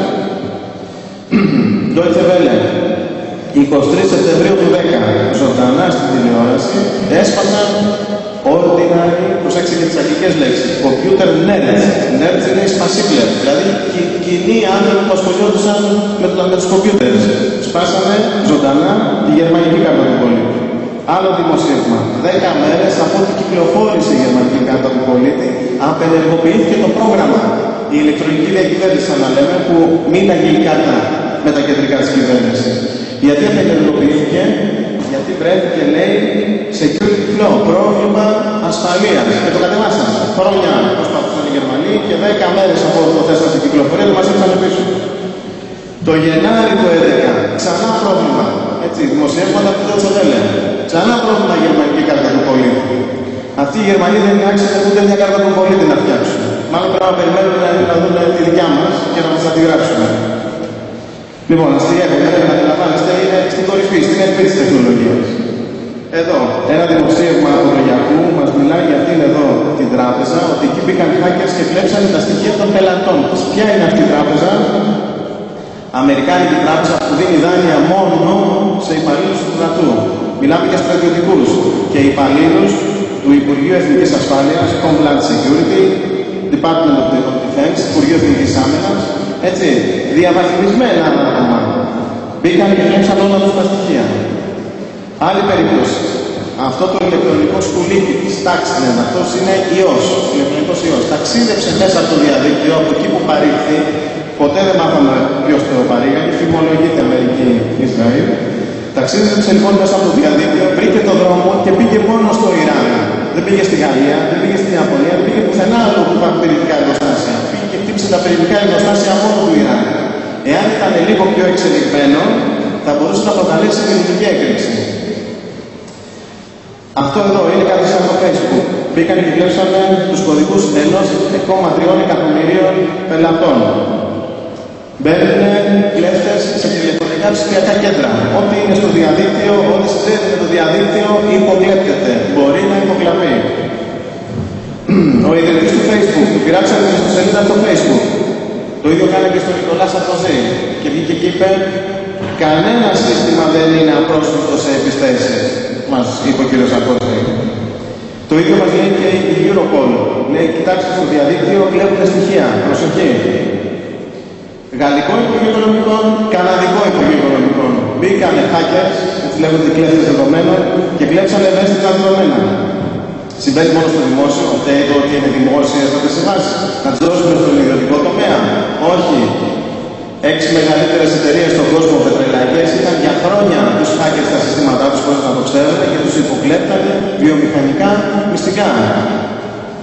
Deutsche Welle. εικοστή τρίτη Σεπτεμβρίου του δέκα, ζωντανά στην τηλεόραση, έσπασαν ordinary, προσέξτε και τις αγγλικές λέξεις, computer nerds. Nerds είναι σπασίκλερ, δηλαδή κι, κοινοί άνθρωποι που ασχολιόντουσαν με, το, με τους computers. Σπάσανε ζωντανά τη γερμανική κάρτα του πολίτη. Άλλο δημοσίευμα. Δέκα μέρες από ό,τι κυκλοφόρησε η γερμανική κάρτα του πολίτη, απενεργοποιήθηκε το πρόγραμμα. Η ηλεκτρονική διακυβέρνηση, σαν να λέμε, που μείναγε η κάρτα με τα κεντρικά της κυβέρνησης. Γιατί απενεργοποιήθηκε? Γιατί βρέθηκε, λέει, security flaw, πρόβλημα ασφαλείας. Και το κατεβάσαμε. Χρόνια προσπαθούσαν οι Γερμανοί και δέκα μέρες από το θέσαν στην κυκλοφορία και μας ήρθαν πίσω. Το Γενάρη του έντεκα, ξανά πρόβλημα. Έτσι, δημοσιεύματα από το Deutsche Welle. Ξανά πρόβλημα η γερμανική κάρτα του πολίτη. Αυτοί οι Γερμανοί δεν άξιζαν ούτε μια κάρτα του πολίτη να φτιάξουν. Μάλλον πρέπει να περιμένουν να δουν τη δικιά μας και να μας αντιγράψουν. Λοιπόν, ας τη έχουμε, να αντιλαμβάνεστε, είναι στην κορυφή, στην ευθύ της τεχνολογίας. Εδώ, ένα δημοσίευμα από το Yahoo μας μιλάει για αυτήν εδώ την τράπεζα, ότι εκεί μπήκαν hackers και κλέψανε τα στοιχεία των πελατών. Ποια είναι αυτή η τράπεζα? Αμερικάνικη τράπεζα που δίνει δάνεια μόνο σε υπαλλήλους του κρατού. Μιλάμε για στρατιωτικούς και υπαλλήλους του Υπουργείου Εθνικής Ασφάλειας, Homeland Security, Department of Defense, Υπουργείο Εθνικής Άμυνας. Έτσι, διαβαθμισμένα άτομα. Μπήκαν και κλέψαν όλα αυτά τα στοιχεία. Άλλη περίπτωση. Αυτό το ηλεκτρονικό σκουλίκι της τάξης, αυτός είναι ιός, ηλεκτρονικός ιός. Ταξίδεψε μέσα από το διαδίκτυο, από εκεί που παρήχθη. Ποτέ δεν μάθαμε ποιος το παρήγαγε, φημολογείται Αμερική Ισραήλ. Ταξίδεψε λοιπόν μέσα από το διαδίκτυο, βρήκε το δρόμο και πήγε μόνο στο Ιράν. Δεν πήγε στη Γαλλία, δεν πήγε στην Ιαπωνία, δεν πήγε πουθενά άλλο που υπάρχουν πυρηνικά εργοστάσια. Πήγε και χτύπησε τα πυρηνικά εργοστάσια μόνο του Ιράν. Εάν ήταν λίγο πιο εξελιγμένο, θα μπορούσε να προκαλέσει πυρηνική έκρηξη. Αυτό εδώ είναι κάτι σαν το Facebook. Μπήκαν και κλέψανε τους κωδικούς ενός κόμμα τρία εκατομμυρίων πελατών. Μπαίνουν κλέφτες σε τηλεφωνικά ψηφιακά κέντρα. Ό,τι είναι στο διαδίκτυο, ό,τι συνδέεται με το διαδίκτυο, υποκλέπτεται. Μπορεί να υποκλαπεί. Ο ιδρυτής του Facebook, πειράξανε την ιστοσελίδα στο Facebook. Το ίδιο κάνει και στον Νικολά Σαρκοζή. Και βγήκε και είπε: κανένα σύστημα δεν είναι απρόσιτο σε επιστέσεις, μας είπε ο κ. Σαρκοζή. Το ίδιο μας λέει και η Europol. Λέει: κοιτάξτε στο διαδίκτυο, κλέβουν στοιχεία. Προσοχή. Γαλλικό Υπουργείο Οικονομικών, Καναδικό Υπουργείο Οικονομικών. Μπήκανε hackers, έτσι λέγονται κλέφτες δεδομένων, και κλέψανε ευαίσθητα δεδομένα. Συμβαίνει μόνο στο δημόσιο, φταίει το ότι είναι δημόσιες αυτές τις συμβάσεις. Να τις δώσουμε στον ιδιωτικό τομέα? Όχι. Έξι μεγαλύτερες εταιρείες στον κόσμο πετρελαϊκές είχαν για χρόνια τους hackers στα συστήματά τους χωρίς να το ξέρουν και τους υποκλέπτανε βιομηχανικά μυστικά.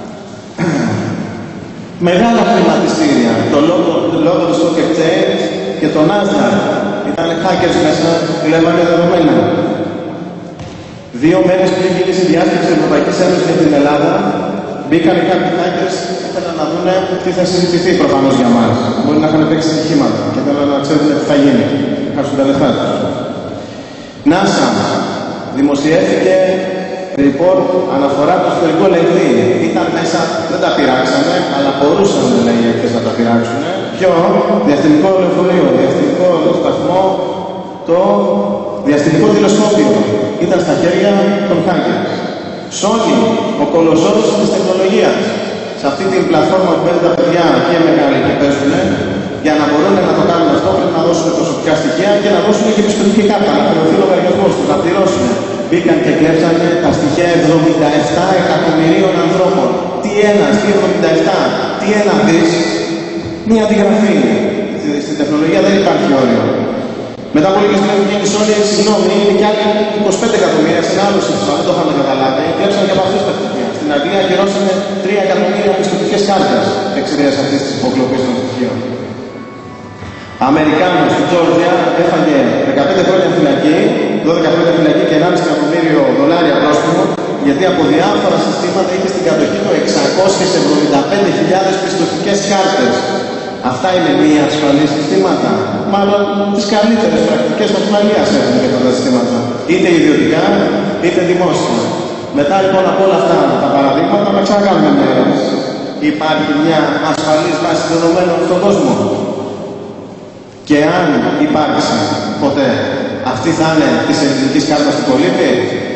Μεγάλα χρηματιστήρια, το London Stock Exchange και το Nasdaq. Ήταν hackers μέσα, κλέβανε δεδομένα. Δύο μέρες πριν γίνει η διάσκεψη της Ευρωπαϊκής Ένωσης για την Ελλάδα, μπήκαν κάποιοι hackers και ήθελαν να δουν τι θα συζητηθεί προφανώς για μας. Μπορεί να είχαν παίξει στοιχήματα και ήθελαν να ξέρουν τι θα γίνει. Χάσουν τα λεφτά τους. NASA, δημοσιεύτηκε report αναφορά του εσωτερικού ελεγκτή. Ήταν μέσα, δεν τα πειράξανε, αλλά μπορούσαν, λέει, οι να τα πειράξουν. Ποιο? Διαστημικό λεωφορείο, διαστημικό σταθμό, το διαστημικό τηλεσκόπιο. Ήταν στα χέρια των hackers. Sony, ο κολοσσός της τεχνολογίας. Σε αυτή την πλατφόρμα που παίρνουν τα παιδιά και οι μεγάλοι και παίζουν, για να μπορούν να το κάνουν αυτό, πρέπει να δώσουν προσωπικά στοιχεία και να δώσουν και πιστοτική κάρτα, να χρεωθεί ο λογαριασμός τους, να πληρώσουν. Μπήκαν και κλέψανε τα στοιχεία εβδομήντα επτά εκατομμυρίων ανθρώπων. Τι ένας, τι εβδομήντα επτά, τι ένα δις. Μία αντιγραφή. Στην τεχνολογία δεν υπάρχει όριο. Μετά από λίγες μέρες βγαίνει η Sony, συγγνώμη, είναι και άλλοι είκοσι πέντε εκατομμύρια στην άλλο σύστημα. Δεν το είχαμε καταλάβει. Κλέψαν και από αυτούς τα στοιχεία. Στην Αγγλία ακυρώσανε τρία εκατομμύρια πιστοτικές κάρτες εξαιτίας αυτής της υποκλοπής των στοιχείων. Αμερικάνος στη Τζόρτζια έφαγε δεκαπέντε χρόνια φυλακή, δώδεκα χρόνια φυλακή και ενάμιση εκατομμύριο δολάρια πρόστιμο, γιατί από διάφορα συστήματα είχε στην κατοχή του εξακόσιες εβδομήντα πέντε χιλιάδες πιστωτικές κάρτες. Αυτά είναι μη ασφαλή συστήματα. Μάλλον τις καλύτερες πρακτικές ασφαλείας έχουν και αυτά τα συστήματα. Είτε ιδιωτικά, είτε δημόσια. Μετά λοιπόν από όλα αυτά τα παραδείγματα, να ξανακάνουμε μέρες. Υπάρχει μια ασφαλής βάση δεδομένων στον κόσμο. Και αν υπάρξει ποτέ, αυτή θα είναι της ελληνικής κάρτας του πολίτη.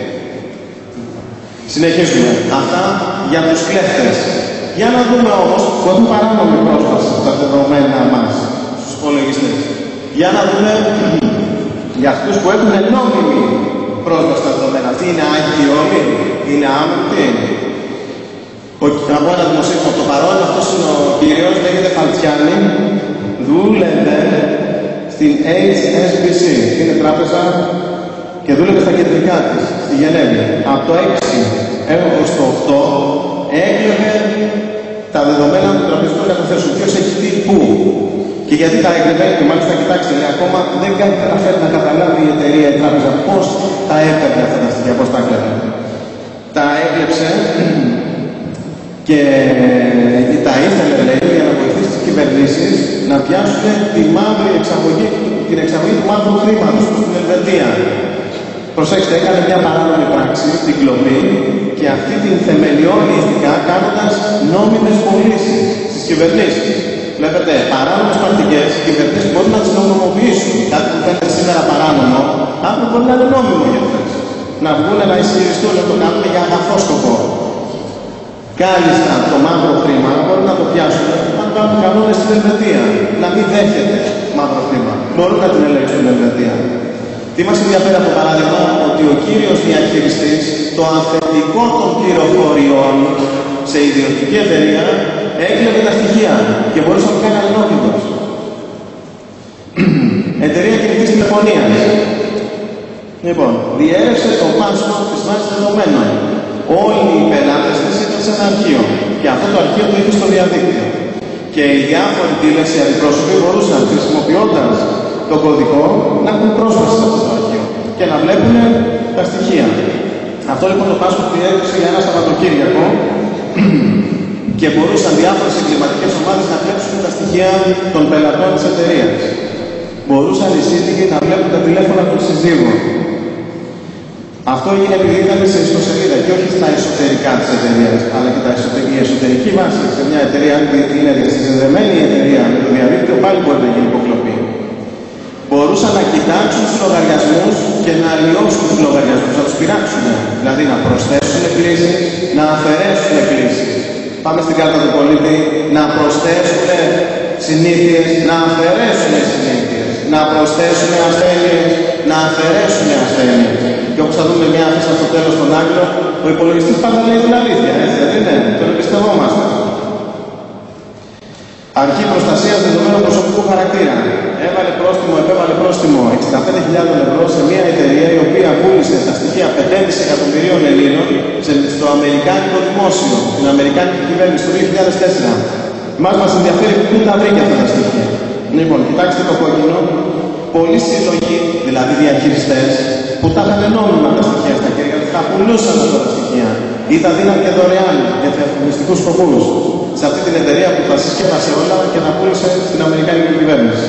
Συνεχίζουμε. Αυτά για τους κλέφτες. Για να δούμε όμως που έχουν παράνομη πρόσβαση στα δεδομένα μας, στους υπολογιστές. Για να δούμε για αυτούς που έχουν νόμιμη πρόσβαση στα δεδομένα. Αυτοί είναι άγιοι όλοι, είναι άμεμπτοι. Από ένα δημοσίευμα από το παρόν, αυτός είναι ο κύριος, λέγεται Φαλτσιάνη, δούλευε στην έιτς ες μπι σι, είναι τράπεζα, και δούλευε στα κεντρικά της, στη Γενέβη. Από το έξι έως το οκτώ έκλεβε τα δεδομένα του τραπεζικού καταθέσεων. Ποιος έχει τι πού. Και γιατί τα έκλεβε, και μάλιστα κοιτάξτε, λέει, ακόμα δεν καταφέρει να καταλάβει η εταιρεία, η τράπεζα, πώς τα έπαιρνε αυτά τα στοιχεία, πώς τα έκλεβε. Τα έκλεψε και τα ήθελε, λέει, για να βοηθήσει τις κυβερνήσεις να πιάσουν τη μαύρη εξαγωγή, την εξαγωγή του μαύρου χρήματος στην Ελβετία. Προσέξτε, έκανε μια παράνομη πράξη, την κλοπή, και αυτή την θεμελιώνει ηθικά κάνοντας νόμιμες πωλήσεις στις κυβερνήσεις. Βλέπετε, παράνομες πρακτικές, οι κυβερνήσεις μπορούν να τις νομιμοποιήσουν. Κάτι που φαίνεται σήμερα παράνομο, αύριο μπορεί να είναι νόμιμο για αυτές. Να βγουν να ισχυριστούν, να το κάνουν για αγαθό σκοπό. Κάλλιστα το μαύρο χρήμα μπορούν να το πιάσουν αν κάνουν κανόνες στην Ελβετία. Να μην δέχεται μαύρο χρήμα. Μπορούν να την ελέγξουν στην Ελβετία. Τι μας ενδιαφέρει από το παράδειγμα, ότι ο κύριος διαχειριστής, το αφεντικό των πληροφοριών σε ιδιωτική εταιρεία, έκλεβε τα στοιχεία και μπορούσε να το κάνει ανενόχλητος. Εταιρεία κινητής τηλεφωνίας. Λοιπόν, διέρευσε το password της βάσης δεδομένων. Όλοι οι πελάτες της ήταν σε ένα αρχείο. Και αυτό το αρχείο το είχε στο διαδίκτυο. Και οι διάφοροι dealers, οι αντιπρόσωποι, μπορούσαν χρησιμοποιώντας το κωδικό να έχουν πρόσβαση σε αυτό το αρχείο και να βλέπουν τα στοιχεία. Αυτό λοιπόν το password διέρευσε για ένα Σαββατοκύριακο και μπορούσαν διάφορες εγκληματικές ομάδες να κλέψουν τα στοιχεία των πελατών της εταιρείας. Μπορούσαν οι σύζυγοι να βλέπουν τα τηλέφωνα των συζύγων. Αυτό έγινε επειδή ήταν σε ιστοσελίδα και όχι στα εσωτερικά της εταιρείας, αλλά και τα εσωτερική, η εσωτερική βάση σε μια εταιρεία, αν είναι διασυνδεδεμένη η εταιρεία με το διαδίκτυο, πάλι μπορεί να γίνει υποκλοπή. Μπορούσαν να κοιτάξουν τους λογαριασμούς και να αλλοιώσουν τους λογαριασμούς, να τους πειράξουν. Δηλαδή να προσθέσουν κλήσεις, να αφαιρέσουν κλήσεις. Πάμε στην κάρτα του πολίτη, να προσθέσουν συνήθειες, να αφαιρέσουν συνήθειες, να προσθέσουν ασθένειες, να αφαιρέσουν ασθένειες. Και όπως θα δούμε μια αφήσα στο τέλος στον Άγγλο, ο υπολογιστής πάντα λέει την αλήθεια, έτσι δεν είναι, το εμπιστευόμαστε. Αρχή προστασίας δεδομένων προσωπικού χαρακτήρα. Έβαλε πρόστιμο, επέβαλε πρόστιμο εξήντα πέντε χιλιάδες ευρώ σε μια εταιρεία η οποία πούλησε τα στοιχεία πέντε δισεκατομμυρίων Ελλήνων στο αμερικάνικο δημόσιο, στην αμερικάνικη κυβέρνηση το δύο χιλιάδες τέσσερα. Εμάς μας ενδιαφέρει πού τα βρήκε αυτά τα στοιχεία. Λοιπόν, κοιτάξτε το κόκκινο. Πολλοί σύλλογοι, δηλαδή διαχειριστές, που τα είχαν νόμιμα τα στοιχεία στα χέρια τους, τα πουλούσαν αυτά τα στοιχεία ή τα δίναν και δωρεάν για διαφημιστικούς σκοπούς σε αυτή την εταιρεία που τα συσκεύασε όλα και τα πούλησε στην Αμερικάνικη κυβέρνηση.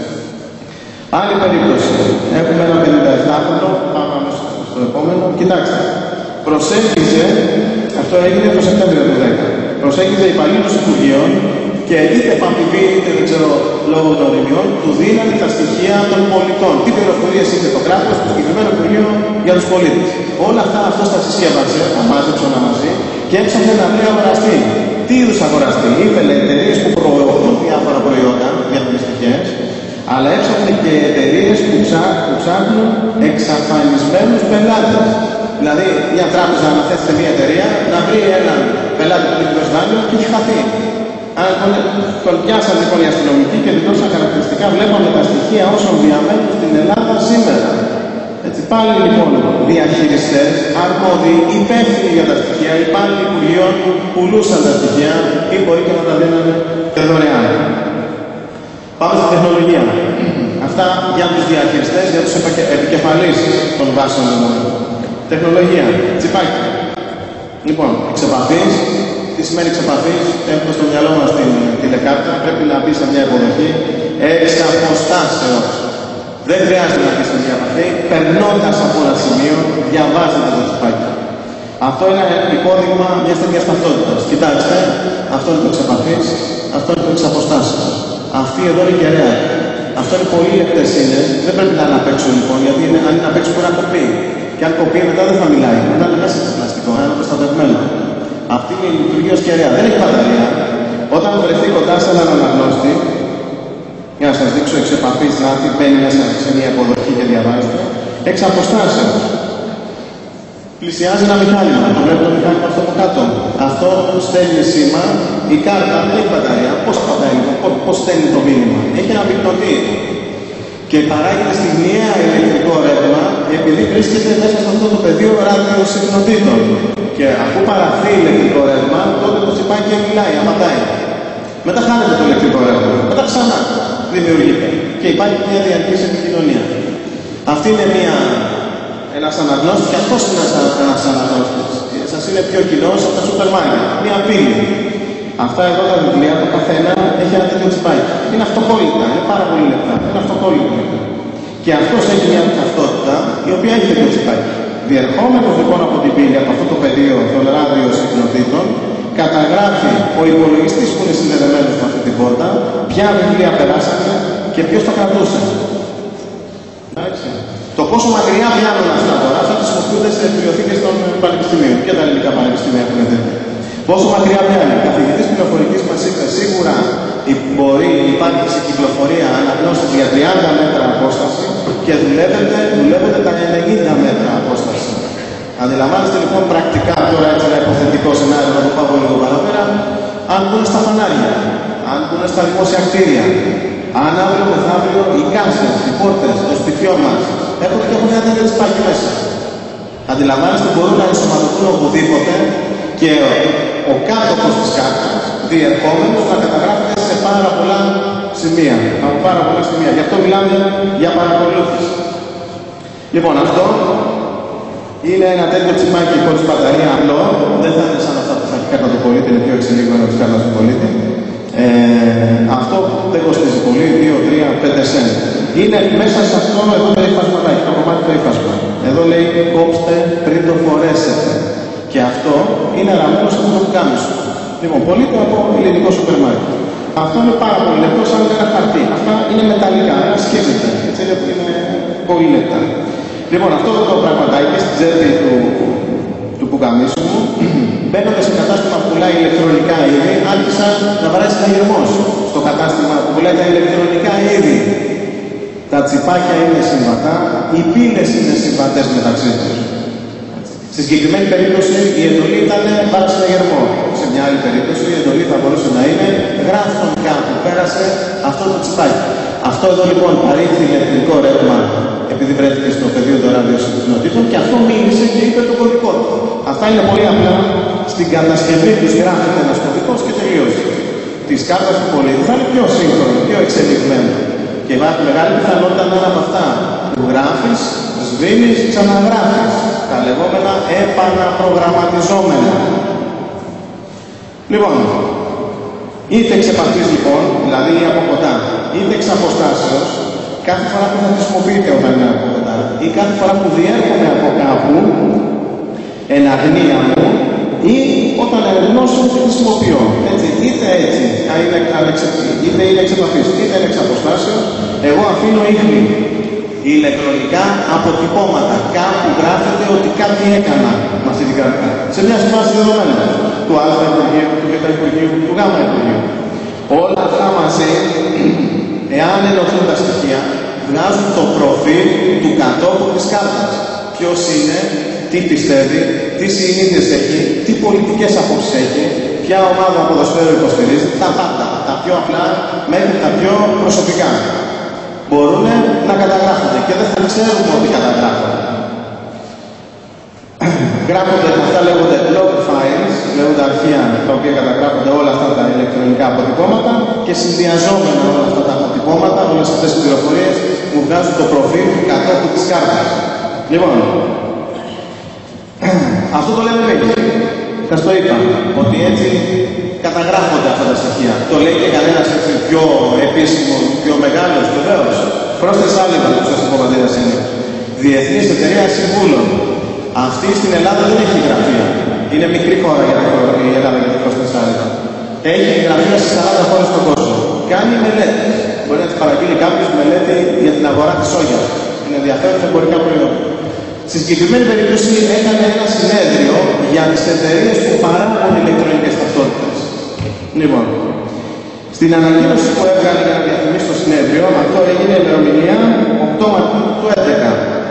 Άλλη περίπτωση. Έχουμε ένα πενηνταεπτάχρονο, πάμε αμέσως στο επόμενο. Κοιτάξτε, προσέγγιζε, αυτό έγινε το Σεπτέμβριο του δέκα, προσέγγιζε υπαλλήλους Υπουργείων και είτε παπηβή, είτε δεν ξέρω λόγω γνωριμιών, του δίνανε τα στοιχεία των πολιτών. Τι πληροφορίες είχε το κράτος, το συγκεκριμένο Υπουργείο για τους πολίτες. Όλα αυτά αυτός τα συσκεύασε, τα μάζεψε όλα μαζί και έψαχνε να βρει αγοραστή. Τι είδους αγοραστή? Ήθελε εταιρείες που προωθούν διάφορα προϊόντα, διαφημιστικές, αλλά έψαχνε και εταιρείες που, ψά, που ψάχνουν εξαφανισμένους πελάτες. Δηλαδή, μια τράπεζα αναθέσει σε μια εταιρεία να βρει έναν πελάτη που έχει δώσει δάνειο και έχει χαθεί. Αν τον πιάσαν λοιπόν οι αστυνομικοί και δώσαν χαρακτηριστικά, βλέπαμε τα στοιχεία όσων διαμένουν στην Ελλάδα σήμερα. Έτσι, πάλι λοιπόν διαχειριστές, αρμόδιοι, υπεύθυνοι για τα στοιχεία, υπάλληλοι Υπουργείων που πουλούσαν τα στοιχεία ή μπορεί και να τα δίνανε και δωρεάν. Πάμε στη τεχνολογία. Αυτά για τους διαχειριστές, για τους επικεφαλείς των βάσεων του μόνου. Τεχνολογία. Τσιπάκι. Λοιπόν, εξεπαφής. Τι σημαίνει εξεπαφής? Έχουμε στο μυαλό μας την τηλεκάρτα. Πρέπει να μπει σε μια υποδοχή εξ αποστάσεως. Δεν χρειάζεται να μπει σε μια επαφή. Περνώντας από ένα σημείο, διαβάζετε το τσιπάκι. Αυτό είναι υπόδειγμα μιας τέτοιας ταυτότητας. Κοιτάξτε, αυτό είναι το εξεπαφής, αυτό είναι το εξ αποστάσεως. Αυτή εδώ είναι κεραία. Αυτό είναι πολύ λεπτές είναι. Δεν πρέπει να είναι απ' έξω λοιπόν, γιατί είναι, αν είναι απ' έξω μπορεί να κοπεί. Και αν κοπεί μετά δεν θα μιλάει. Μετά είναι μέσα στο πλαστικό, είναι προστατευμένο. Αυτή είναι η λειτουργία ως κεραία. Δεν έχει μπαταρία. Όταν βρεθεί κοντά σε έναν αναγνώστη, για να σας δείξω εξ επαφής, να μπαίνει μέσα σε μια υποδοχή και διαβάζετε, εξ αποστάσεως. Πλησιάζει ένα μηχάνημα. Το βλέπω το μηχάνημα αυτό από κάτω. Αυτό στέλνει σήμα. Η κάρτα δεν έχει μπαταρία. Πώς πατάει, πώς στέλνει το μήνυμα? Έχει ένα πυκνοτή. Και παράγεται στιγμιαία ηλεκτρικό ρεύμα επειδή βρίσκεται μέσα σε αυτό το πεδίο ραδιοσυχνοτήτων. Και αφού παραχθεί ηλεκτρικό ρεύμα, τότε το τσιπάκι μιλάει, απαντάει. Μετά χάνεται το ηλεκτρικό ρεύμα. Μετά ξανά δημιουργείται. Και υπάρχει μια διαρκής επικοινωνία. Αυτή είναι μια. Ένας αναγνώστης, και αυτός είναι ένας αναγνώστης. Σας είναι πιο κοινός από τα σούπερ μάρκετ. Μια πύλη. Αυτά εδώ τα βιβλία, το καθένα έχει ένα τέτοιο τσιπάκι. Είναι αυτοκόλλητα, είναι πάρα πολύ λεπτά. Είναι αυτοκόλλητα. Και αυτός έχει μια ταυτότητα η οποία έχει τέτοιο τσιπάκι. Διερχόμενος λοιπόν από την πύλη, από αυτό το πεδίο των ραδιοσυχνοτήτων, καταγράφει ο υπολογιστής που είναι συνδεδεμένος με αυτή την πόρτα, ποια βιβλία περάσανε και ποιος τα κρατούσε. Εντάξει. Το πόσο μακριά πιάνουν αυτά τώρα, αυτά χρησιμοποιούνται σε βιβλιοθήκες των πανεπιστημίων. Και τα ελληνικά πανεπιστήμια έχουν τέτοια. Πόσο μακριά πιάνει. Καθηγητής πληροφορικής μας είπε σίγουρα μπορεί υπάρχει σε κυκλοφορία αναγνώσεις για τριάντα μέτρα απόσταση και δουλεύονται, δουλεύονται τα ενενήντα μέτρα απόσταση. Αντιλαμβάνεστε λοιπόν πρακτικά τώρα έτσι ένα υποθετικό σενάριο, να το πάω λίγο παραπέρα, αν μπουν στα φανάρια, αν μπουν στα δημόσια κτίρια, αν αύριο μεθαύριο οι κάσες, οι πόρτες, το σπιτιό μας έρχονται και έχουν ένα τέτοιο τσιπάκι μέσα. Αντιλαμβάνεστε μπορούν να ενσωματωθούν οπουδήποτε και ο κάτοχος της κάρτας, διερχόμενος, να καταγράφεται σε πάρα πολλά σημεία. Από πάρα πολλά σημεία. Γι' αυτό μιλάμε για παρακολούθηση. Λοιπόν, αυτό είναι ένα τέτοιο τσιπάκι χωρίς μπαταρία απλό. Δεν θα είναι σαν αυτά που θα έχει κάρτα του πολίτη, είναι πιο εξελίγμενο της κάρτας του πολίτη. Ε, αυτό δεν κοστίζει πολύ, δύο, τρία, πέντε σέντ. Είναι μέσα σε αυτό εδώ το ύφασματάκι, το κομμάτι το ύφασμα. Εδώ λέει κόψτε πριν το φορέσετε. Και αυτό είναι αραμένο από το πουκάμισο. Λοιπόν, πωλείται από ελληνικό σούπερ μάρκετ. Αυτό είναι πάρα πολύ λεπτό, σαν ένα χαρτί. Αυτά είναι μεταλλικά, ένα σκέφτεται. Έτσι είναι πολύ λεπτά. Λοιπόν, αυτό το πραγματάκι στην τσέπη του, του πουκαμίσου μου, μπαίνοντας σε κατάστημα που πουλάει ηλεκτρονικά είδη, άρχισα να βαράει συναγερμός στο κατάστημα που πουλάει τα ηλεκτρονικά είδη. Τα τσιπάκια είναι συμβατά, οι πύλες είναι συμβατές μεταξύ τους. Στη συγκεκριμένη περίπτωση η εντολή ήταν πάρε συναγερμό. Σε μια άλλη περίπτωση η εντολή θα μπορούσε να είναι γράφτον κάπου, πέρασε αυτό το τσιπάκι. Αυτό εδώ λοιπόν παρήχθη ηλεκτρικό ρεύμα επειδή βρέθηκε στο πεδίο των ραδιοσυχνοτήτων και αυτό μίλησε και είπε το κωδικό του. Αυτά είναι πολύ απλά. Στην κατασκευή τους γράφεται ένας κωδικός και τελείωσε. της κάρτας του πολίτη θα είναι πιο σύγχρονο, πιο εξελιγμένο. Και υπάρχει μεγάλη πιθανότητα να είναι από αυτά που γράφεις, σβήνεις, ξαναγράφεις. Τα λεγόμενα επαναπρογραμματιζόμενα. Λοιπόν, είτε εξ επαφής λοιπόν, δηλαδή από κοντά, είτε εξ αποστάσεως, κάθε φορά που θα χρησιμοποιείτε όταν είναι από κοντά, ή κάθε φορά που διέρχομαι από κάπου, εν αγνία μου, ή όταν γνώσω τη χρησιμοποιώ. Έτσι, είτε έτσι, είναι είτε είναι εξ επαφής, είτε είναι εξ αποστάσεως, εγώ αφήνω ίχνη ηλεκτρονικά αποτυπώματα. Κάπου γράφεται ότι κάτι έκανα με αυτή την κάρτα. Σε μια συμβάση δεδομένα του Α Υπουργείου, του Β Υπουργείου, του Γ Υπουργείου. Όλα αυτά μαζί, εάν ενωθούν τα στοιχεία, βγάζουν το προφίλ του κατόχου της κάρτας. Ποιος είναι, τι πιστεύει, τι συνήθειες έχει, τι πολιτικές απόψεις έχει, ποια ομάδα ποδοσφαίρου υποστηρίζει, τα πάντα. Τα πιο απλά μέχρι τα πιο προσωπικά. Μπορούν να καταγράφονται και δεν θα ξέρουμε ότι καταγράφονται. Γράφονται, αυτά λέγονται log files, λέγονται αρχεία τα οποία καταγράφονται όλα αυτά τα ηλεκτρονικά αποτυπώματα και συνδυαζόμενα όλα αυτά τα αποτυπώματα, όλες αυτές τις πληροφορίες που βγάζουν το προφίλ του κατόχου της κάρτας. Λοιπόν, αυτό το λέμε εμείς. Σας το είπα, ότι έτσι καταγράφονται αυτά τα στοιχεία. Το λέει και κανένας έτσι πιο επίσημο, πιο μεγάλος, βεβαίως. Πρόσθες Σάλιβαν, που σας πω πατέρας είναι. Διεθνής Εταιρεία Συμβούλων. Αυτή στην Ελλάδα δεν έχει γραφεία. Είναι μικρή χώρα για η Ελλάδα για την Πρόσθες Σάλιβαν. Έχει γραφεία σε σαράντα χώρες στον κόσμο. Κάνει μελέτες. Μπορεί να της παραγγείλει κάποιος μελέτη για την αγορά της σόγιας. Είναι ενδιαφέρον εμπορικά προϊόντα. Στη συγκεκριμένη περίπτωση έκανε ένα συνέδριο για τις εταιρείες που παράγουν ηλεκτρονικές ταυτότητες. Λοιπόν, στην ανακοίνωση που έβγαλε για να διαφημίσει το συνέδριο, αυτό έγινε ημερομηνία οκτώ Μαρτίου του δύο χιλιάδες έντεκα.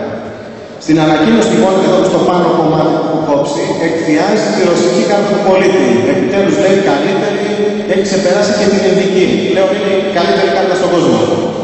Στην ανακοίνωση λοιπόν εδώ στο πάνω κομμάτι που κόψει, εκθιάζει τη ρωσική κάρτα του πολίτη. Επιτέλους λέει καλύτερη, έχει ξεπεράσει και την ειδική. Λέω είναι η καλύτερη κάρτα στον κόσμο.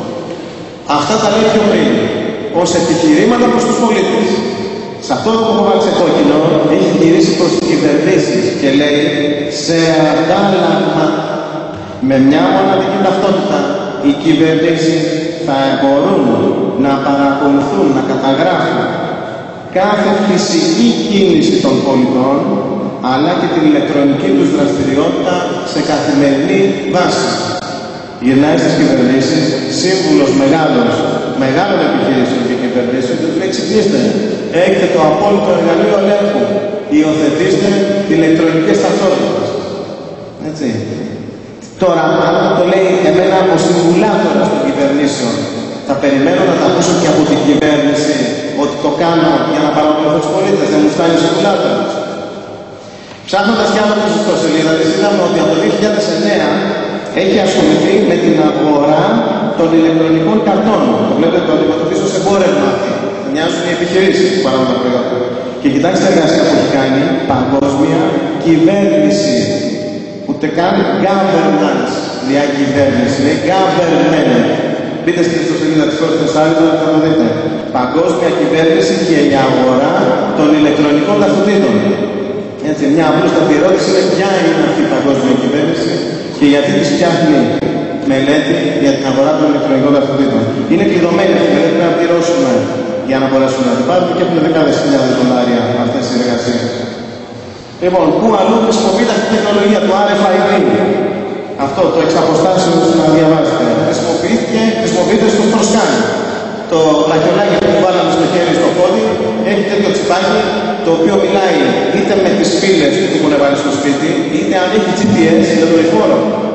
Αυτά τα λέει πιο πριν, ως επιχειρήματα προς τους πολίτες. Σε αυτό που έχω βάλει σε κόκκινο, έχει γυρίσει προς τις κυβερνήσεις και λέει σε αντάλλαγμα με μια μοναδική ταυτότητα οι κυβερνήσεις θα μπορούν να παρακολουθούν, να καταγράφουν κάθε φυσική κίνηση των πολιτών αλλά και την ηλεκτρονική τους δραστηριότητα σε καθημερινή βάση. Γυρνάει στις κυβερνήσεις, σύμβουλος μεγάλος, μεγάλων επιχειρήσεων και κυβερνήσεων και του λέει ξυπνήστε, έχετε το απόλυτο εργαλείο ελέγχου, υιοθετήστε ηλεκτρονικές ταυτότητες. Έτσι. Τώρα, αν το λέει εμένα ο συμβουλάτορας των κυβερνήσεων, θα περιμένω να τα ακούσω και από την κυβέρνηση ότι το κάνω για να παρακολουθώ τους πολίτες, δεν μου φτάνει ο συμβουλάτορας. Ψάχνοντας κι άλλο τις ιστοσελίδες, είδαμε ότι από το δύο χιλιάδες εννέα έχει ασχοληθεί με την αγορά των ηλεκτρονικών καρτών. Το βλέπετε το αντιμετωπίζω σε εμπόρευμα. Μοιάζουν οι επιχειρήσεις που παράγουν τα προϊόντα. Και κοιτάξτε την εργασία που έχει κάνει παγκόσμια κυβέρνηση. Ούτε καν governance, διακυβέρνηση. Λέει government. Μπείτε στην ιστοσελίδα της Πρόσθεσης Σάλιβαν και θα το δείτε. Παγκόσμια κυβέρνηση και η αγορά των ηλεκτρονικών ταυτοτήτων. Έτσι, μια απλούστατη ερώτηση είναι ποια είναι αυτή η παγκόσμια κυβέρνηση και γιατί της φτιάχνει μελέτη για την αγορά των ηλεκτρονικών ταυτοτήτων. Είναι κλειδωμένη αυτή η μελέτη, πρέπει να πληρώσουμε για να μπορέσουμε να την πάρουμε και έχουν δεκάδες χιλιάδες δολάρια αυτές οι εργασίες. Λοιπόν, πού αλλού χρησιμοποιείται αυτή η τεχνολογία του αρ εφ άι ντι. Αυτό το εξ αποστάσεως να διαβάσετε. Χρησιμοποιήθηκε, χρησιμοποιείται στο Φροσκάν. Το λαχιολάκι που βάλαμε στο χέρι στο πόδι έχει τέτοιο τσιπάκι το οποίο μιλάει είτε με τις φύλες που έχουν βάλει στο σπίτι είτε αν έχει τζι πι ες με δορυφόρο.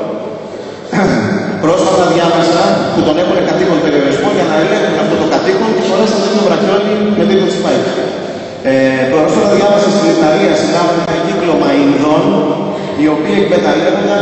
Πρόσφατα διάβασα που τον έχουν κατοίκον περιορισμό για να ελέγχουν αυτό το κατοίκον και φορέσαν τέτοιο βραχιόλι με τέτοιο τσιπάκι. Ε, πρόσφατα διάβασα στην Ιταλία συνάβουν ένα κύκλωμα Ινδών οι οποίοι εκμεταλλεύονταν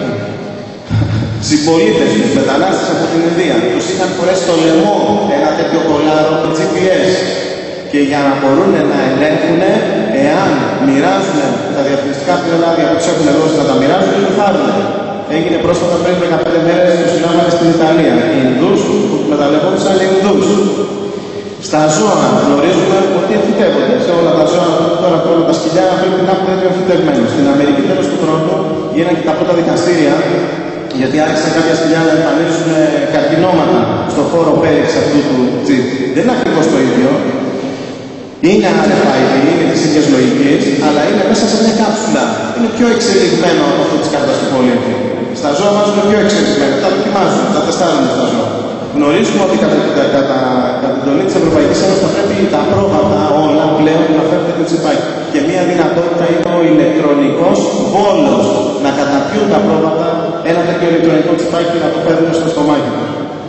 συμπολίτες τους, μετανάστες από την Ινδία. Τους είχαν φορέσει στο λαιμό ένα τέτοιο κολάρο με τζι πι ες και για να μπορούν να ελέγχουν εάν μοιράζουν τα διαφημιστικά πλειονάδια που τους έχουν δώσει να τα μοιράζουν ή τους πάρουν. Έγινε πρόσφατα πριν δεκαπέντε μέρες που συλλάβανε στην Ιταλία. Οι Ινδούς που εκμεταλλευόντουσαν Ινδούς. Στα ζώα γνωρίζουμε ότι εμφυτεύονται. Σε όλα τα ζώα, τώρα όλα τα σκυλιά πρέπει να έχουν τέτοιο εμφυτευμένο. Στην Αμερική τέλος του χρόνου γίνανε και τα πρώτα δικαστήρια, γιατί άρχισαν κάποια σκυλιά να εμφανίζουν καρκινώματα στο χώρο πέριξη αυτού του τζιπ. Δεν είναι ακριβώς το ίδιο. Είναι αρ εφ άι ντι, είναι της ίδιας λογικής, αλλά είναι μέσα σε μια κάψουλα. Είναι πιο εξελιγμένο από αυτό της κάρτας του πολίτη. Στα ζώα μας είναι πιο εξελιγμένο. Τα δοκιμάζουν, τα τεστάρουν στα ζώα. Γνωρίζουμε ότι κατά, κατά, κατά, κατά την τολή της Ευρωπαϊκής Ένωσης θα πρέπει τα πρόβατα όλα πλέον να φέρουν τέτοιο τσιπάκι. Και μια δυνατότητα είναι ο ηλεκτρονικός βόλος. Να καταπιούν τα πρόβατα ένα τέτοιο ηλεκτρονικό τσιπάκι να το παίρνουν στο στομάχι τους.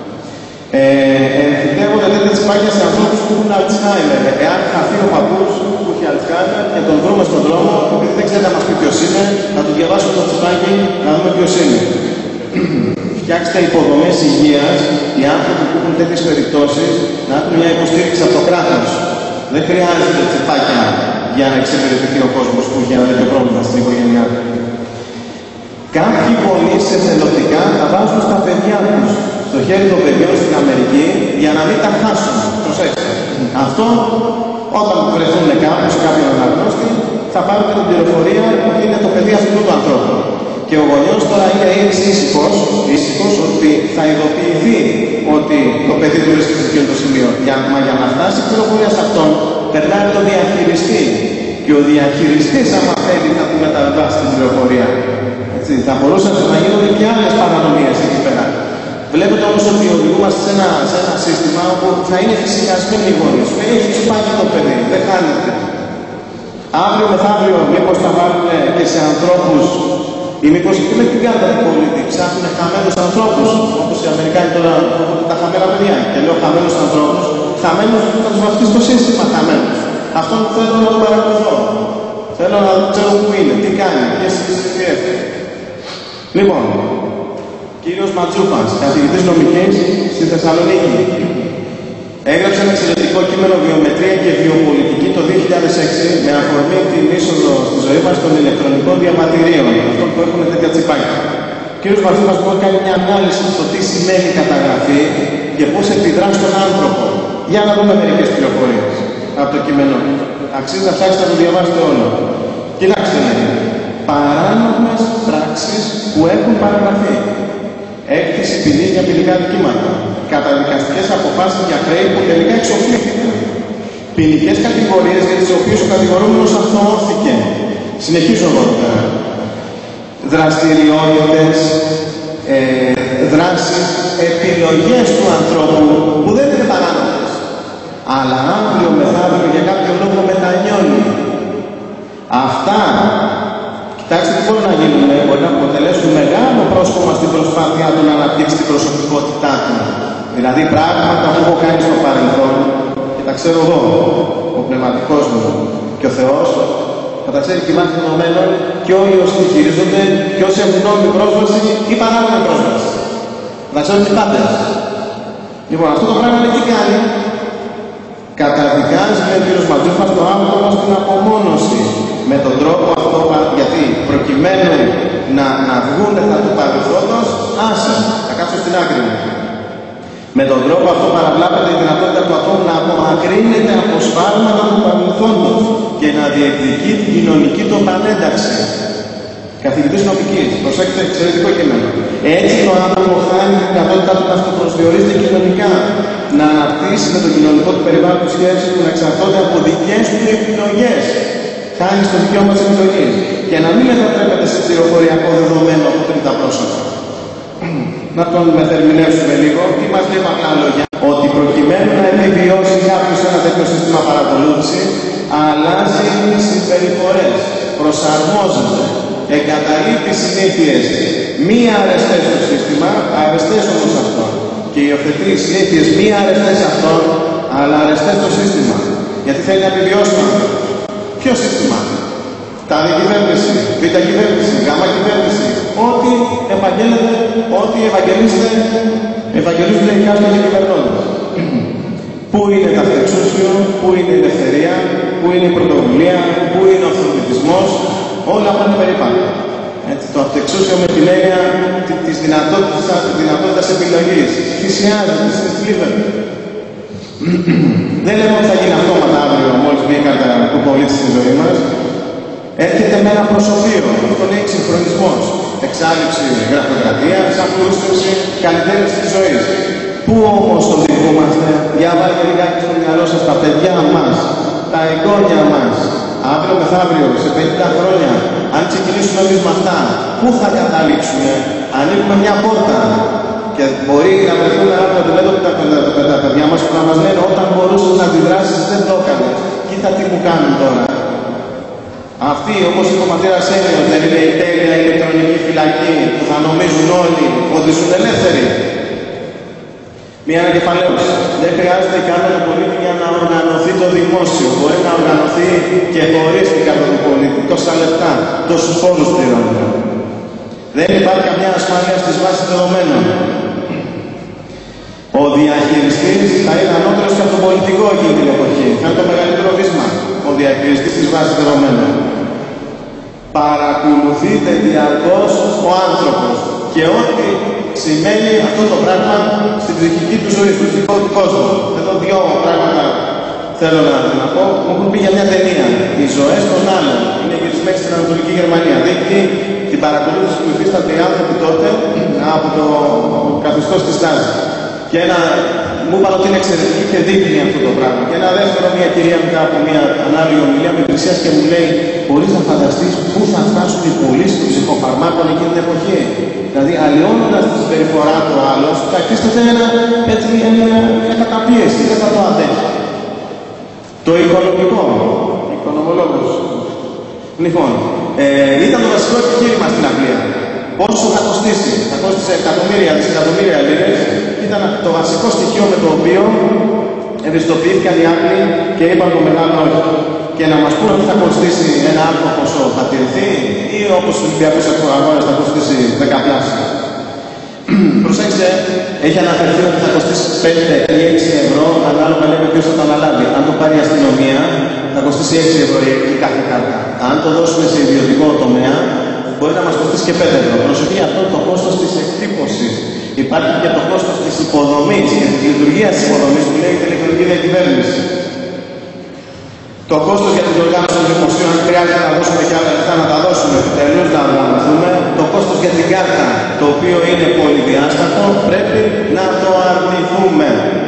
Εμφυτεύονται τέτοια τσιπάκια σε ανθρώπους που έχουν Αλτσχάιμερ. Εάν χαθεί ο παππούς που έχει Αλτσχάιμερ και τον βρούμε στον δρόμο, επειδή δεν ξέρει να μας πει ποιος είναι, να του διαβάσουμε το τσιπάκι να δούμε ποιος είναι. Φτιάξτε υποδομές υγείας, οι άνθρωποι που έχουν τέτοιες περιπτώσεις να έχουν μια υποστήριξη από το κράτος. Δεν χρειάζεται τσιπάκια για να εξυπηρετηθεί ο κόσμος που έχει ένα τέτοιο πρόβλημα στην οικογένειά του. Κάποιοι γονείς εθελοντικά τα βάζουν στα παιδιά τους, στο χέρι των παιδιών στην Αμερική, για να μην τα χάσουν. Προσέξτε. Αυτό, όταν βρεθούν κάπου σε κάποιον αναγνώστη, θα πάρουν την πληροφορία ότι είναι το παιδί αυτού του ανθρώπου. Και ο γονιός τώρα είναι έτσι ήσυχος, ήσυχος ότι θα ειδοποιηθεί ότι το παιδί του βρίσκεται σε εκείνο το σημείο. Για, μα για να φτάσει η πληροφορία σε αυτόν, περνάει το διαχειριστή. Και ο διαχειριστής, άμα θέλει, θα του μεταβάσει την πληροφορία. Έτσι, θα μπορούσαν να γίνονται και άλλες παρανομίες εκεί πέρα. Βλέπετε όμως ότι οδηγούμαστε σε ένα, σε ένα σύστημα όπου θα είναι φυσικασμένοι οι γονείς. Έχει τσιπάκι το παιδί, δεν χάνεται. Αύριο μεθαύριο, μήπως θα βάλουν και σε ανθρώπους, ή μήπως και με την κάρτα του πολίτη ψάχνουν χαμένους ανθρώπους, όπως οι Αμερικάνοι τώρα έχουν τα χαμένα παιδιά. Και λέω χαμένους ανθρώπους, χαμένους θα τους βαφτεί στο σύστημα χαμένους. Αυτόν θέλω να τον παρακολουθώ. Θέλω να ξέρω πού είναι, τι κάνει, ποιες συνήθειες. Λοιπόν, κύριος Ματζούπας, καθηγητής νομικής στη Θεσσαλονίκη, έγραψε ένα εξαιρετικό κείμενο βιομετρία και βιοπολιτική το δύο χιλιάδες έξι με αφορμή την είσοδο στη ζωή μας των ηλεκτρονικών διαβατηρίων, αυτό που έχουν τέτοια τσιπάκια. Ο κύριος Ματζούπας μπορεί να κάνει μια ανάλυση στο τι σημαίνει καταγραφή και πώς επιδρά στον άνθρωπο. Για να δούμε μερικές πληροφορίες από το κείμενο. Αξίζει να ψάξετε να το διαβάσετε όλο. Κοιτάξτε, παράνομες πράξεις που έχουν παραγραφεί. Έκθεση ποινής για ποινικά δικήματα. Καταδικαστικές αποφάσεις για χρέη που τελικά εξοφλήθηκαν. Ποινικές κατηγορίες για τις οποίες ο κατηγορούμενος αθωώθηκε. Συνεχίζω εδώ πέρα. Δραστηριότητες, ε, δράσεις, επιλογές του ανθρώπου που δεν είναι παράνομες. Αλλά αύριο μεθαύριο για κάποιο λόγο μετανιώνει. Αυτά, κοιτάξτε τι μπορεί να γίνουν, μπορεί να αποτελέσουν μεγάλο πρόσκομα στην προσπάθειά του να αναπτύξει την προσωπικότητά του. Δηλαδή πράγματα που έχω κάνει στο παρελθόν και τα ξέρω εγώ, ο πνευματικός μου και ο Θεός, θα τα ξέρει και η μάχη των ομένων και όλοι όσοι χειρίζονται και όσοι έχουν νόμιμη πρόσβαση ή παράνομη πρόσβαση. Θα ξέρουν οι πάντες. Λοιπόν, αυτό το πράγμα τι κάνει. Καταδικάζει, λέει ο κύριος Ματζούπας, το άτομο στην απομόνωση. Με τον τρόπο αυτό, γιατί προκειμένου να, να βγουν τα του παρελθόντος, άσε, θα κάτσω στην άκρη μου. Με τον τρόπο αυτό παραβλάπεται η δυνατότητα του ατόμου να απομακρύνεται από σφάλματα του παρελθόντος και να διεκδικεί την κοινωνική του επανένταξη. Καθηγητής νομικής, προσέξτε, εξαιρετικό κείμενο. Έτσι το άτομο χάνει την δυνατότητα του να αυτοπροσδιορίζεται κοινωνικά, να αναπτύσσει με το κοινωνικό του περιβάλλον σχέσεις που να εξαρτώνται από δικές του επιλογές. Χάνει στο δικαίωμα της επιλογής και να μην μετατρέπεται σε πληροφοριακό δεδομένο από τρίτα πρόσωπα. Να τον μεθερμινεύσουμε λίγο. Τι μας λέει με απλά λόγια. Ότι προκειμένου να επιβιώσει κάποιος ένα τέτοιο σύστημα παρακολούθηση, αλλάζει τις συμπεριφορές, προσαρμόζεται, εγκαταλείπει συνήθειες μη αρεστές στο σύστημα, αρεστές όμως αυτό. Και υιοθετεί συνήθειες μη αρεστές αυτό, αλλά αρεστές στο σύστημα. Γιατί θέλει να επιβιώσει. Ποιο σύστημα? Τάδε κυβέρνηση, β' κυβέρνηση, γ' κυβέρνηση. Ό,τι επαγγέλλεται, ό,τι ευαγγελίζεται, ευαγγελίζονται οι κάστοροι κυβερνώντες. Πού είναι το αυτεξούσιο, πού είναι η ελευθερία, πού είναι η πρωτοβουλία, πού είναι ο αυθορμητισμός, όλα αυτά είναι περίπου. Έτσι, το αυτεξούσιο με την έννοια της δυνατότητας, δυνατότητας επιλογής. Θυσιάζεται, συνθλίβεται. Δεν λέμε ότι θα γίνει αυτόματα αύριο μόλις μια κάρτα του πολίτη στη ζωή μας. Έρχεται με ένα προσωπείο, αυτό είναι εξυγχρονισμός, εξάλληψη γραφειοκρατίας, απλούστευση, καλυτέρευση της ζωής. Πού όμως οδηγούμαστε? Για βάλτε λιγάκι στο μυαλό σας τα παιδιά μας, τα εγγόνια μας. Αύριο μεθαύριο, σε πενήντα χρόνια, αν ξεκινήσουμε εμείς με αυτά, πού θα καταλήξουμε? Ανοίγουμε μια πόρτα και μπορεί να βρεθούμε αύριο αντιμέτωποι με τα παιδιά μας που να μας λένε όταν μπορούσες να αντιδράσεις δεν το έκανες. Κοίτα τι μου κάνουν τώρα. Αυτοί, όπως είπε ο πατέρας Ένιος, δεν είναι η τέλεια ηλεκτρονική φυλακή που θα νομίζουν όλοι ότι ζουν ελεύθεροι? Μια ανακεφαλαίωση. Δεν χρειάζεται καν το πολίτη για να οργανωθεί το δημόσιο. Μπορεί να οργανωθεί και χωρίς την κάρτα του πολίτη. Τόσα λεπτά, τόσους φόρους πληρώνουμε. Δεν υπάρχει καμιά ασφάλεια στις βάσεις δεδομένων. Ο διαχειριστής θα είναι ανώτερος και από τον πολιτικό εκείνη την εποχή. Θα είναι το μεγαλύτερο βίσμα. Ο διαχειριστής της βάσης δεδομένων. Παρακολουθείται διαρκώς ο άνθρωπος και ό,τι σημαίνει αυτό το πράγμα στην ψυχική του ζωή, στο ψυχικό του κόσμο. Εδώ δύο πράγματα θέλω να, να πω. Μου έχουν πει για μια ταινία. Οι ζωές των άλλων. Είναι γυρισμένη στην Ανατολική Γερμανία. Δείχνει την παρακολούθηση που υφίστανται οι άνθρωποι τότε από το καθεστώς της Νάζη. Και ένα, μου είπαν ότι είναι εξαιρετική και δείχνει αυτό το πράγμα. Και ένα δεύτερο, μια κυρία μετά από μια ανάλογη ομιλία με πλησίας και μου λέει: μπορείς να φανταστείς πού θα φτάσουν οι πωλήσεις των ψυχοφαρμάκων εκείνη την εποχή? Δηλαδή, αλλοιώνοντας τη συμπεριφορά του άλλος, θα εκτίσταται ένα, έτσι, μια, μια καταπίεση, δεν θα το αντέχει. Το οικονομικό, οικονομολόγος. Λοιπόν, ε, ήταν το βασικό επιχείρημα στην Αγγλία. Πόσο θα κοστίσει? Θα κόστησε εκατομμύρια, δισεκατομμύρια λίρες. Ήταν το βασικό στοιχείο με το οποίο ευαισθητοποιήθηκαν οι Άγγλοι και είπαν το μεγάλο όχι. Και να μας πούνε ότι θα κοστίσει ένα άλλο ποσό, θα τηρηθεί, ή όπως στους Ολυμπιακούς Αγώνες θα κοστίσει δεκαπλάσια. Προσέξτε, έχει αναφερθεί ότι θα κοστίσει πέντε ή έξι ευρώ, ανάλογα λέμε ποιος θα το αναλάβει. Αν το πάρει η αστυνομία, θα κοστίσει έξι ευρώ η κάθε κάρτα. Αν το δώσουμε σε ιδιωτικό τομέα, μπορεί να μας κοστίσει και πέντε ευρώ. Προσοχή, αυτό το κόστος της εκτύπωσης. Υπάρχει και το κόστος της υποδομής και της λειτουργίας της υποδομής που λέγεται ηλεκτρονική διακυβέρνηση. Το κόστος για την οργάνωση των δημοσίων, αν χρειάζεται να δώσουμε και άλλα λεφτά, να τα δώσουμε επιτελώς, να οργανωθούμε. Το κόστος για την κάρτα, το οποίο είναι πολυδιάστατο, πρέπει να το αρνηθούμε.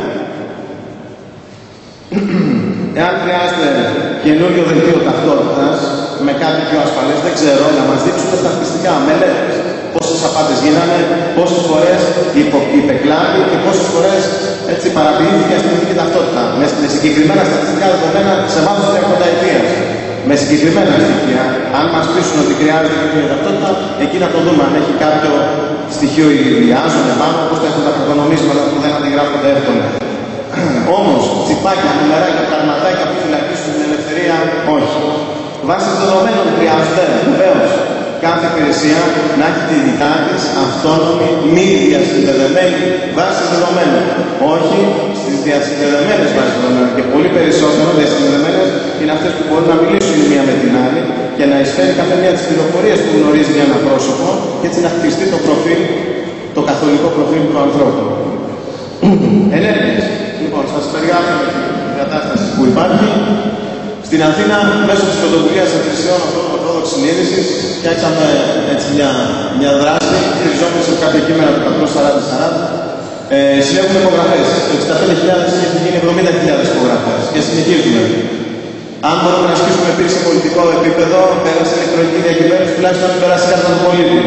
Εάν χρειάζεται καινούριο δελτίο ταυτότητας με κάτι πιο ασφαλές, δεν ξέρω, να μας δείξουν στατιστικά μελέτες. Πόσες απάτες γίνανε, πόσες φορές υπεκλάβει και πόσες φορές έτσι παραποιήθηκε η αστυνομική ταυτότητα. Με, με συγκεκριμένα στατιστικά δεδομένα σε βάθος τριακονταετίας. Με συγκεκριμένα στοιχεία. Αν μας πείσουν ότι χρειάζεται καινούργια ταυτότητα, εκεί να το δούμε αν έχει κάποιο στοιχείο ιδιάζον επάνω, όπως θα έχουν τα προνομίσματα που δεν αντιγράφονται εύκολα. Όμως, τσιπάκια, νούμεράκια, πραγματάκια που φυλακίσουν την ελευθερία, όχι. Βάσει δεδομένων χρειάζεται βεβαίως κάθε υπηρεσία να έχει τη δικά της αυτόνομη, μη διασυνδεδεμένη βάση δεδομένων. Όχι στις διασυνδεδεμένες βάσεις δεδομένων. Και πολύ περισσότερο διασυνδεδεμένες είναι αυτές που μπορούν να μιλήσουν η μία με την άλλη και να εισφέρει κάθε μία τις πληροφορίες που γνωρίζει για ένα πρόσωπο και έτσι να χτιστεί το προφίλ, το καθολικό προφίλ του ανθρώπου. Ενέργειες. Λοιπόν, σας περιγράφω την κατάσταση που υπάρχει. Στην Αθήνα, μέσω της πρωτοβουλίας Εκκλησιών Ορθόδοξης Συνείδησης, φτιάξαμε έτσι μια, μια δράση, χειριζόμενη σε κάποια κείμενα του πατρός σαράντα σαράντα. Ε, συλλέγουμε υπογραφές. Το εξήντα πέντε χιλιάδες έχει γίνει εβδομήντα χιλιάδες υπογραφές και συνεχίζουμε. Αν μπορούμε να ασκήσουμε επίσης σε πολιτικό επίπεδο, πέρασε ηλεκτρονική διακυβέρνηση, τουλάχιστον να περάσει κάρτα του πολίτη.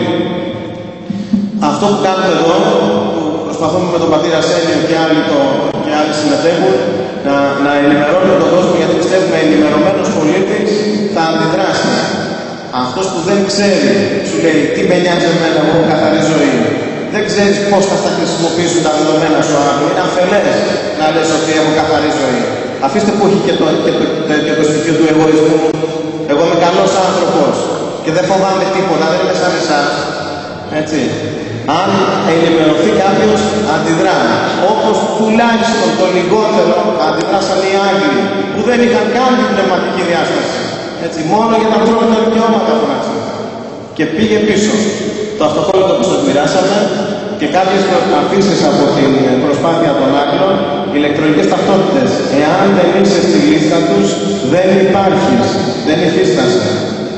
Αυτό που κάνουμε εδώ, που προσπαθούμε με τον πατήρα Σένιο και άλλοι, το, και άλλοι συμμετέχουν, να, να ενημερώνουμε τον κόσμο, γιατί πιστεύουμε ενημερωμένος πολίτης θα αντιδράσει. Αυτός που δεν ξέρει, σου λέει τι με νοιάζει εμένα, εγώ έχω καθαρή ζωή. Δεν ξέρεις πώς θα τα χρησιμοποιήσουν τα δεδομένα σου αύριο. Είναι αφελές να λες ότι έχω καθαρή ζωή. Αφήστε που έχει και το, και το, και το, και το στοιχείο του εγωισμού. Εγώ είμαι καλός άνθρωπος και δεν φοβάμαι τίποτα, δεν είμαι σαν εσάς. Έτσι. Αν ενημερωθεί κάποιος, αντιδρά. Όπως τουλάχιστον το λιγότερο αντιδράσαν οι Άγγλοι, που δεν είχαν καν την πνευματική διάσταση. Έτσι, μόνο για τα ανθρώπινα δικαιώματα φωνάξαν. Και πήγε πίσω. Το αυτοκόλλητο που σας μοιράσαμε και κάποιες αφήσεις από την προσπάθεια των Άγγλων ηλεκτρονικές ταυτότητες. Εάν δεν είσαι στη λίστα τους, δεν υπάρχεις, δεν υφίστασαι.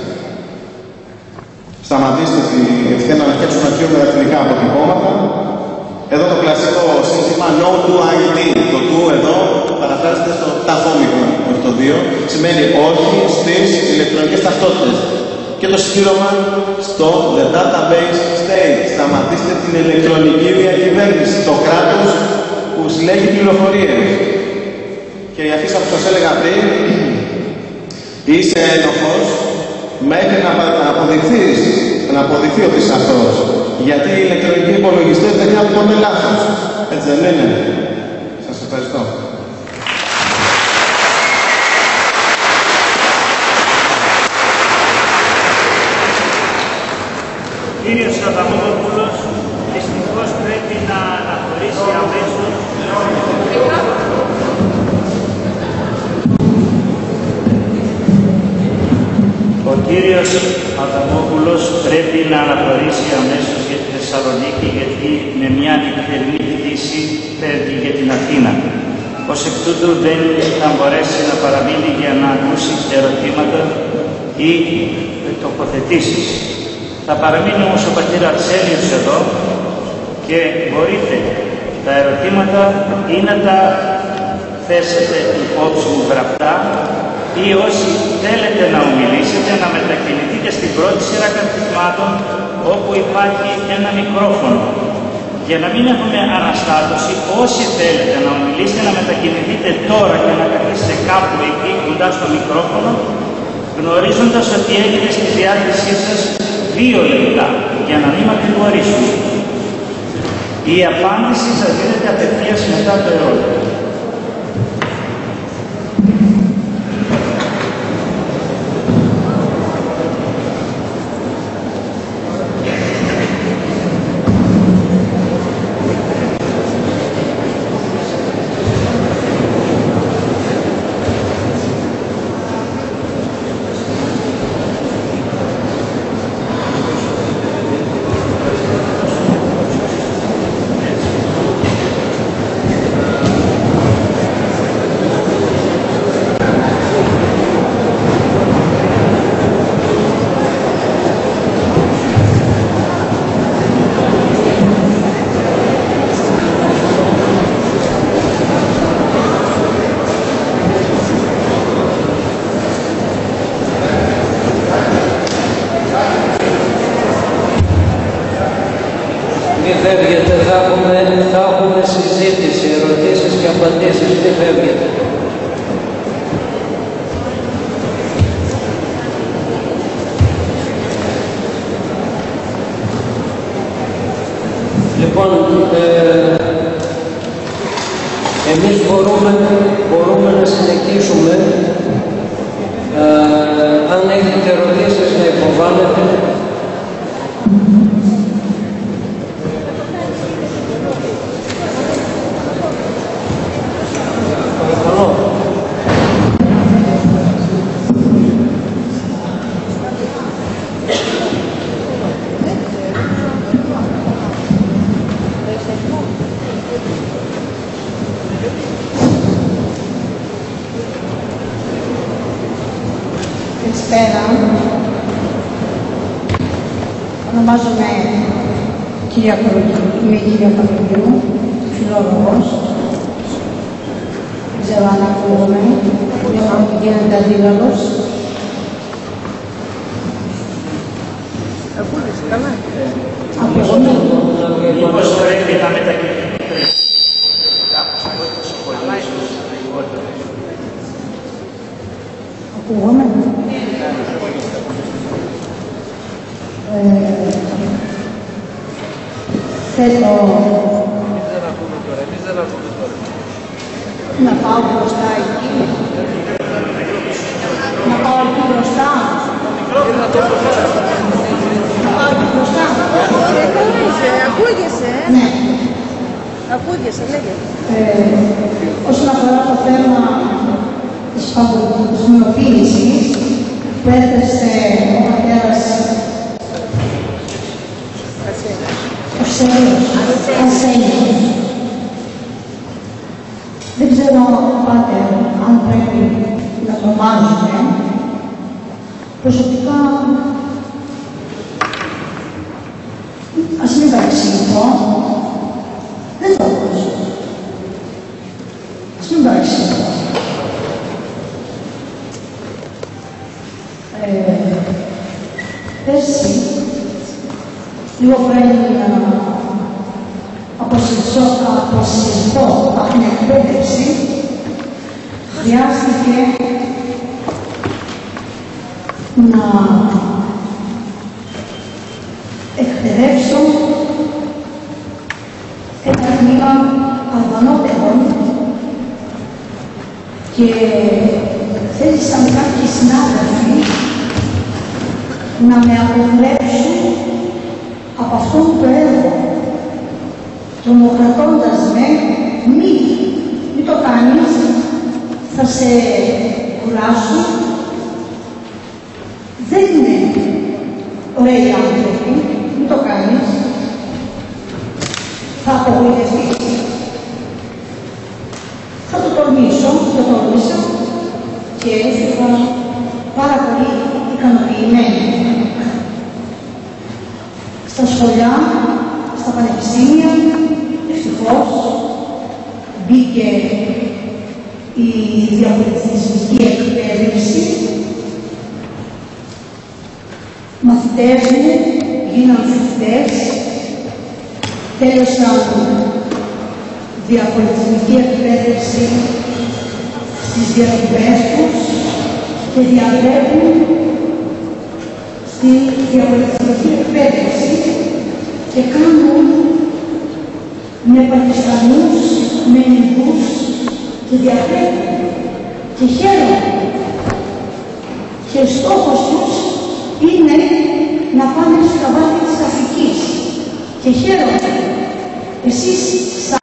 Σταματήστε τη ευθένα να φτιάξουν αρχείο με δακτυλικά αποτυπώματα. Εδώ το κλασικό σύνθημα No to άι ντι. Το to εδώ παραφράζεται στο ταχόμικρο, όχι το δύο. Σημαίνει όχι στις ηλεκτρονικές ταυτότητες. Και το συμπλήρωμα στο The Database State. Σταματήστε την ηλεκτρονική διακυβέρνηση. Το κράτος που συλλέγει πληροφορίες. Και η αφίσα που σας έλεγα πριν, είσαι ένοχος μέχρι να αποδειχθείς, να αποδειχθεί ότι είσαι αυτός. Γιατί οι ηλεκτρονικοί υπολογιστές δεν είναι ποτέ λάθος. Έτσι δεν είναι. Σας ευχαριστώ. Κύριος Αδαμόπουλος δυστυχώς πρέπει να αναχωρήσει αμέσως. Ο κύριος Αδαμόπουλος πρέπει να αναχωρήσει αμέσως για τη Θεσσαλονίκη, γιατί με μια νυχτερινή πτήση φεύγει για την Αθήνα. Ως εκ τούτου δεν θα μπορέσει να παραμείνει για να ακούσει ερωτήματα ή τοποθετήσεις. Θα παραμείνει όμως ο πατήρ Αρσένιος εδώ και μπορείτε τα ερωτήματα ή να τα θέσετε υπόψη μου γραπτά ή όσοι θέλετε να ομιλήσετε να μετακινηθείτε στην πρώτη σειρά καθισμάτων όπου υπάρχει ένα μικρόφωνο. Για να μην έχουμε αναστάτωση, όσοι θέλετε να ομιλήσετε να μετακινηθείτε τώρα και να καθίσετε κάπου εκεί κοντά στο μικρόφωνο, γνωρίζοντας ότι έχετε στη διάθεσή σας δύο λεπτά για να μην μακρηγορήσουμε. Η απάντηση σας δίνεται απευθείας μετά το ερώτημα. Φεύγετε, θα έχουμε, θα έχουμε συζήτηση, ερωτήσεις και απαντήσεις, μην φεύγετε. Λοιπόν, ε, εμείς μπορούμε, μπορούμε να συνεχίσουμε. Ε, αν έχετε ερωτήσεις να υποβάλλετε. Καλησπέρα. Ονομάζομαι κυρία Κοροκίνου, είμαι η κυρία Κοροκίνου, φιλόλογος. Δεν ξέρω αν ακούγομαι, νιώθω ότι γίνεται αντίγαλος. Ακούγεσαι καλά. Ακούγομαι. Μήπως πρέπει να μετακινηθείτε κάπως από το σχολείο ίσως λιγότερο. Ακούγομαι. Ε, θέλω να πάω μπροστά εκεί. Να πάω εκεί μπροστά. Να πάω εκεί μπροστά. Ακούγεσαι. Ναι. Ακούγεσαι, λέγε. Ε, όσον αφορά το θέμα της παγκοσμιοποίησης που έθεσε ο πατέρας Αρσένιος. Δεν ξέρω, πάτερ, αν πρέπει να το ονομάζουμε. Προσωπικά, ας μην παρεξηγηθώ, δεν το ακούσω. Ας μην παρεξηγηθώ. Ε, πέρσι, λίγο πριν αποσυρθώ από την εκπαίδευση, χρειάστηκε να εκπαιδεύσω ένα τμήμα Αλβανόπαιδων και θέλησαν κάποιοι συνάδελφοι να με αποδρέψουν από αυτόν το έργο, τρομοκρατώντας με, μη, μη το κάνεις, θα σε κουράσουν. Δεν είναι ωραίοι άνθρωποι, μη το κάνεις, θα απογοητευτείς. Θα το τολμήσω, το τολμήσω και έφυγα πάρα πολύ ικανοποιημένη. Στα σχολιά, στα πανεπιστήμια, ευτυχώς, μπήκε η διαπολιτισμική εκπαίδευση. Μαθητές μου γίναν φοιτητές, τέλειωσαν διαπολιτισμική εκπαίδευση στις διακοπές τους και διαδρεύουν στη διαπολιτισμική εκπαίδευση και κάνουν με Πακιστανούς, με Ινδούς και διαδρεύουν και χαίρονται. Και στόχος τους είναι να πάνε στα βάθη της Αφρικής και χαίρονται. Εσείς στα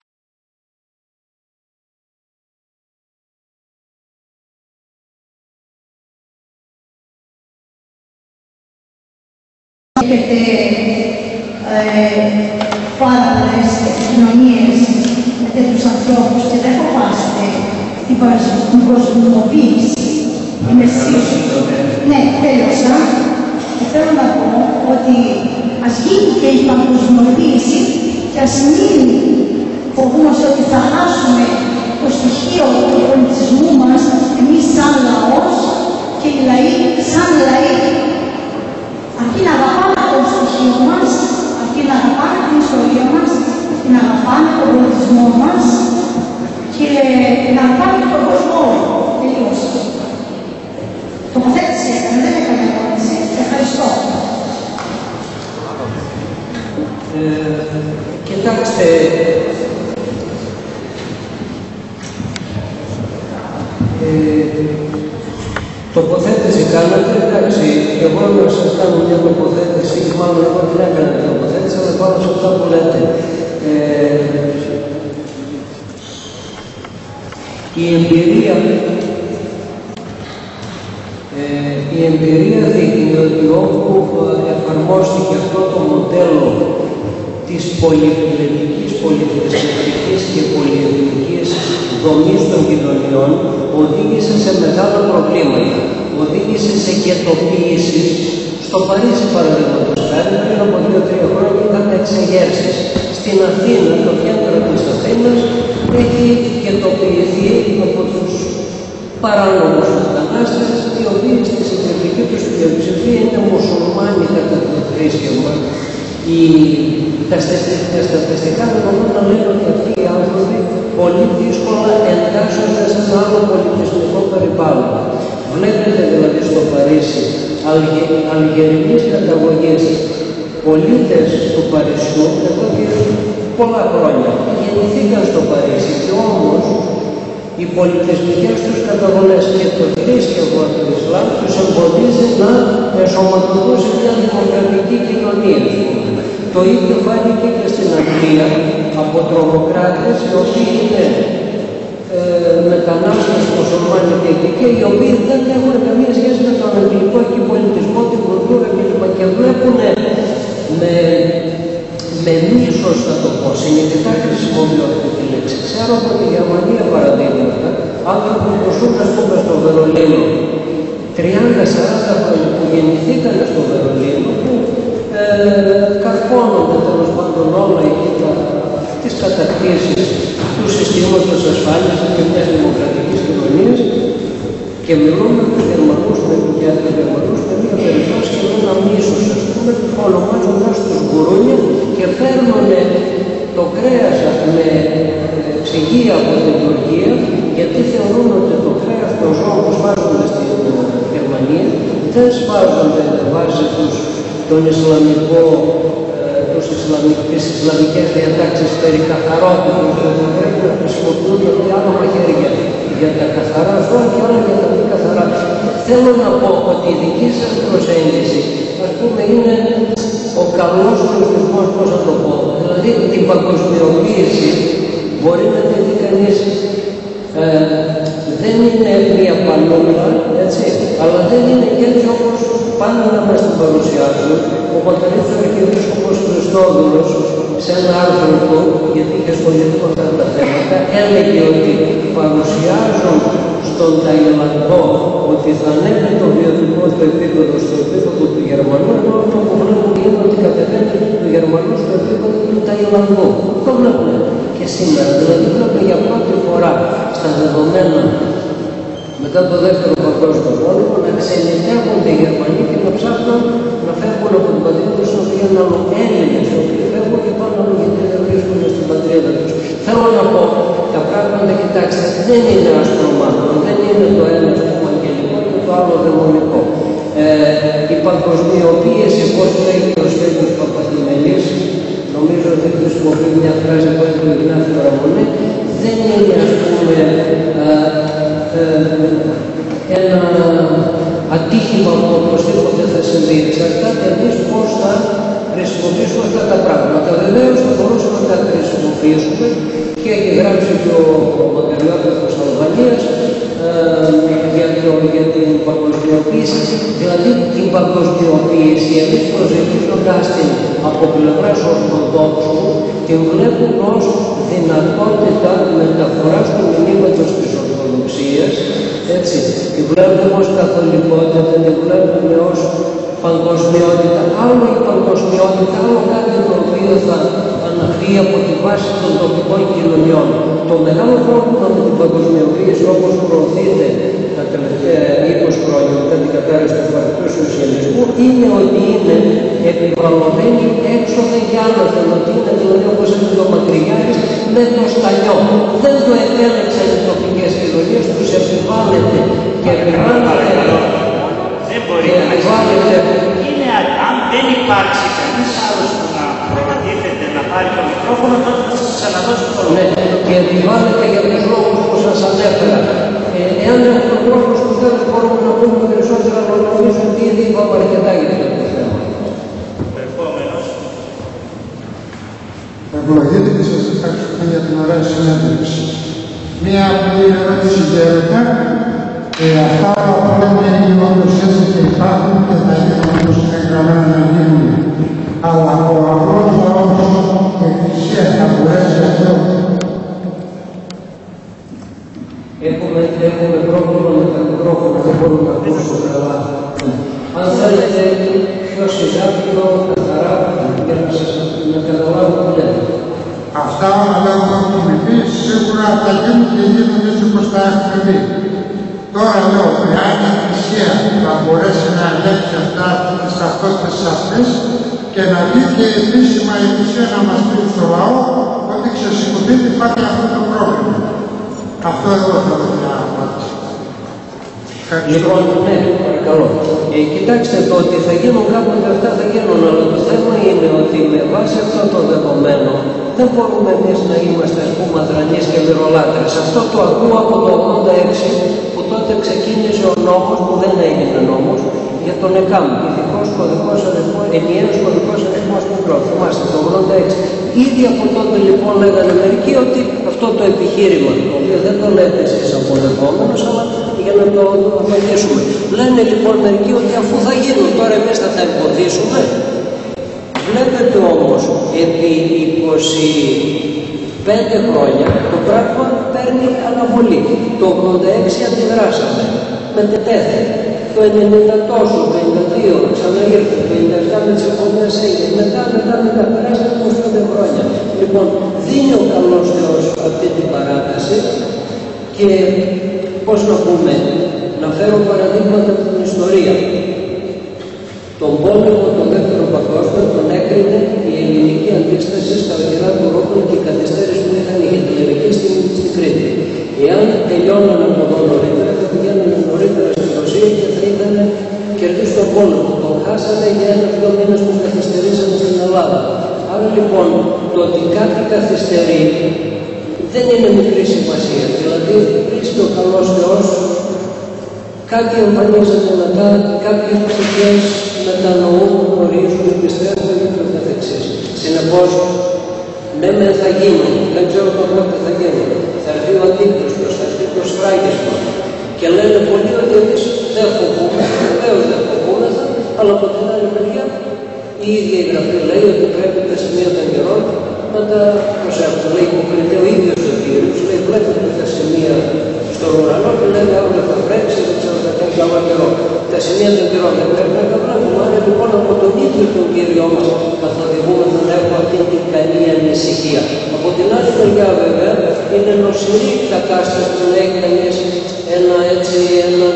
έχετε ε, πάρα πολλές επικοινωνίες με τέτοιους ανθρώπους και δεν φοβάστε την προσωπικοποίηση. Είμαι σίγουρη. Ναι, τέλειωσα. Και θέλω να πω ότι ας γίνει και η παγκοσμιοποίηση και ας μην φοβούμαστε ότι θα χάσουμε το στοιχείο του πολιτισμού μας εμείς σαν λαός και οι λαοί σαν λαοί. Αρκεί να αγαπάμε το στοιχείο μας, αρκεί να αγαπάμε την ιστορία μας, αρκεί να αγαπάμε τον πολιτισμό μας και να αγαπάμε τον κόσμο. Τελείωσε. Τοποθέτηση έκανε, δεν έκανε ερώτηση. Ευχαριστώ. Ε, κοιτάξτε, ε, τοποθέτηση κάνατε, εντάξει, εγώ να σας κάνω μια τοποθέτηση, μάλλον εγώ δεν έκανα την τοποθέτηση, αλλά πάνω σε αυτά που λέτε. Ε, η εμπειρία Ε, η εμπειρία δείχνει ότι όπου εφαρμόστηκε αυτό το μοντέλο της πολυεπιλεκτικής, πολυθρησκευτικής και πολυεθνικής δομής των κοινωνιών οδήγησε σε μεγάλα προβλήματα. Οδήγησε σε γετοποίησεις. Στο Παρίσι, παραδείγματος χάρη, πριν από δύο τρία χρόνια είχαμε εξεγέρσεις. Στην Αθήνα, το κέντρο της Αθήνας, έχει γετοποιηθεί από τους παράνομους μετανάστες, οι οποίοι στη συντριπτική τους πλειοψηφία είναι μουσουλμάνοι κατά το θρήσκευμα. Οι... Τα στατιστικά δεδομένα λένε ότι αυτοί οι άνθρωποι πολύ δύσκολα εντάσσονται σε ένα άλλο πολιτισμικό περιβάλλον. Βλέπετε δηλαδή στο Παρίσι αλγε... αλγερινής καταγωγής πολίτες του Παρισιού εδώ και πολλά χρόνια γεννηθήκαν στο Παρίσι και όμως οι πολιτισμικές τους καταβολές και το θρήσκευμα του Ισλάμ τους εμποδίζει να ενσωματωθούν σε μια δημοκρατική κοινωνία. Το ίδιο φάνηκε και στην Αγγλία από τρομοκράτες οι οποίοι είναι ε, μετανάστες μουσουλμάνοι και εκεί και οι οποίοι δεν έχουν καμία σχέση με τον αγγλικό εκεί πολιτισμό, την κουλτούρα κλπ. Και βλέπουν με, με μίσος, θα το πω, συνειδητά χρησιμοποιώ αυτή τη λέξη. Ξέρω από τη Γερμανία παραδείγματος. άνθρωποι που ζουν, ας πούμε, στο Βερολίνο, τριάντα σαράντα χρόνια που γεννηθήκαν στο Βερολίνο, που ε, καρπώνονται τέλος πάντων όλα εκεί τα, τις κατακτήσεις του συστήματος ασφάλειας και μιας δημοκρατικής κοινωνίας, και μιλούμε τους Γερμανούς για τους Γερμανούς με μία περιφράση και με ένα μίσος, ας πούμε, ονομάζοντας τους γκουρούνια, και φέρνουν το κρέας με ψυγεία από την Τουρκία, γιατί θεωρούν ότι το κρέας των ζώων που σφάζονται στην Γερμανία δεν σφάζονται βάσει τους τον Ισλαμικό, τους Ισλαμικ, τις Ισλαμικές διατάξεις περί καθαρότητας, ότι πρέπει να χρησιμοποιούνται άλλα μαχαίρια για τα καθαρά ζώα και όλα για τα μη καθαρά. Θέλω να πω ότι η δική σας προσέγγιση, ας πούμε, είναι ο καλός λογισμός, πώς να το πω. Δηλαδή την παγκοσμιοποίηση μπορεί να τη δει κανείς, ε, δεν είναι μια πανούλα, έτσι, αλλά δεν είναι και έτσι όπως πάνε να μας την παρουσιάζουν. Ο πατερίτης Αρχιεπίσκοπος Χριστόδουλος, σε ένα άρθρο του, γιατί είχε ασχοληθεί με αυτά τα θέματα, έλεγε ότι παρουσιάζουν στον Ταϊλανδό ότι θα ανέβει το βιωτικό του επίπεδο στο επίπεδο του Γερμανού, ενώ αυτό που βλέπουμε είναι ότι κατεβαίνει του Γερμανού στο επίπεδο του Ταϊλανδού. Το βλέπουμε και σήμερα. Δηλαδή βλέπουμε για πρώτη φορά στα δεδομένα μετά το δεύτερο παγκόσμιο πόλεμο να ξενιτεύονται οι Γερμανοί και να ψάχνουν να φεύγουν από την πατρίδα τους, οι οποίοι είναι Έλληνες, οι οποίοι φεύγουν και πάνε αλλού γιατί δεν βρίσκονται στην πατρίδα τους. Θέλω να πω, τα πράγματα, κοιτάξτε, δεν είναι αστρομάτων, δεν είναι το ένα στο αγγελικό και το άλλο δαιμονικό. Ε, η παγκοσμιοποίηση, όπως λέει και ο Στέλιος Παπαθημελής, νομίζω ότι χρησιμοποιεί μια φράση που έχει το Ιγνάθιο Ραμονέ, δεν είναι, ας πούμε, ένα ατύχημα που οπωσδήποτε θα συμβεί. Εξαρτάται εμείς πώς θα χρησιμοποιήσουμε αυτά τα πράγματα. Βεβαίως θα μπορούσαμε να τα χρησιμοποιήσουμε και έχει γράψει και ο, ο Μακαριώτατος Αλβανίας ε, για, το, για την παγκοσμιοποίηση. Δηλαδή την παγκοσμιοποίηση εμείς προσεγγίζοντας την από πλευράς Ορθοδόξου την βλέπουμε ως δυνατότητα μεταφοράς του μηνύματος της Ορθοδοξίας, έτσι, τη βλέπουμε ως καθολικότητα, τη βλέπουμε ως παγκοσμιότητα. Άλλο η παγκοσμιότητα, άλλο κάτι το οποίο θα αναφύγει από τη βάση των τοπικών κοινωνιών. Το μεγάλο πρόβλημα με την παγκοσμιοποίηση, όπως προωθείται τα τελευταία είκοσι χρόνια μετά την κατάρρευση του Παρτιού Σοσιαλισμού, είναι ότι είναι επιβαλλοντική έξοδα για άνωθεν, ότι είναι δηλαδή όπως έλεγε ο Μακρυγιάρης με το σταλιό. Δεν το επέλεξαν οι τοπικές κοινωνίες, τους επιβάλλεται και επιβάλλεται. Δεν μπορεί να είναι, αν δεν υπάρξει κανείς άλλος που να προτίθεται να πάρει το μικρόφωνο, τότε θα σας ξαναδώσω το λόγο. Ναι, και επιβάλλεται για τους λόγους που σας ανέφερα. Ε, εάν έχουμε τρόπο που τέλος μπορούμε να πούμε περισσότερα, αλλά νομίζω ότι ήδη είπαμε αρκετά για αυτό το θέμα. Ο επόμενος. Ευλογείτε και σας ευχαριστούμε για την ωραία συνέντευξη. Μία απλή ερώτηση γέροντα. Ε, αυτά που λέμε είναι όντως έτσι και υπάρχουν και θα γίνουν όπως είναι γραμμένα να γίνουν. Αλλά ο απλός λαός, η Εκκλησία θα μπορέσει αυτό. Έχουμε, έχουμε πρόβλημα με τα μικρόφωνα, δεν μπορούμε να ακούσουμε καλά. Αν θέλετε πιο σιγά, πιο καθαρά, για να σας να καταλάβω τι λέτε. Αυτά όλα τα έχουμε πει, σίγουρα θα γίνουν και γίνουν έτσι όπως τα έχουμε πει. Τώρα λέω, εάν η Εκκλησία θα μπορέσει να ελέγξει αυτά τις ταυτότητες αυτές και να βγει και επίσημα η Εκκλησία να μας πει στο λαό ότι ξεσηκωθείτε υπάρχει αυτό το πρόβλημα. Αυτό εγώ θα δω μια απάντηση. Λοιπόν, ναι, παρακαλώ. Ε, κοιτάξτε, το ότι θα γίνουν κάποτε αυτά θα γίνουν, αλλά το θέμα είναι ότι με βάση αυτό το δεδομένο δεν μπορούμε εμείς να είμαστε, ας πούμε, αδρανείς και μυρολάτρες. Αυτό το ακούω από το ογδόντα έξι, που τότε ξεκίνησε ο νόμος, που δεν έγινε νόμος, για τον ΕΚΑΜ, ειδικός κωδικός αριθμός, ενιαίος κωδικός αριθμός μικρός. Θυμάστε, το ογδόντα έξι. Ήδη από τότε λοιπόν λέγανε μερικοί ότι αυτό το επιχείρημα, το οποίο δεν το λέτε εσείς αποδεχόμενος, αλλά για να το δοκιμάσουμε. Λένε λοιπόν μερικοί ότι αφού θα γίνουν τώρα εμείς θα τα εμποδίσουμε. Βλέπετε όμως, επί είκοσι πέντε χρόνια το πράγμα παίρνει αναβολή. Το ογδόντα έξι αντιδράσαμε, μετετέθη. Το ενενήντα τόσο, το ενενήντα δύο ξαναήρθε, το ενενήντα επτά με τις συμφωνίες έγινε. Μετά, μετά, μετά, περάσαν είκοσι πέντε χρόνια. Λοιπόν, δίνει ο καλός Θεός αυτή την παράταση και πώς να πούμε, να φέρω παραδείγματα από την ιστορία. Τον πόλεμο, τον δεύτερο παγκόσμιο, τον έκρινε η ελληνική αντίσταση στα αργυρά του Ρόπων και η καθυστέρηση που είχαν οι Χιτλερικοί στην, στην Κρήτη. Εάν τελειώναν από εδώ νωρίτερα, θα πηγαίνουν νωρίτερα στη Ρωσία και θα είχαν κερδίσει τον πόλεμο. Τον χάσανε για ένα-δύο μήνες που καθυστερήσαν στην Ελλάδα. Άρα λοιπόν, το ότι κάτι καθυστερεί δεν είναι μικρή σημασία. Δηλαδή, βρίσκει ο καλός Θεός, κάτι εμφανίζεται μετά, κάποιες ψυχές μετανοούν, γνωρίζουν, πιστεύουν και το καθεξής. Συνεπώς, ναι, μεν θα γίνουν, δεν ξέρω το πότε θα γίνουν. Θα έρθει ο αντίκριστος, θα έρθει το σφράγισμα. Και λένε πολλοί ότι εμείς δεν φοβούμε, βεβαίως δεν φοβούμεθα, αλλά από την άλλη μεριά η ίδια η Γραφή λέει ότι πρέπει τα σημεία των καιρών να τα προσέχουν. Λέει υποκριτεί ο ίδιος ο Κύριος, λέει βλέπετε τα σημεία στον ουρανό και λέει αύριο θα βρέξει, δεν ξέρω θα κάνει καλό καιρό. Τα σημεία των καιρών δεν πρέπει να τα βλέπουμε. Άρα λοιπόν από τον ίδιο τον Κύριο μας καθοδηγούμε να έχουμε αυτή την καλή ανησυχία. Από την άλλη μεριά βέβαια είναι νοσηρή η κατάσταση που λέει κανείς ένα έτσι, έναν,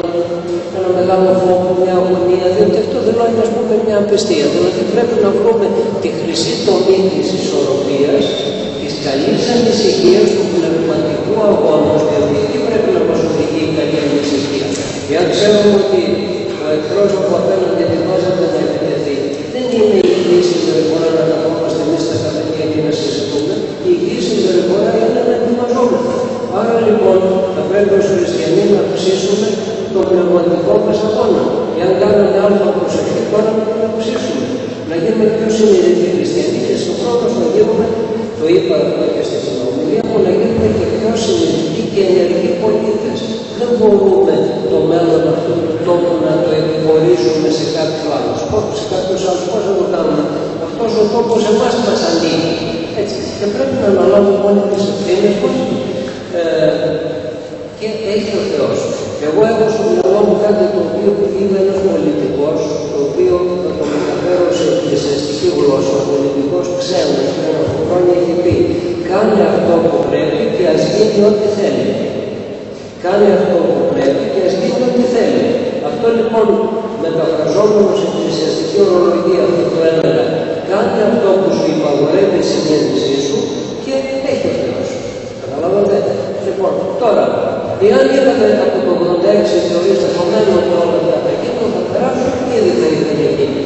ένα μεγάλο φόβο, μια αγωνία, διότι αυτό δηλώνει ας πούμε μια απιστία. Δηλαδή πρέπει να βρούμε τη χρυσή τομή της ισορροπίας, της καλής ανησυχίας του πνευματικού αγώνα, διότι εκεί πρέπει να μας οδηγεί η καλή ανησυχία. Εάν ξέρουμε ότι ο εχθρός από απέναντι ετοιμάζεται να επιτεθεί, δεν είναι η χρήση δορυφορά να καθόμαστε εμείς στα καφενεία και να συζητούμε, η χρήση δορυφορά είναι να ετοιμαζόμαστε. Άρα λοιπόν θα πρέπει ως χριστιανοί να αυξήσουμε το πνευματικό μας αγώνα. Εάν κάνουμε άλλο προσεκτή, τώρα να την αυξήσουμε. Να γίνουμε πιο συνειδητοί χριστιανοί και συγχρόνως να γίνουμε, το είπα και στη συνομιλία μου, να γίνουμε και πιο συνειδητοί και ενεργοί πολίτες. Δεν μπορούμε το μέλλον αυτού του τόπου να το εκπορήσουμε σε κάποιους άλλους. Σε κάποιους άλλους πώς θα το κάνουμε. Αυτός ο τόπος εμάς μας ανήκει. Έτσι. Και πρέπει να αναλάβουμε όλοι τις ευθύνες μας. Ε, και έχει ο Θεός. Εγώ έχω στο μυαλό μου κάτι το οποίο είναι ένας πολιτικός, το οποίο θα το μεταφέρω σε εκκλησιαστική γλώσσα. Ο πολιτικός ξένος πριν από χρόνια έχει πει: κάνει αυτό που πρέπει και ας γίνει ό,τι θέλει. Κάνει αυτό που πρέπει και ας γίνει ό,τι θέλει. Αυτό λοιπόν μεταφραζόμενο σε εκκλησιαστική ορολογία αυτό το έλεγα: κάνει αυτό που σου υπαγορεύει η συνέντησή σου και έχει ο Θεός. Καταλάβατε. Λοιπόν, τώρα, εάν είδαμε από το ογδόντα έξι θεωρείς δεδομένο ότι όλα αυτά τα γίνουν, θα περάσουν και ήδη θα είχαν γίνει.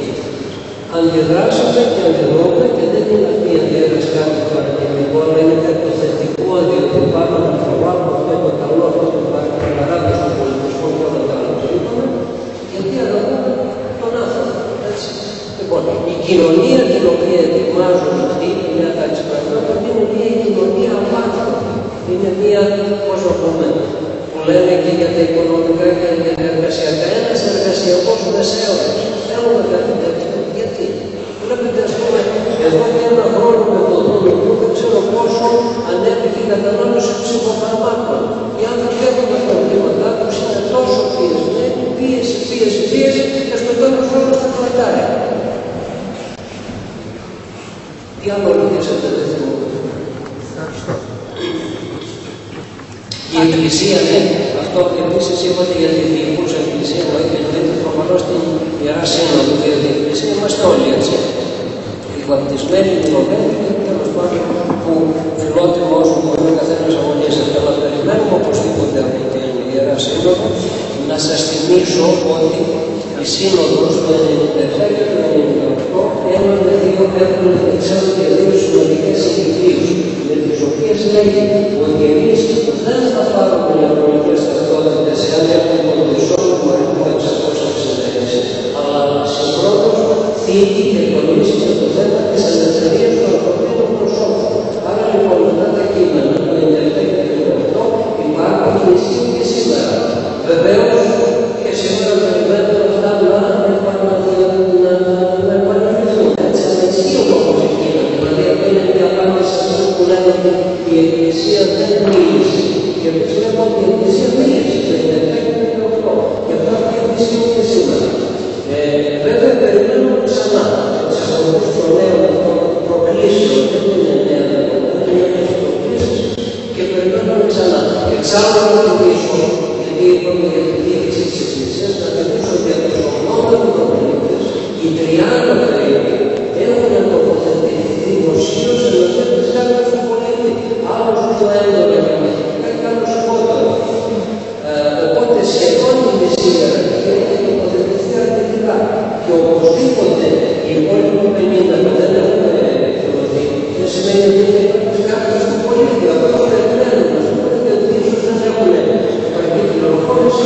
Αντιδράσαμε και αντιδρούμε και δεν είναι αυτή η αντίδραση κάτι παρακινητικό, αλλά είναι κάτι θετικό, διότι πάμε να προβάλλουμε αυτό το καλό, αυτό το παράδειγμα στον πολιτισμό και όλα τα άλλα που είπαμε, γιατί αγαπάμε τον άνθρωπο. Έτσι. Λοιπόν, η κοινωνία την οποία ετοιμάζουν αυτοί, μια τάξη πραγμάτων, είναι μια κοινωνία αμάρτωτη. Είναι μια, πώς να πούμε, που λένε και για τα οικονομικά και για τα εργασιακά, ένας εργασιακός μεσαίωρας. Θέλουμε κάτι τέτοιο. Γιατί? Βλέπετε, ας πούμε, εδώ και ένα χρόνο με το δούλο δεν ξέρω πόσο ανέβηκε η κατανάλωση ψυχοφαρμάκων. Οι άνθρωποι έχουν τα προβλήματά τους, είναι τόσο πιεσμένοι, πίεση, πίεση, πίεση, και στο τέλος όλο θα κλατάρει. Τι άλλο ρωτήσατε, δεν θυμώ. Η Εκκλησία, ναι, αυτό επίσης είπατε για την διοικούσα Εκκλησία, εννοείται προφανώς την Ιερά Σύνοδο, διότι η Εκκλησία είμαστε όλοι έτσι. Οι βαπτισμένοι, οι λογμένοι, και τέλος πάντων που φιλότιμο όσο μπορεί ο καθένας αγωνίζεται. Αλλά περιμένουμε οπωσδήποτε από την Ιερά Σύνοδο. Να σας θυμίσω ότι η Σύνοδος του ενενήντα επτά και του ενενήντα οκτώ έμεινε δύο έχουν εξέλθει και δύο συνολικές συγκεκριτήρους, με τις οποίες λέγει ότι εμείς δεν θα πάρουμε ιαπωνικές ταυτότητες εάν έχουμε τον περισσότερο αριθμό εξακόσια εξήντα έξι, αλλά συγχρόνως θίγει και τονίζει και το θέμα της ελευθερίας του ανθρωπίνου προσώπου. Άρα λοιπόν αυτά τα κείμενα του ενενήντα επτά και του ενενήντα οκτώ υπάρχουν και ισχύουν και σήμερα. Βεβαίως και σήμερα περιμένουμε αυτά να επαναληφθούν. Έτσι να ισχύουν όπως εκείνα. Δηλαδή αυτή είναι μια απάντηση που λένε εξάλλου να θυμίσω, γιατί είπαμε για τη διεύθυνση της Εκκλησίας, να θυμίσω ότι από τους ογδόντα μητροπολίτες, οι τριάντα περίπου έχουν τοποθετηθεί δημοσίως εναντίον της κάρτας του πολίτη. Άλλος πιο έντονα και μαθητικά και άλλος λιγότερο. Οπότε σχεδόν η μεσία έχει τοποθετηθεί αρνητικά. Και οπωσδήποτε οι υπόλοιποι πενήντα που δεν έχουν εκδοθεί, δεν σημαίνει ότι είναι της κάρτας του πολίτη. Από αυτό περιμένουν να σου πούνε ότι ίσως δεν έχουν επαρκή πληροφόρηση,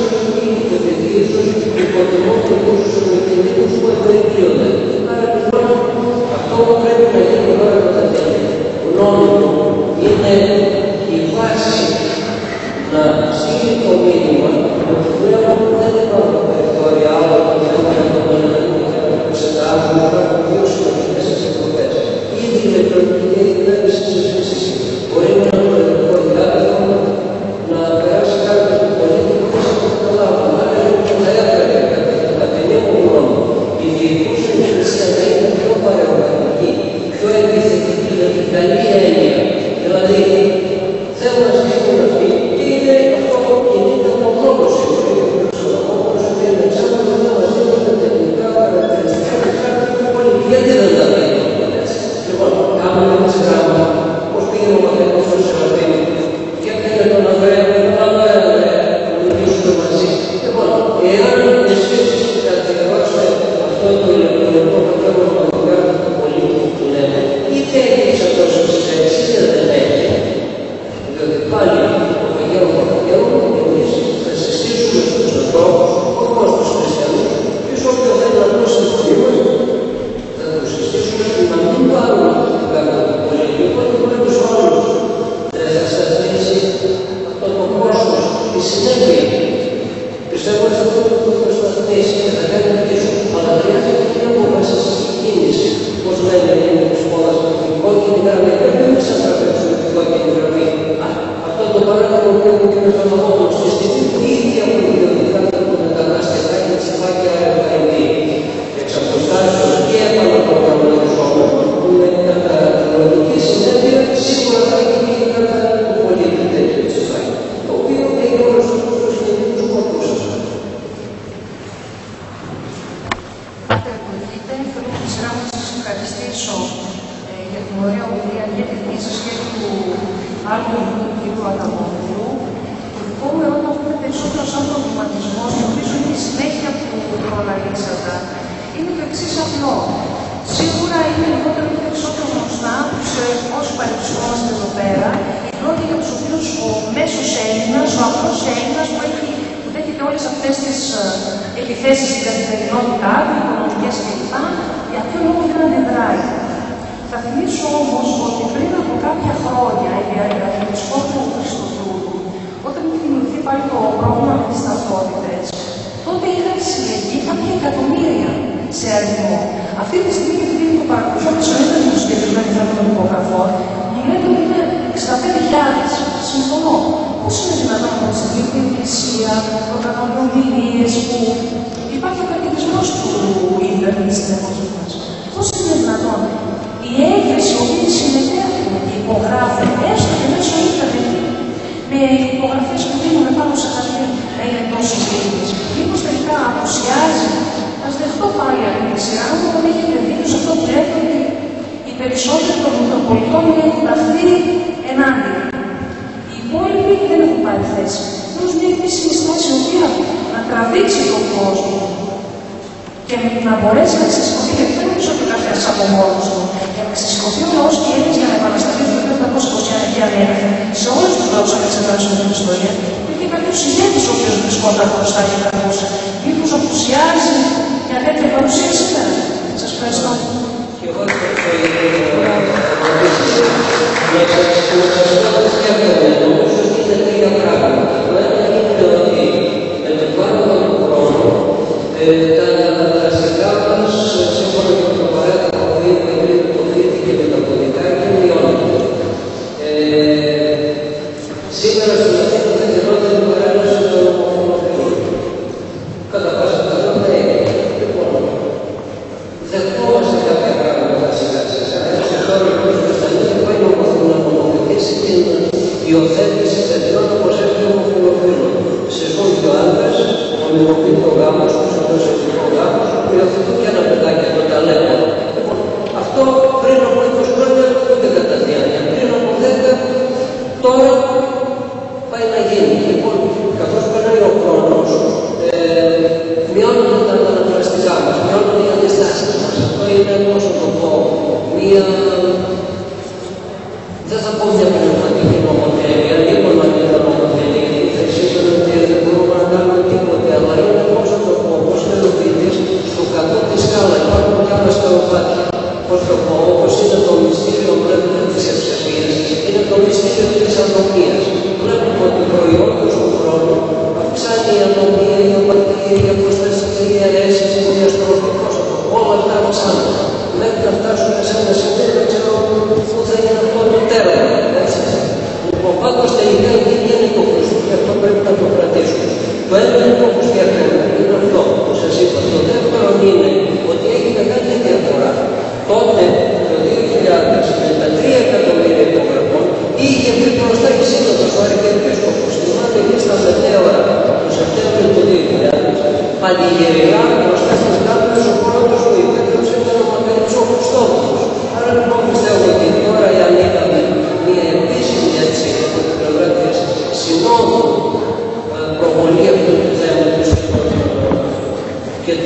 ίσως υποτιμούν και πόσους κινδύνους που ευνοηκλείονται. Άρα λοιπόν αυτό που πρέπει να γίνει τώρα κατά τη γνώμη μου είναι η βάση να στείλει το μήνυμα ότι πλέον δεν υπάρχουν περιθώρια άλλα που δεν έχουν να εξετάζουν, υπάρχουν δύο σημαντικές εκδοχές. Ήδη η ηλεκτρονική διακυβέρνηση της Εκκλησίας μπορεί με ένα ηλεκτρονικό διάδρομο να περάσει κάρτα του πολίτη χωρίς να το καταλάβουν. Άρα λοιπόν θα έπρεπε κατά τη μία μου γνώμη η διοικούσα Εκκλησία να είναι πιο παρεμβατική, πιο επιθετική, με την καλή έννοια. Δηλαδή θέλω να στείλουν αυτοί και είναι αυτό που κινείται από μόνο σίγουρα και ο προσωπικός ότι είναι εξάρτητο να μας δίνουν τα τεχνικά χαρακτηριστικά της κάρτας του πολίτη. Γιατί δεν τα δίνουν έτσι. Λοιπόν, κάνουμε τις γράμματα, πώς πήγαινε ο μαθητικός στο Σεραφείμ, γιατί είναι τον Ανδρέα, τον Ανδρέα, να μιλήσουμε μαζί. Λοιπόν, εάν εσείς καθιερώσετε αυτό το ηλεκτρονικό κατάλογο των κάρτων του πολίτη που λέμε, είτε έχεις αυτός της έτσι, είτε δεν έχει, διότι πάλι ο Αγίου Παπαγγέλου και εμείς θα συστήσουμε στους ανθρώπους, όπως τους χριστιανούς, και σε όποιον θέλει να ακούσει τη φωνή μας, θα τους συστήσουμε να μην πάρουν αυτή την κάρτα του πολίτη. Οπότε πρέπει σε όλους θα σταθμίσει αυτό το κόσμο, τη συνέπεια. Πιστεύω ότι αυτό το θα σταθμίσει και θα κάνει πίσω. Αλλά χρειάζεται και μια αποφασιστική κίνηση. Πώς λένε οι Έλληνες της πόλας, η κόκκινη γραμμή πρέπει να μην σας τραπέζουν τη κόκκινη γραμμή. Αυτό το παράδειγμα που έχουμε και με τον Αμόντο στη στιγμή που ήδη από την ιδιωτικά του μετανάστευτα είναι τσιφάκια αρ εμ ντι. Εξ αποστάσεως και επαναπρογραμματισόμενο που είναι κατά τη λογική συνέπεια σίγουρα θα έχει και η κάρτα του πολίτη τέτοιο τσιφάκι. Το οποίο έχει όλους τους κινητικούς σκοπούς σας. Θέλω τη σειρά μου να σας ευχαριστήσω για την ωραία ομιλία και την ίσως και του άλλου του κ. Αδαμόπουλου. Το δικό μου ερώτημα που είναι περισσότερο σαν προβληματισμός, νομίζω είναι η συνέχεια που προλαλήσατε. Είναι το εξής απλό. Σίγουρα είναι λιγότερο ή περισσότερο γνωστά σε όσοι παρευρισκόμαστε εδώ πέρα, οι λόγοι για τους οποίους ο μέσος Έλληνας, ο απλός Έλληνας που έχει που δέχεται όλες αυτές τις επιθέσεις στην καθημερινότητά του, οικονομικές κλπ. Για ποιο λόγο δεν αντιδράει. Θα θυμίσω όμως ότι πριν από κάποια χρόνια, επί αριθμητικό του Χριστοδούλου, όταν είχε δημιουργηθεί πάλι το πρόβλημα με τις ταυτότητες, τότε είχαν συλλεγεί κάποια εκατομμύρια σε αριθμό. Αυτή τη στιγμή, επειδή το παρακολουθώ με σωρίδες μου συγκεκριμένων φαινόμενων υπογραφών, μου λέτε ότι είναι εξήντα πέντε χιλιάδες. Συμφωνώ. Πώς είναι δυνατόν από τη στιγμή που η Εκκλησία οργανώνει ομιλίες που υπάρχει ο καρκινισμός του ίντερνετ στην εποχή μας. Πώς είναι δυνατόν η έγκριση που συμμετέχουν και υπογράφουν έστω και μέσω ίντερνετ με υπογραφές που δίνουν πάνω σε χαρτί να είναι τόσο λίγες. Μήπως τελικά απουσιάζει. Θα δεχτώ πάλι από τη σειρά μου ότι έχετε δίκιο σε αυτό που λέτε ότι οι περισσότεροι των Μητροπολιτών έχουν ταχθεί ενάντια. Οι υπόλοιποι δεν έχουν πάρει θέση. Θέλω μια επίσημη στάση η οποία να τραβήξει τον κόσμο και να μπορέσει να ξεσηκωθεί, γιατί δεν νομίζω ότι καθένα από μόνο του, για να ξεσηκωθεί ο λαό και οι Έλληνες για να επανασταθεί το χίλια οκτακόσια είκοσι ένα και ανέφερε σε όλου του λαού αν εξετάσουμε την ιστορία. Υπήρχε κάποιο ηγέτη ο οποίο βρισκόταν μπροστά και καθόταν. Μήπως απουσιάζει μια τέτοια παρουσία σήμερα. Σας ευχαριστώ. Και εγώ ευχαριστώ για την ερώτηση. Να σας πω ότι σκέφτομαι, νομίζω ότι είναι τρία πράγματα. Το ένα είναι ότι με τον πάροδο του χρόνου τα δραστικά μας, σύμφωνα με το παράδειγμα που είπαμε, το κρίθηκε μεταποδικά και μειώνεται. Σήμερα στην Αθήνα δεν γινόταν η παρέλαση των ομοφυλόφιλων. Κατά συζούν δύο άντρες, ομιλοποιείται ο γάμος τους, ο προσεκτικό γάμος, υιοθετούν και ένα παιδάκι από τα ταλέπωρο. Λοιπόν, αυτό πριν από είκοσι χρόνια ούτε κατά διάνοια, πριν από δέκα, τώρα πάει να γίνει. Λοιπόν, καθώς περνάει ο χρόνος, ε, μειώνονται τα αναπλαστικά μας, μειώνονται οι αντιστάσεις μας. Αυτό είναι, πώς θα το πω, μία, δεν θα πω μια πνευματική νομοθέτεια, τίποτα μια νομοθέτεια, γιατί θα σήμαινε ότι δεν μπορούμε να κάνουμε τίποτε, αλλά είναι, πώς θα το πω, πώς είναι ο ποιητής, στο κατώ τη σκάλα υπάρχουν και άλλα σκαλοπάτια. Πώς το πω, όπως είναι το μυστήριο βλέπουμε της ευσεβίας, είναι το μυστήριο της ανομίας. Βλέπουμε ότι προϊόντος του χρόνου αυξάνει η ανομία, η απατία, η αποστασία, οι αιρέσεις, η διαστροφικός, όλα αυτά αυξάνονται. Μέχρι να φτάσουμε σε ένα σημείο, δεν ξέρω πού θα είναι αυτό το τέρμα. Λοιπόν, πάντως τελικά εκεί είναι το χρυσό και αυτό πρέπει να το κρατήσουμε. Το ένα είναι που σκέφτομαι, είναι αυτό που σας είπα. Το δεύτερο είναι ότι έχει μεγάλη διαφορά. Τότε, το δύο χιλιάδες, με τα τρία εκατομμύρια υπογραφών, είχε πει μπροστά η Σύνοδος ο Αρχιεπίσκοπος. Θυμάται εκεί στα μετέωρα, το Σεπτέμβριο του δύο χιλιάδες, πανηγυρικά μπροστά στις κάμερες ο πρώτος που υπέγραψε ήταν ο Μακαρίτης ο Χριστόδουλος. Άρα λοιπόν πιστεύω ότι τώρα αν είχαμε μια επίσημη έτσι από την πλευρά της συνόδου προβολή αυτού του θέματος και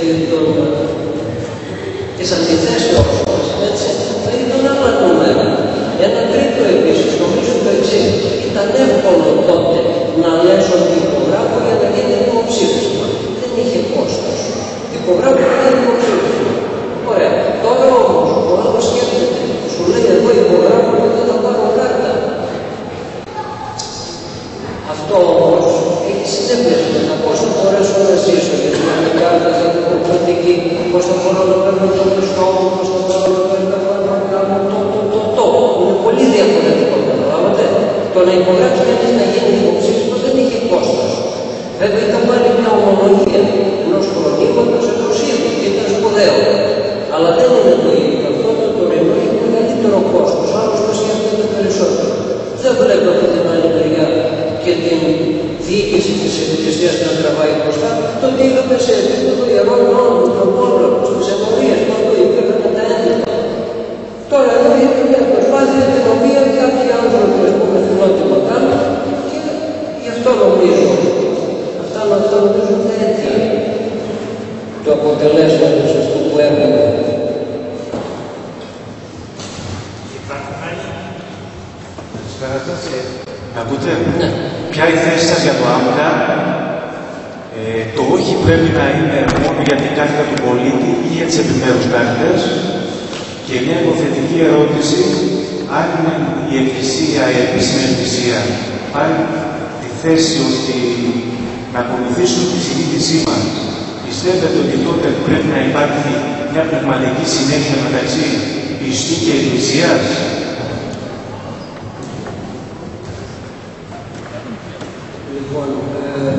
της αντιθέσεως μας, έτσι, θα ήταν άλλα νούμερα. Ένα τρίτο επίσης, νομίζω το εξής, ήταν εύκολο τότε να λες ότι υπογράφω για να γίνει δημοψήφισμα. Δεν είχε κόστος. Υπογράφω για να δημοψήφισμα. Ωραία. Τώρα όμως ο άλλος σκέφτεται, σου λέει εγώ υπογράφω και δεν θα πάρω κάρτα. Αυτό όμως έχει συνέπειες με τα πώς θα μπορέσω να ζήσω, γιατί με την κάρτα θα είναι προκλητική, πώς θα μπορώ να παίρνω το μισθό μου, πώς θα μπορώ να παίρνω να κάνω το, το, το, το. Είναι πολύ διαφορετικό, καταλάβατε. Το να υπογράψει κανείς να γίνει υποψήφισμα δεν είχε κόστος. Βέβαια ήταν πάλι μια ομολογία ενός χρονίματος ενός ίδιου και ήταν σπουδαίο. Αλλά δεν είναι το ίδιο. Αυτό το τωρινό έχει μεγαλύτερο κόστος, άλλος το σκέφτεται περισσότερο. Δεν βλέπω από την άλλη μεριά και την διοίκηση της Εκκλησίας να τραβάει μπροστά. Τότε είχαμε σε επίπεδο ιερών νόμων, τροπόλογους, τις αιμορίες, παντού υπήρχαν τα έντυπα. Τώρα εδώ είναι μια προσπάθεια την οποία κάποιοι άνθρωποι έχουν φιλότιμα κάνουν και γι' αυτό νομίζω, αυτά να αυτά νομίζω είναι αίτια του αποτελέσματος αυτού που έχουμε. Να ακούτε, ναι. Ποια είναι η θέση σας για το άμυνα, ε, το όχι πρέπει να είναι μόνο για την κάρτα του πολίτη ή για τις επιμέρους κάρτες, και μια υποθετική ερώτηση, αν η Εκκλησία, η επίσημη Εκκλησία, πάρει τη θέση ότι να ακολουθήσουν τη συζήτησή μας, πιστεύετε ότι τότε πρέπει να υπάρχει μια πνευματική συνέχεια μεταξύ πιστού και Εκκλησίας? Λοιπόν, ε,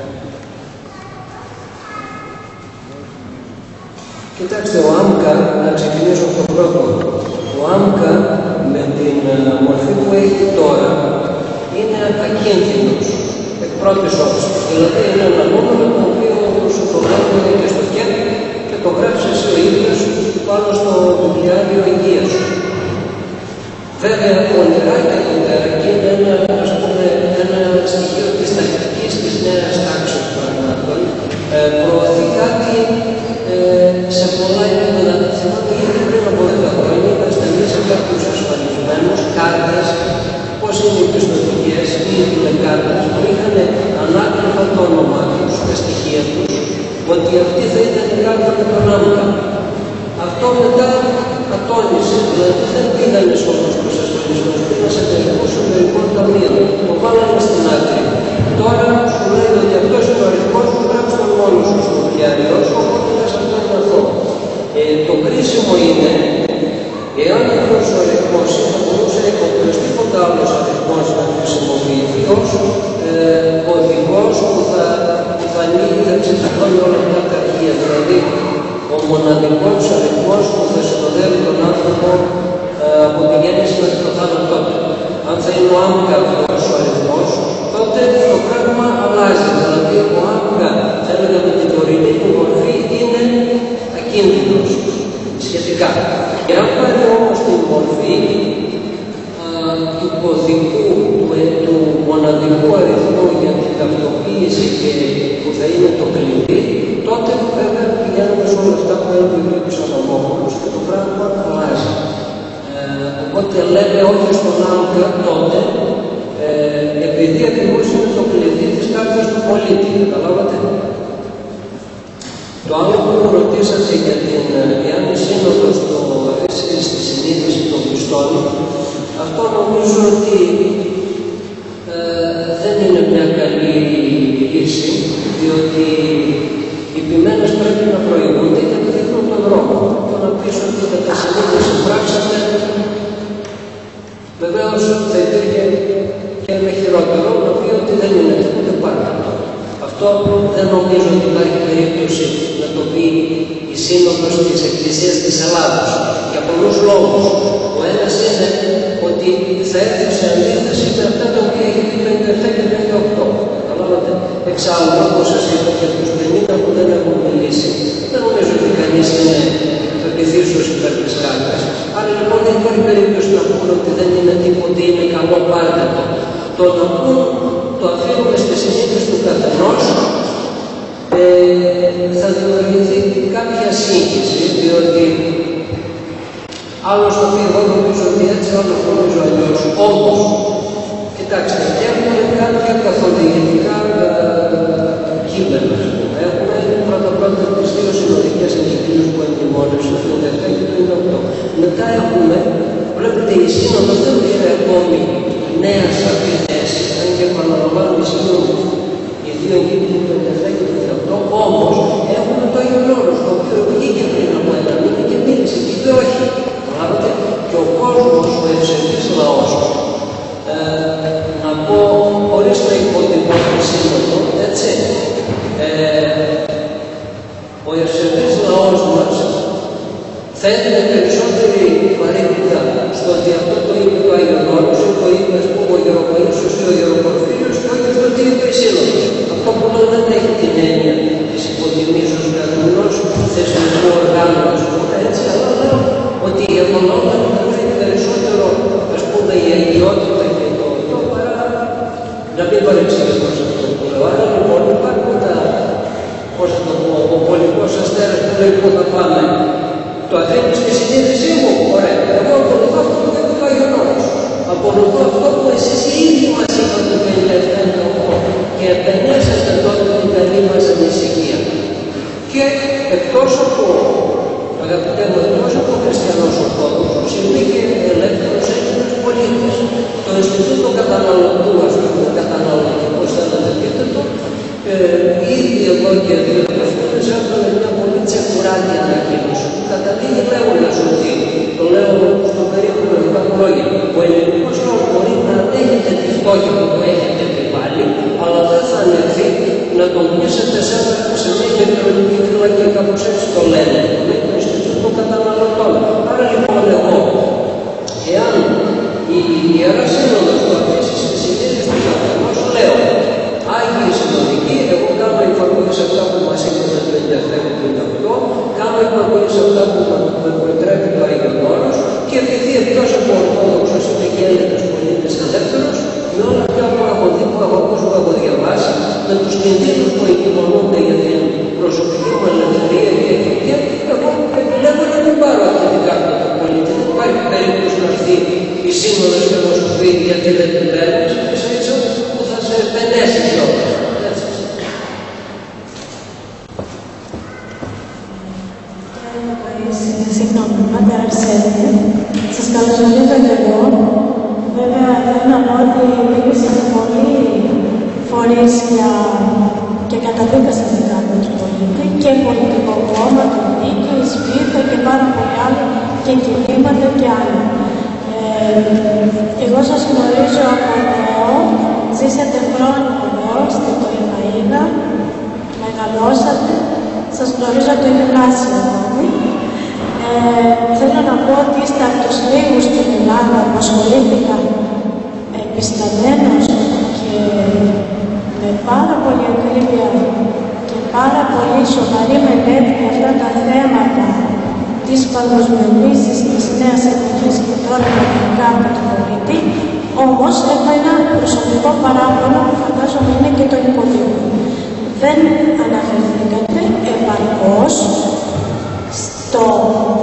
κοιτάξτε, ο ΆΜΚΑ, να ξεκινήσω από το πρώτο. Ο ΆΜΚΑ με την μορφή που έχει τώρα είναι ακίνδυνος εκ πρώτης όψης. Δηλαδή είναι ένα νούμερο το οποίο σου το βάζουν και στο χέρι και το γράψεις ο ίδιος πάνω στο βιβλιάριο υγείας σου. Βέβαια, ονειρά και ονειρά είναι ένα, ας πούμε, ένα στοιχείο της τακτικής της νέας τάξης πραγμάτων. Ε, προωθεί κάτι ε, σε πολλά επίπεδα. Θυμάμαι ήδη πριν από δέκα χρόνια είχαν στελεί σε κάποιους ασφαλισμένους κάρτες, πώς είναι οι πιστωτικές ή οι τηλεκάρτες, που είχαν ανάγραφα το όνομά τους, τα στοιχεία τους, ότι αυτή θα ήταν η κάρτα με τον άμκα. Αυτό μετά ατόνισε, δηλαδή δεν πήγανε σε όλους τους ασφαλισμούς, πήγαν σε τελικούς εσωτερικών ταμείων, το βάλανε στην άκρη. Τώρα σου λέει ότι αυτός είναι ο αριθμός που γράψει τον μόνο σου στο διάριό σου, οπότε θα σας το εναθώ. Ε, το κρίσιμο είναι, εάν αυτός ο αριθμός θα μπορούσε εκοπλώς τίποτα άλλος αριθμός να χρησιμοποιηθεί ως ε, οδηγός που θα, που θα ανοίγει, θα ξεπληρώνει όλα αυτά τα αρχεία. Δηλαδή, ο μοναδικός αριθμός που θα συνοδεύει τον άνθρωπο ε, από τη γέννηση μέχρι το θάνατό του. λέμε όχι στον άμκα τότε, ε, επειδή ακριβώς είναι το κλειδί της κάρτας του πολίτη, καταλάβατε. Το άλλο που μου ρωτήσατε για την εάν η Σύνοδος το έσυρε στη συνείδηση των πιστών, αυτό νομίζω ότι ε, δεν είναι μια καλή λύση, διότι οι ποιμένες πρέπει να προηγούνται και να δείχνουν τον δρόμο. Το να πεις ότι κατά συνείδηση πράξατε, βεβαίως θα υπήρχε και ένα χειρότερο, να πει ότι δεν είναι ούτε πάντα. Αυτό δεν νομίζω ότι υπάρχει περίπτωση να το πει η Σύνοδος της Εκκλησίας της Ελλάδος. Για πολλούς λόγους. Ο ένας είναι ότι θα έρθει σε αντίθεση με αυτά τα οποία έχει πει πενήντα επτά και πενήντα οκτώ. Καταλάβατε. Εξάλλου, όπως σας είπα και τους πενήντα που δεν έχουν μιλήσει, δεν νομίζω ότι κανείς είναι πεπιθήσεως υπέρ της κάρτας. Άρα λοιπόν δεν υπάρχει περίπτωση να πούνε ότι δεν είναι τίποτε, είναι καλό πάντα. Το να πούν, το αφήνουμε στη συνείδηση του καθενός, ε, θα δημιουργηθεί κάποια σύγχυση, διότι άλλος θα πει εγώ νομίζω ότι έτσι, άλλος νομίζω αλλιώς. Όντως, κοιτάξτε, έχουμε κάποια καθοδηγητικά κείμενα. Έχουμε πρώτα-πρώτα τις δύο συνοδικές εγκεκρίνους που εγκυμόνευσαν, το πενήντα επτά και το πενήντα οκτώ. Μετά έχουμε, βλέπετε, η Σύνοδος δεν πήρε ακόμη νέα σαφή θέση, αν και επαναλαμβάνω η Σύνοδος, οι δύο εγκεκρίνους το πενήντα επτά και το πενήντα οκτώ, όμως έχουμε το Άγιον Όρος, το οποίο βγήκε πριν από ένα μήνα και μίλησε και είπε όχι. Καταλάβατε, και ο κόσμος, ο ευσεβής λαός, ε, να πω χωρίς να υποτιμώ τη Σύνοδο, έτσι, ε, ο ευσεβής λαός μας θα έδινε περισσότερη βαρύτητα στο ότι αυτό το είπε το Άγιον Όρος ή το είπε ας πούμε ο Γεροπαΐσιος ή ο Γεροπορφύριος και όχι αυτό το είπε η Σύνοδος. Αυτό που λέω δεν έχει την έννοια της υποτιμήσεως καθενός θεσμικού οργάνου, ας πούμε, έτσι, αλλά λέω ότι για τον λόγο θα βρει περισσότερο, ας πούμε, η αγιότητα και το αυτό παρά να μην παρεξηγηθώ σε αυτό που λέω. Άρα λοιπόν υπάρχουν τα, πώς θα το πω, ο πολικός αστέρας που λέει πού θα πάμε. Το αφήνει στη συνείδησή μου, ωραία. Εγώ ακολουθώ αυτό που είπε το Άγιον Όρος. Ακολουθώ αυτό που εσείς οι ίδιοι μας είπατε το πενήντα επτά και οκτώ και επενέσατε τότε την καλή μας ανησυχία. Και εκτός από, αγαπητέ μου, εκτός από χριστιανός Ορθόδοξος, είναι και ελεύθερος Έλληνας πολίτης. Το Ινστιτούτο Καταναλωτού, ας πούμε, καταναλωτικό, θέλετε πείτε το, ε, ήδη εδώ και δύο εβδομάδες έβγαλε μια πολύ τσεκουράτη ανακοίνωση που καταλήγει λέγοντας ότι, το λέω στο περίπου μερικά λόγια, ο ελληνικός λαός μπορεί να αντέχετε τη φτώχεια που το έχετε επιβάλει, αλλά δεν θα ανεχθεί να τον πείσετε σε μια ηλεκτρονική φυλακή, κάπως έτσι το λένε, με το Ινστιτούτο Καταναλωτών. Άρα λοιπόν εγώ, εάν η Ιερά Σύνοδος το αφήσει στη συνείδηση του καθενός, λέω, Άγιοι Συνοδικοί, εγώ κάνω υπακούει σε αυτά που μας είπε το πενήντα επτά και το πενήντα οκτώ, κάνω υπακούει σε αυτά που με προετρέπει το Άγιον Όρος και επειδή εκτός από Ορθόδοξος είμαι και Έλληνας πολίτης ελεύθερος, με όλα αυτά που έχω δει, που έχω ακούσει, που έχω διαβάσει, με τους κινδύνους που εγκυμονούνται για την προσωπική μου ελευθερία και ηθική, εγώ επιλέγω να μην πάρω αυτή την κάρτα του πολίτη. Δεν υπάρχει περίπτωση να έρθει η Σύνοδος και να σου πει γιατί δεν την παίρνεις, ίσα που θα σε επενέσει κιόλας. Συγγνώμη, Μάτια Αρσένη. Σας καλωσορίζω και εγώ. Βέβαια, θέλω να πω ότι μίλησα σε πολλοί φορείς για... και καταδίκασαν την κάρτα του πολίτη και πολιτικό κόμμα, το Νίκη, η Σπίθα και πάρα πολλοί άλλοι και κινήματα και άλλα. Ε, εγώ σας γνωρίζω από νέο, ζήσατε χρόνια εδώ στην Κολυμαΐδα, μεγαλώσατε, σας γνωρίζω από το γυμνάσιο ακόμη. Ε, θέλω να πω ότι είστε από τους λίγους στην Ελλάδα που ασχολήθηκαν επισταμένος και με πάρα πολύ ακρίβεια και πάρα πολύ σοβαρή μελέτη για αυτά τα θέματα της παγκοσμιοποίησης της νέας εποχής και τώρα γενικά από τον πολίτη. Όμως έχω ένα προσωπικό παράπονο που φαντάζομαι είναι και το υποδείγμα. Δεν αναφερθήκατε επαρκώς στο,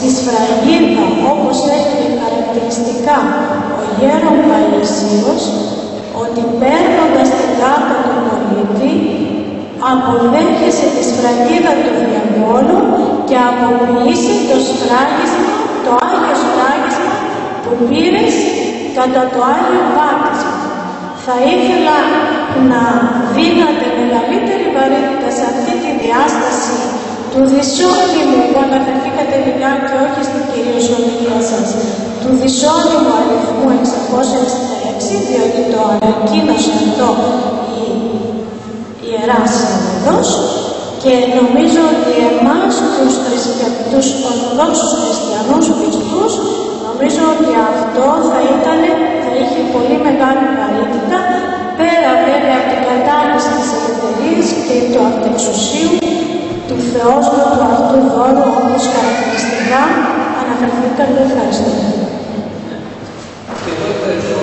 στη σφραγίδα, όπως έλεγε χαρακτηριστικά ο γέρον Παΐσιος, ότι παίρνοντας την κάρτα του πολίτη, αποδέχεσαι τη σφραγίδα του διαβόλου και αποποιείσαι το σφράγισμα, το Άγιο Σφράγισμα που πήρες κατά το Άγιο Βάπτισμα. Θα ήθελα να δίνατε μεγαλύτερη βαρύτητα σε αυτή τη διάσταση του δυσόδημου που αναφερθήκατε λιγάκι, όχι στην κυρίως ομιλία σας, του δυσόδημου αριθμού εξακόσια εξήντα έξι, διότι το ανακοίνωσε αυτό η Ιερά Σύνοδος, και νομίζω ότι εμάς τους, χριστια... τους Ορθοδόξους Χριστιανούς πιστούς, νομίζω ότι αυτό θα ήταν, θα είχε πολύ μεγάλη βαρύτητα, πέρα βέβαια από την κατάρτιση της ελευθερίας και του αυτεξουσίου του Θεόσβατου αυτού δώρου, όπως χαρακτηριστικά αναφερθήκατε. Ευχαριστώ. Και εγώ ευχαριστώ.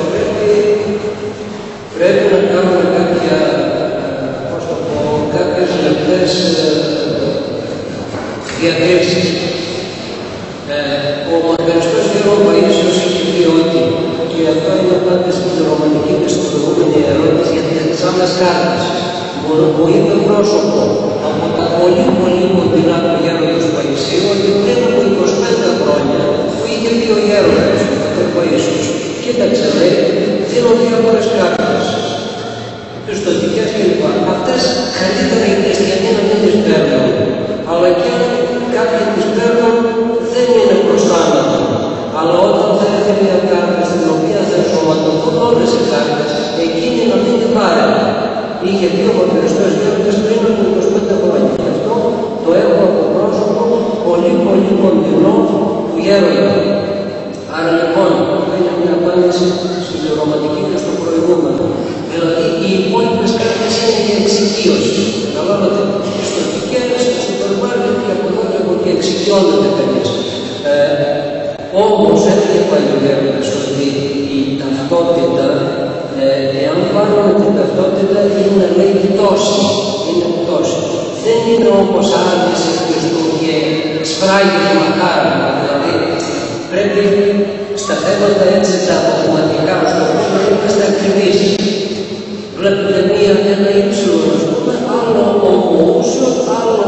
Πρέπει να κάνουμε κάποια, πώς το πω, κάποιες λεπτές διακρίσεις. Ο Μαργαριστός Γέρον Παΐσιος έχει πει ότι, και αυτό είναι απάντηση στην ρωμανική και στην προηγούμενη ερώτηση για τις εξάμενες κάρτες, μου είπε πρόσωπο από τα πολύ πολύ κοντινά του Γέροντος Παΐσιου ότι πριν από είκοσι πέντε χρόνια που είχε πει ο Γέροντας, ο Παΐσιος, κοίταξε, λέει, δίνω διάφορες κάρτες, πιστωτικές κλπ. Αυτές καλύτερα οι χριστιανοί να μην τις παίρνουν, αλλά και κάποιοι τις παίρνουν δεν είναι προς θάνατο. Αλλά όταν θα έρθει μια κάρτα στην οποία θα ενσωματωθούν όλες οι κάρτες, εκείνη να μην την πάρει. Είχε πει ο Χριστός Γέροντας πριν από είκοσι πέντε χρόνια. Γι' αυτό το έχω από πρόσωπο πολύ πολύ κοντινό του Γέροντα. Άρα λοιπόν, αυτό είναι μια απάντηση στην ρωματική και στο προηγούμενο. Δηλαδή, οι υπόλοιπες κάρτες είναι για εξοικείωση. Καταλάβατε, πιστωτικές, στο σούπερ μάρκετ και από εδώ και από εκεί εξοικειώνεται κανείς. Ε, όμως, έλεγε πάλι ο Γέροντας ότι η ταυτότητα, ε, εάν πάρουμε την ταυτότητα, είναι λέει πτώση. Είναι πτώση. Δεν είναι όπως άρνηση Χριστού και σφράγισμα χάρμα. Δηλαδή, πρέπει στα θέματα έτσι τα δογματικά, στο οποίο να είμαστε ακριβείς. Βλέπετε μία, ένα ύψιλο, ας πούμε, άλλο ομοούσιο, άλλο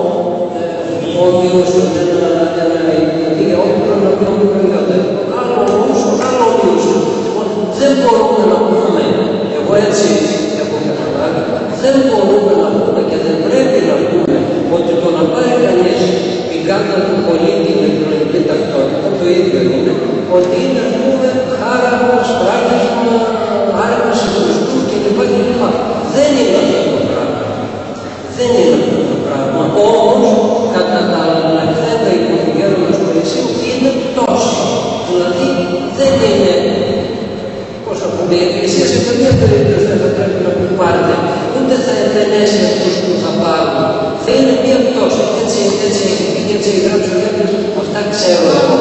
ομοιούσιο, ένα διόγκρο, ένα διόγκρο ιδιότητα. Άλλο ομοούσιο, άλλο ομοιούσιο. Δεν μπορούμε να πούμε, εγώ έτσι έχω καταλάβει, δεν μπορούμε να πούμε και δεν πρέπει να πούμε ότι το να πάρει κανείς την κάρτα του πολίτη με την ελληνική ταυτότητα, το ίδιο είναι, ότι είναι, ας πούμε, χάραμα, σφράγισμα, άρνηση Χριστού κλπ. Δεν είναι αυτό το πράγμα. Δεν είναι αυτό το πράγμα. Όμως, κατά τα λαχθέντα υπό του Γέροντος Παΐσιου, είναι πτώση. Δηλαδή, δεν είναι, πώς θα πούμε, η Εκκλησία σε καμία περίπτωση δεν θα πρέπει να μην πάρετε, ούτε θα επενέσει αυτούς που θα πάρουν. Θα είναι μια πτώση. Έτσι, έτσι έχει πει και έτσι έχει γράψει ο Γέροντος, αυτά ξέρω εγώ.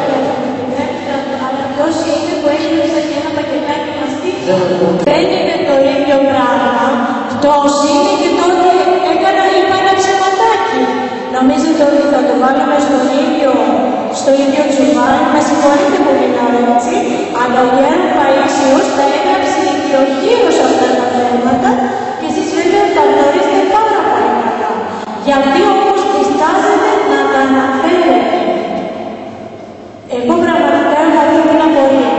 Δεν είναι το ίδιο πράγμα. Πτώση είναι και τότε έκανα είπα ένα ψεματάκι. Νομίζετε ότι θα το βάλουμε στο ίδιο, στο ίδιο τσουβάλι. Με συγχωρείτε που μιλάω έτσι, αλλά ο Γέρον Παΐσιος τα έγραψε ιδιοχείως αυτά τα θέματα και εσείς βέβαια τα γνωρίζετε πάρα πολύ καλά. Γιατί όμως διστάζετε να τα αναφέρετε. Εγώ πραγματικά έχω αυτή την απορία.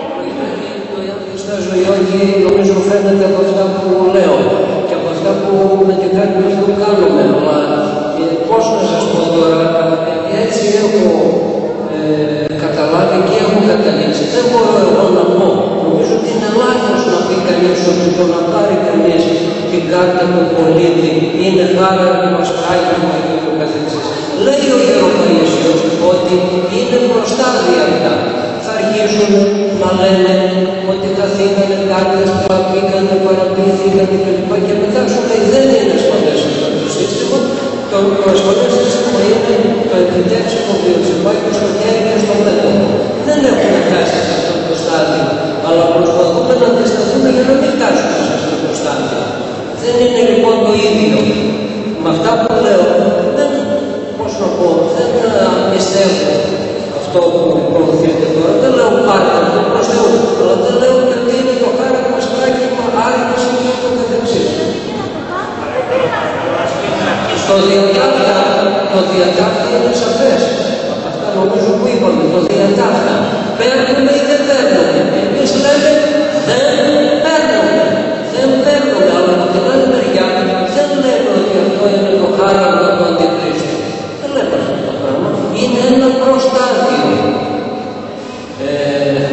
Ή όχι, νομίζω φαίνεται από αυτά που λέω και από αυτά που με την χάρη μας το κάνουμε. Αλλά ε, πώς να σας πω τώρα, έτσι έχω ε, καταλάβει και έχω καταλήξει. Δεν μπορώ εγώ να πω. Νομίζω ότι είναι λάθος να πει κανείς ότι το να πάρει κανείς την κάρτα του πολίτη είναι χάρα που μας πράγμα και το καθεξής. Λέει ο Γέρον Παΐσιος ότι είναι προστάδια αυτά. Θα αρχίσουν να λένε ότι καθήκανε κάρτες, παραπήκανε, παραποιηθήκανε κλπ. Και μετά σου λέει δεν είναι ασφαλές αυτό το σύστημα. Το, το ασφαλές σύστημα είναι το επιτεύξιμο βιοψηφάκι στο χέρι και στο μέτωπο. Δεν έχουμε φτάσει σε αυτό το στάδιο, αλλά προσπαθούμε να αντισταθούμε για να μην φτάσουμε σε αυτό το στάδιο. Δεν είναι λοιπόν το ίδιο. Με αυτά που λέω, δεν, πώς να πω, δεν πιστεύω αυτό που προωθείται τώρα, δεν λέω πάρτε αυτό προς Θεού, αλλά δεν λέω και ότι είναι το χάραγμα, στράκημα, άρρηκος και ούτω καθεξής. Στο διατάφτα, το διατάφτα είναι σαφές. Αυτά νομίζω που είπαμε, το διατάφτα. Παίρνουμε ή δεν παίρνουμε. Εμείς λέμε δεν παίρνουμε. Δεν παίρνουμε, αλλά από την άλλη μεριά δεν λέμε ότι αυτό είναι το χάραγμα του Αντιχρίστου. Δεν λέμε αυτό το πράγμα. Είναι ένα προστάδιο. Ε...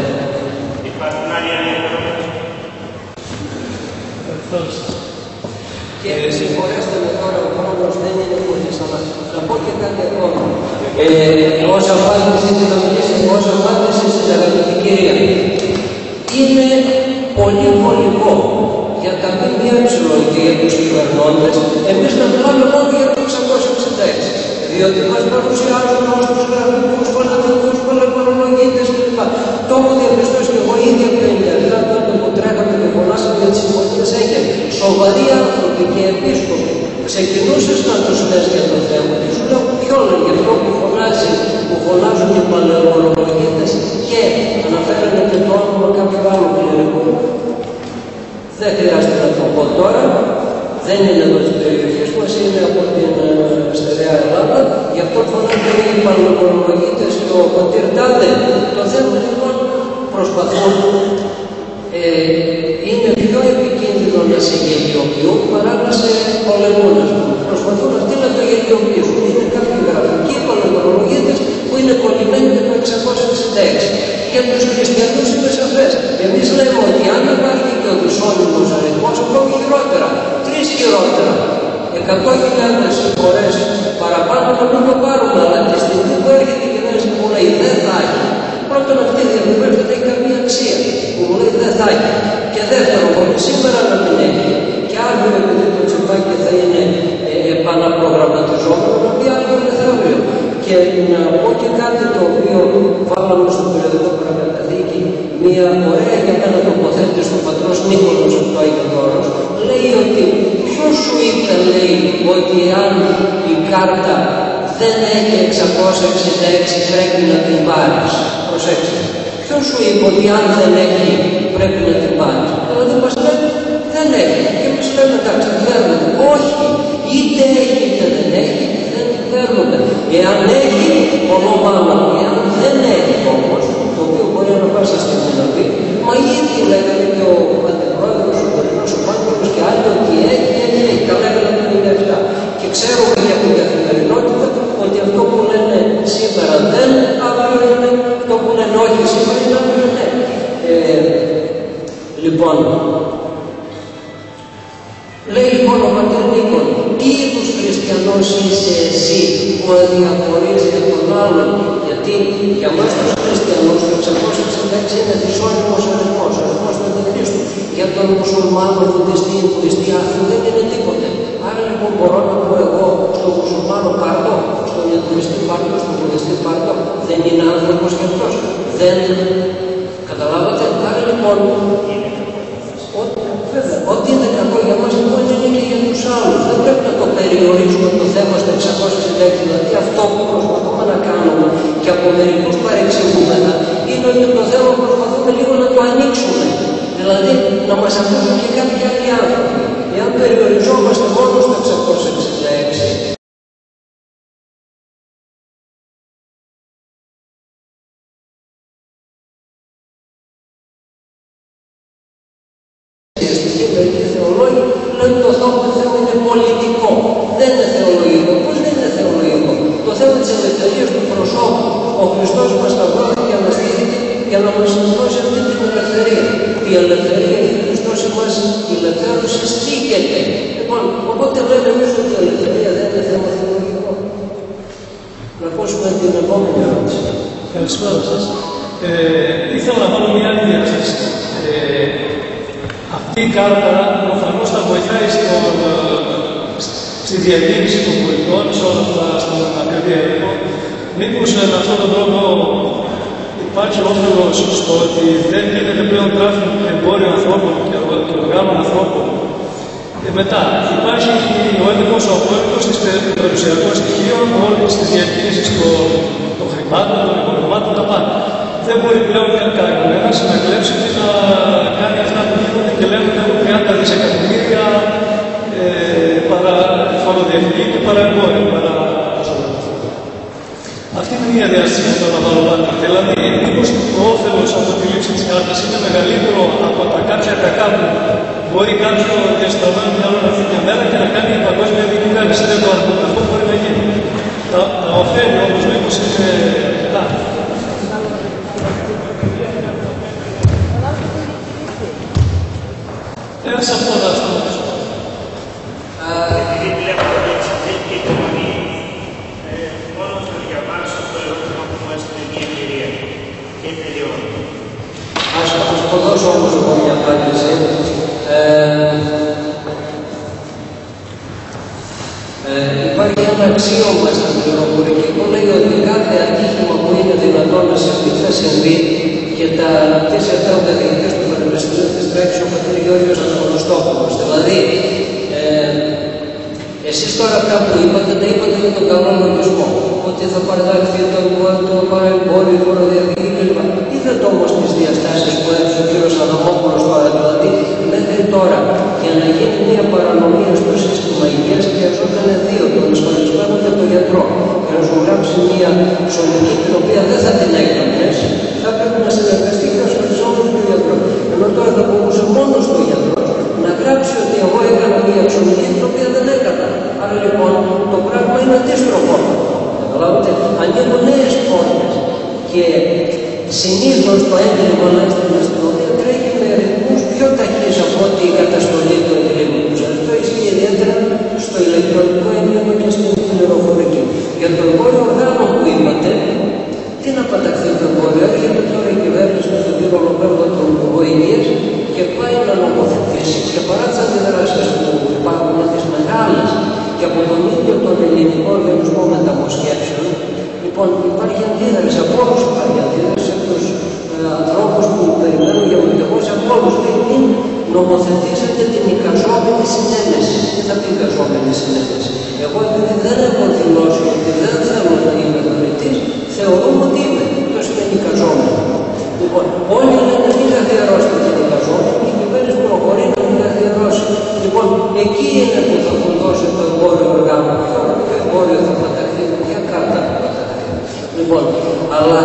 Και συγχωρέστε με τώρα, ο χρόνος δεν είναι πολύ, αλλά να πω και κάτι ακόμα. Ε, ως απάντηση, να μιλήσει, ως απάντηση στην αγαπητή κυρία. Είναι πολύ βολικό για τα ΜΜΕ και για τους κυβερνώντες εμείς να μιλάμε μόνο για το εξακόσια εξήντα έξι. Διότι μας παρουσιάζουν ως τους γραφικούς, φανατικούς, παλαιπολογίτες κλπ. Το έχω διαπιστώσει και εγώ ήδη από το ενενήντα επτά, τότε που τρέχαμε και φωνάσαμε για τις συμφωνίες Έγκελ. Σοβαροί άνθρωποι και επίσκοποι ξεκινούσες να τους λες για το θέμα και σου λέω ποιο είναι γι' αυτό που φωνάζει, που φωνάζουν οι παλαιπολογίτες και αναφέρανε και το όνομα κάποιου άλλου κληρικού. Δεν χρειάζεται να το πω τώρα. Δεν είναι εδώ της περιοχής μας, είναι από την uh, στερεά Ελλάδα. Γι' αυτό φωνάζουν οι παλαιπολογίτες και ο Κοντιρτάντε. Το θέμα λοιπόν προσπαθούν. Ε, είναι πιο επικίνδυνο να σε γελιοποιούν παρά να σε πολεμούν. Προσπαθούν αυτοί να το γελιοποιήσουν. Είναι κάποιοι γραφικοί παλαιπολογίτες που είναι κολλημένοι με το εξακόσια εξήντα έξι. Για τους χριστιανούς είναι σαφές. Εμείς λέμε ότι αν υπάρχει και ο δυσόνυμος αριθμός, ακόμη χειρότερα. Τρεις χειρότερα. Εκατό χιλιάδες φορές παραπάνω να μην το πάρουμε, αλλά τη στιγμή που έρχεται η κυβέρνηση που μου λέει δεν θα έχει. Πρώτον, αυτή η διαβίβαση δεν έχει καμία αξία. Που μου λέει δεν θα έχει. Και δεύτερον, ότι σήμερα να μην έχει. Και αύριο, επειδή το τσιπάκι θα είναι ε, επαναπρογραμματιζόμενο, να πει αύριο μεθαύριο. Και να πω και κάτι το οποίο βάλαμε στο περιοδικό παρακαταθήκη, μια ωραία για μένα τοποθέτηση του πατρός Νίκολος από το Άγιο Δώρος, λέει ότι ποιος σου είπε, λέει, ότι αν η κάρτα δεν έχει εξακόσια εξήντα έξι πρέπει να την πάρεις. Προσέξτε. Ποιος σου είπε ότι αν δεν έχει πρέπει να την πάρεις. Δηλαδή μας λέει δεν έχει. Και εμείς λέμε εντάξει, παίρνουμε. Όχι. Είτε έχει είτε δεν έχει, δεν την παίρνουμε. Εάν έχει, πολλό πάνω. Εάν δεν έχει όμως, το οποίο μπορεί να πάσα στιγμή να πει, μα ήδη λέγανε και ο αντιπρόεδρος, ο Περινός, ο Πάγκολος και άλλοι ότι έχει, έχει, έχει. Τα λέγανε το ενενήντα επτά. Και ξέρουμε και από την καθημερινότητα ότι αυτό που λένε σήμερα δεν, αύριο είναι, αυτό που λένε όχι σήμερα είναι, αύριο ναι. Ε, λοιπόν, λέει λοιπόν ο πατέρ Νίκον, τι είδους χριστιανός είσαι εσύ που αδιαφορείς για τον άλλον, γιατί για μας τους χριστιανούς το εξακόσια εξήντα έξι είναι δυσόνυμος αριθμός, αριθμός του Αντιχρίστου. Για τον μουσουλμάνο, βουδιστή, βουδιστή, αυτό δεν είναι τίποτε. Άρα λοιπόν μπορώ να πω εγώ στον μουσουλμάνο πάρτο, στον Ινδουιστή πάρτο, στον βουδιστή πάρτο, δεν είναι άνθρωπος και αυτός. Δεν καταλάβατε. Άρα λοιπόν, ό,τι είναι κακό για μας λοιπόν είναι και για τους άλλους. Δεν πρέπει να το περιορίζουμε το θέμα στο εξακόσια εξήντα έξι. Δηλαδή αυτό που προσπαθούμε να κάνουμε και από μερικούς παρεξηγούμενα είναι ότι το θέμα προσπαθούμε λίγο να το ανοίξουμε. Δηλαδή να μας ακούσουν και κάποιοι άλλοι άνθρωποι. Εάν περιοριζόμαστε μόνο στο εξακόσια εξήντα έξι, μερικοί θεολόγοι λένε το θέμα είναι πολιτικό. Δεν είναι θεολογικό. Πώς δεν είναι θεολογικό? Το θέμα της ελευθερίας του προσώπου. Ο Χριστός μας σταυρώθηκε, αναστήθηκε για να μας δώσει αυτή την ελευθερία. Η ελευθερία του Χριστός εμάς, η ελευθέρωση στήκεται. Λοιπόν, οπότε λέμε εμείς ότι η ελευθερία δεν είναι θέμα θεολογικό. Να ακούσουμε την επόμενη ερώτηση. Καλησπέρα σας. Ε, ήθελα να βάλω μια άλλη διάσταση. Ε, αυτή η κάρτα προφανώς θα βοηθάει στο, στη διαχείριση των πολιτών, σε όλα αυτά στον ακριβή έλεγχο. Μήπως με αυτόν τον τρόπο υπάρχει όφελος στο ότι δεν γίνεται πλέον τράφικο εμπόριο ανθρώπων και οργάνων ανθρώπων Και μετά υπάρχει ο έλεγχος ο απόλυτος της περιουσιακών στοιχείων, όλης της διαχείρισης των χρημάτων, των οικονομάτων, τα πάντα. Δεν μπορεί πλέον κανένας να κλέψει και να κάνει αυτά που γίνονται και λέμε ότι έχουν τριάντα δισεκατομμύρια ε, παρά φοροδιαφυγή και παραεμπόριο. Παρά... Αυτή είναι μια διάσταση που θα βάλω πάντα. Δηλαδή, μήπως το όφελος από τη λήψη της κάρτας είναι μεγαλύτερο από τα κάποια κακά που μπορεί κάποιο διαστραμμένο μυαλό να φύγει μια μέρα και να κάνει παγκόσμια διακυβέρνηση. Δεν το αρκούν. Αυτό μπορεί να γίνει. Τα, τα ωφέλη όμως μήπως είναι αρκετά. Ένα σε αυτό να σταματήσω. Επειδή βλέπω ότι εξαρτήθηκε η κοινωνία, μόνο να το διαβάσω το ερώτημα που μου έστειλε η εμπειρία και τελειώνω. Ας αποσποδώσω όμως εγώ μια απάντηση. Υπάρχει ένα αξίωμα στην πληροφορική που λέει ότι κάθε ατύχημα που είναι δυνατόν να συμβεί θα συμβεί και τα αναπτύσσει αυτά ο καθηγητής του Πανεπιστημίου της Τρέξης, ο πατήρ Γεώργιος Αναγνωστόπουλος. Δηλαδή, ε, εσείς τώρα αυτά που είπατε, τα είπατε με τον καλό λογισμό. Ότι θα παραδαχθεί το, το παραεμπόριο, η φοροδιαφυγή κλπ. Είδατε όμως τις διαστάσεις που έδωσε ο κύριος Αδαμόπουλος τώρα. Δηλαδή, μέχρι τώρα, για να γίνει μια παρανομία στο σύστημα υγείας, χρειαζόταν δύο, τον ασφαλισμένο και τον γιατρό. Για να σου γράψει μια σωλική την οποία δεν θα την έκανες, θα πρέπει να συνεργαστεί και ο ασφαλισμένος και ο γιατρός. Ενώ τώρα θα μπορούσε μόνο στο γιατρό να γράψει ότι εγώ έκανα μια ψωμική την οποία δεν έκανα. Άρα λοιπόν το πράγμα είναι αντίστροφο. Καταλάβετε, ανοίγουν νέες πόρτες και συνήθως το έγκλημα στην αστυνομία τρέχει με ρυθμούς πιο ταχύς από ότι η καταστολή του εγκλήματος. Αυτό ισχύει ιδιαίτερα στο ηλεκτρονικό έγκλημα και στην πληροφορική. Για το εμπόριο οργάνων που είπατε, τι να παταχθεί το εμπόριο, έρχεται τώρα η κυβέρνηση με τον κύριο Λοπέρδο του Υπουργού Υγείας και πάει να νομοθετήσει και παρά τις αντιδράσεις που υπάρχουν τις μεγάλες και από τον ίδιο τον ελληνικό οργανισμό μεταμοσχεύσεων, λοιπόν υπάρχει αντίδραση από όλους, υπάρχει αντίδραση από τους ε, ανθρώπους που περιμένουν για μοντεγώς, από όλους. Μην νομοθετήσετε την εικαζόμενη συνένεση. Τι θα πει εικαζόμενη συνένεση? Εγώ επειδή δεν έχω δηλώσει ότι δεν θέλω να είμαι δωρητής, θεωρούμε ότι είμαι. Αυτό σημαίνει εικαζόμενο. Λοιπόν, όλοι λένε μην καθιερώσετε την εικαζόμενη, η κυβέρνηση προχωρεί να μην καθιερώσει. Λοιπόν, εκεί είναι που θα μου δώσει το εμπόριο οργάνο. Ποιο εμπόριο θα παταχθεί, ποια κάρτα θα παταχθεί. Λοιπόν, αλλά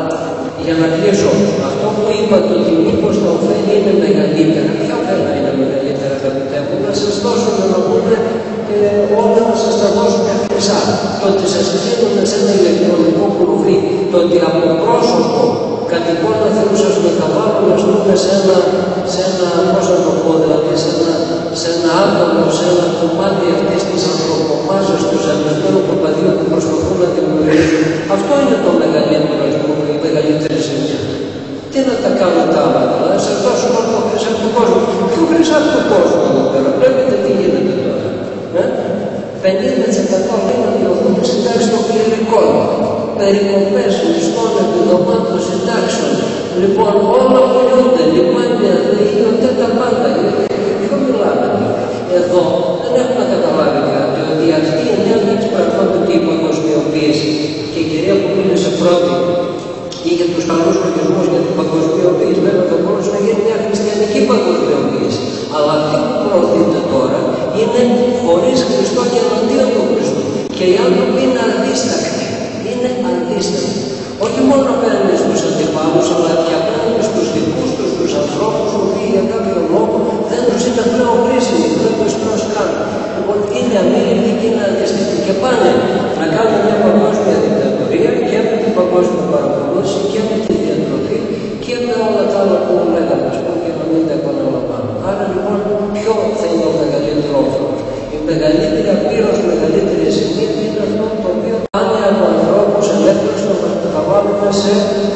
για να κλείσω, αυτό που είπατε ότι μήπως τα ωφέλη είναι μεγαλύτερα, ποια ωφέλη είναι μεγαλύτερα, αγαπητέ μου, να σας δώσω να πούνε και όλα να σας τα δώσουν χρυσά. Το ότι σας κλείνουν σε ένα ηλεκτρονικό κουρουβί, το ότι από πρόσωπο κατ' εικόνα Θεού σας μεταβάλλουν ας πούμε σε ένα, σε ένα, πώς να το πω, δηλαδή σε ένα, σε ένα άτομο, σε ένα κομμάτι αυτής της ανθρωπομάζας του ζαλισμένου παπαδίου που προσπαθούν να δημιουργήσουν. Αυτό είναι το μεγαλύτερο, ας πούμε, η μεγαλύτερη ζημιά. Τι να τα κάνουν τα άλλα, δηλαδή, σας δώσουν όλο το χρυσά του κόσμου. Ποιο χρυσά του κόσμου εδώ πέρα, βλέπετε τι γίνεται τώρα. Ε? πενήντα τοις εκατό είναι διωθούν συντάξει των κληρικών. Περικοπές μισθών, επιδομάτων, συντάξεων. Λοιπόν, όλα πουλούνται, λιμάνια, ΔΕΗ, τα πάντα. Ποιο μιλάμε εδώ? Δεν έχουμε καταλάβει κάτι, ότι αυτή η ενέργεια της πραγματική παγκοσμιοποίηση και η κυρία που μίλησε πρώτη είχε τους καλούς λογισμούς για την παγκοσμιοποίηση, βέβαια θα μπορούσε να γίνει μια χριστιανική παγκοσμιοποίηση. Αλλά αυτή που προωθείται τώρα είναι χωρίς Χριστό και εναντίον του Χριστού. Και οι άνθρωποι είναι αδίστακτοι. Είναι αντίστοιχοι. Όχι μόνο απέναντι στους αντιπάλους, αλλά και απέναντι στους δικούς τους, τους ανθρώπους, οι οποίοι για κάποιο λόγο δεν τους είναι πλέον κρίσιμοι, δεν τους προσκάνουν. Λοιπόν, είναι αμήλικτοι και είναι αντίστοιχοι. Και πάνε να κάνουν μια παγκόσμια δικτατορία και με την παγκόσμια παρακολούθηση και με τη διατροφή και με όλα τα άλλα που λέγαμε, ας πούμε, και να μην τα επαναλαμβάνω. Άρα λοιπόν, ποιο θα είναι ο μεγαλύτερο όφελος? Η μεγαλύτερη απείρως, μεγαλύτερη ζημία είναι αυτό το οποίο πάνε από ανθρώπους ελεύθερους να μας μεταβάλουμε σε,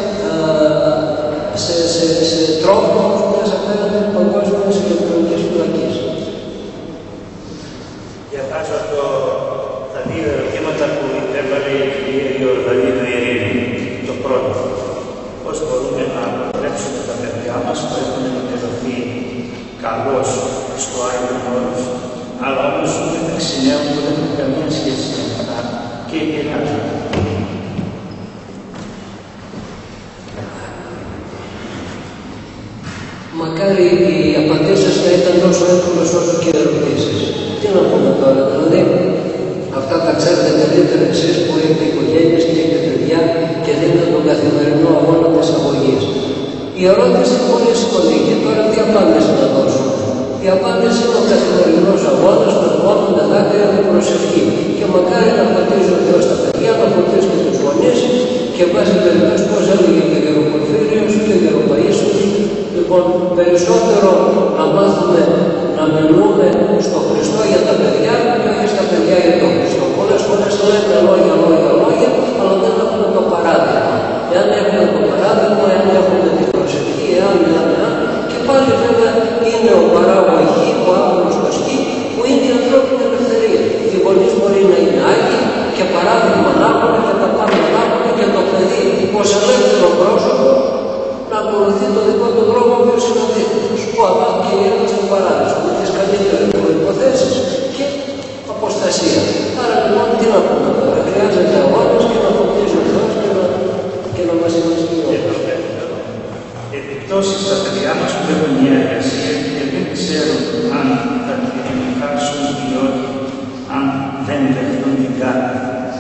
σε, σε, σε τρόπους μιας απέναντι παγκόσμιας ηλεκτρονικής φυλακής. Διαβάζω το, τα δύο ερωτήματα που έβαλε η κυρία Ιορδανίδου Ειρήνη. Το πρώτο, πώς μπορούμε να αποτρέψουμε τα παιδιά μας που έχουν μεταδοθεί καλώς στο Άγιο Όρος να πούμε τώρα, δηλαδή αυτά τα ξέρετε καλύτερα εσείς που έχετε οικογένειες και έχετε παιδιά και δίνετε τον καθημερινό αγώνα της αγωγής. Η ερώτηση είναι πολύ σημαντική. Τώρα τι απάντηση να δώσουμε? Η απάντηση είναι ο καθημερινός αγώνας με πόνο, με δάκρυα, με προσευχή. Και μακάρι να φωτίζει ο Θεός τα παιδιά, να φωτίζει και τους γονείς και βάσει περιπτώσει πώς έλεγε και ο Γεροπορφύριος και ο Γεροπαΐσιος. Λοιπόν, περισσότερο να μάθουμε να μιλούμε στο Χριστό για τα παιδιά και όχι στα παιδιά για τον Χριστό. Πολλές φορές λέμε λόγια, λόγια, λόγια, αλλά δεν έχουμε το παράδειγμα. Εάν έχουμε το παράδειγμα, εάν έχουμε την προσευχή, εάν, εάν, εάν, και πάλι βέβαια είναι ο παράγωγη, ο άγωνος το σκι, που είναι η ανθρώπινη ελευθερία. Οι γονείς μπορεί να είναι άγιοι και παράδειγμα να έχουν και τα πάντα να έχουν και το παιδί ως ελεύθερο πρόσωπο να ακολουθεί το δικό του δρόμο που είναι ο δίκτυος, που απάνει και έρθει στον παράδεισο με τις καλύτερες προϋποθέσεις και αποστασία. Άρα λοιπόν τι να πούμε τώρα, χρειάζεται αγώνας και να φωτίζει ο Θεός και να, και να μας ενισχύει όλους. Επιπτώσεις στα παιδιά μας που έχουν μια εργασία και δεν ξέρουν αν θα την χάσουν ή όχι, αν δεν δεχτούν την κάρτα.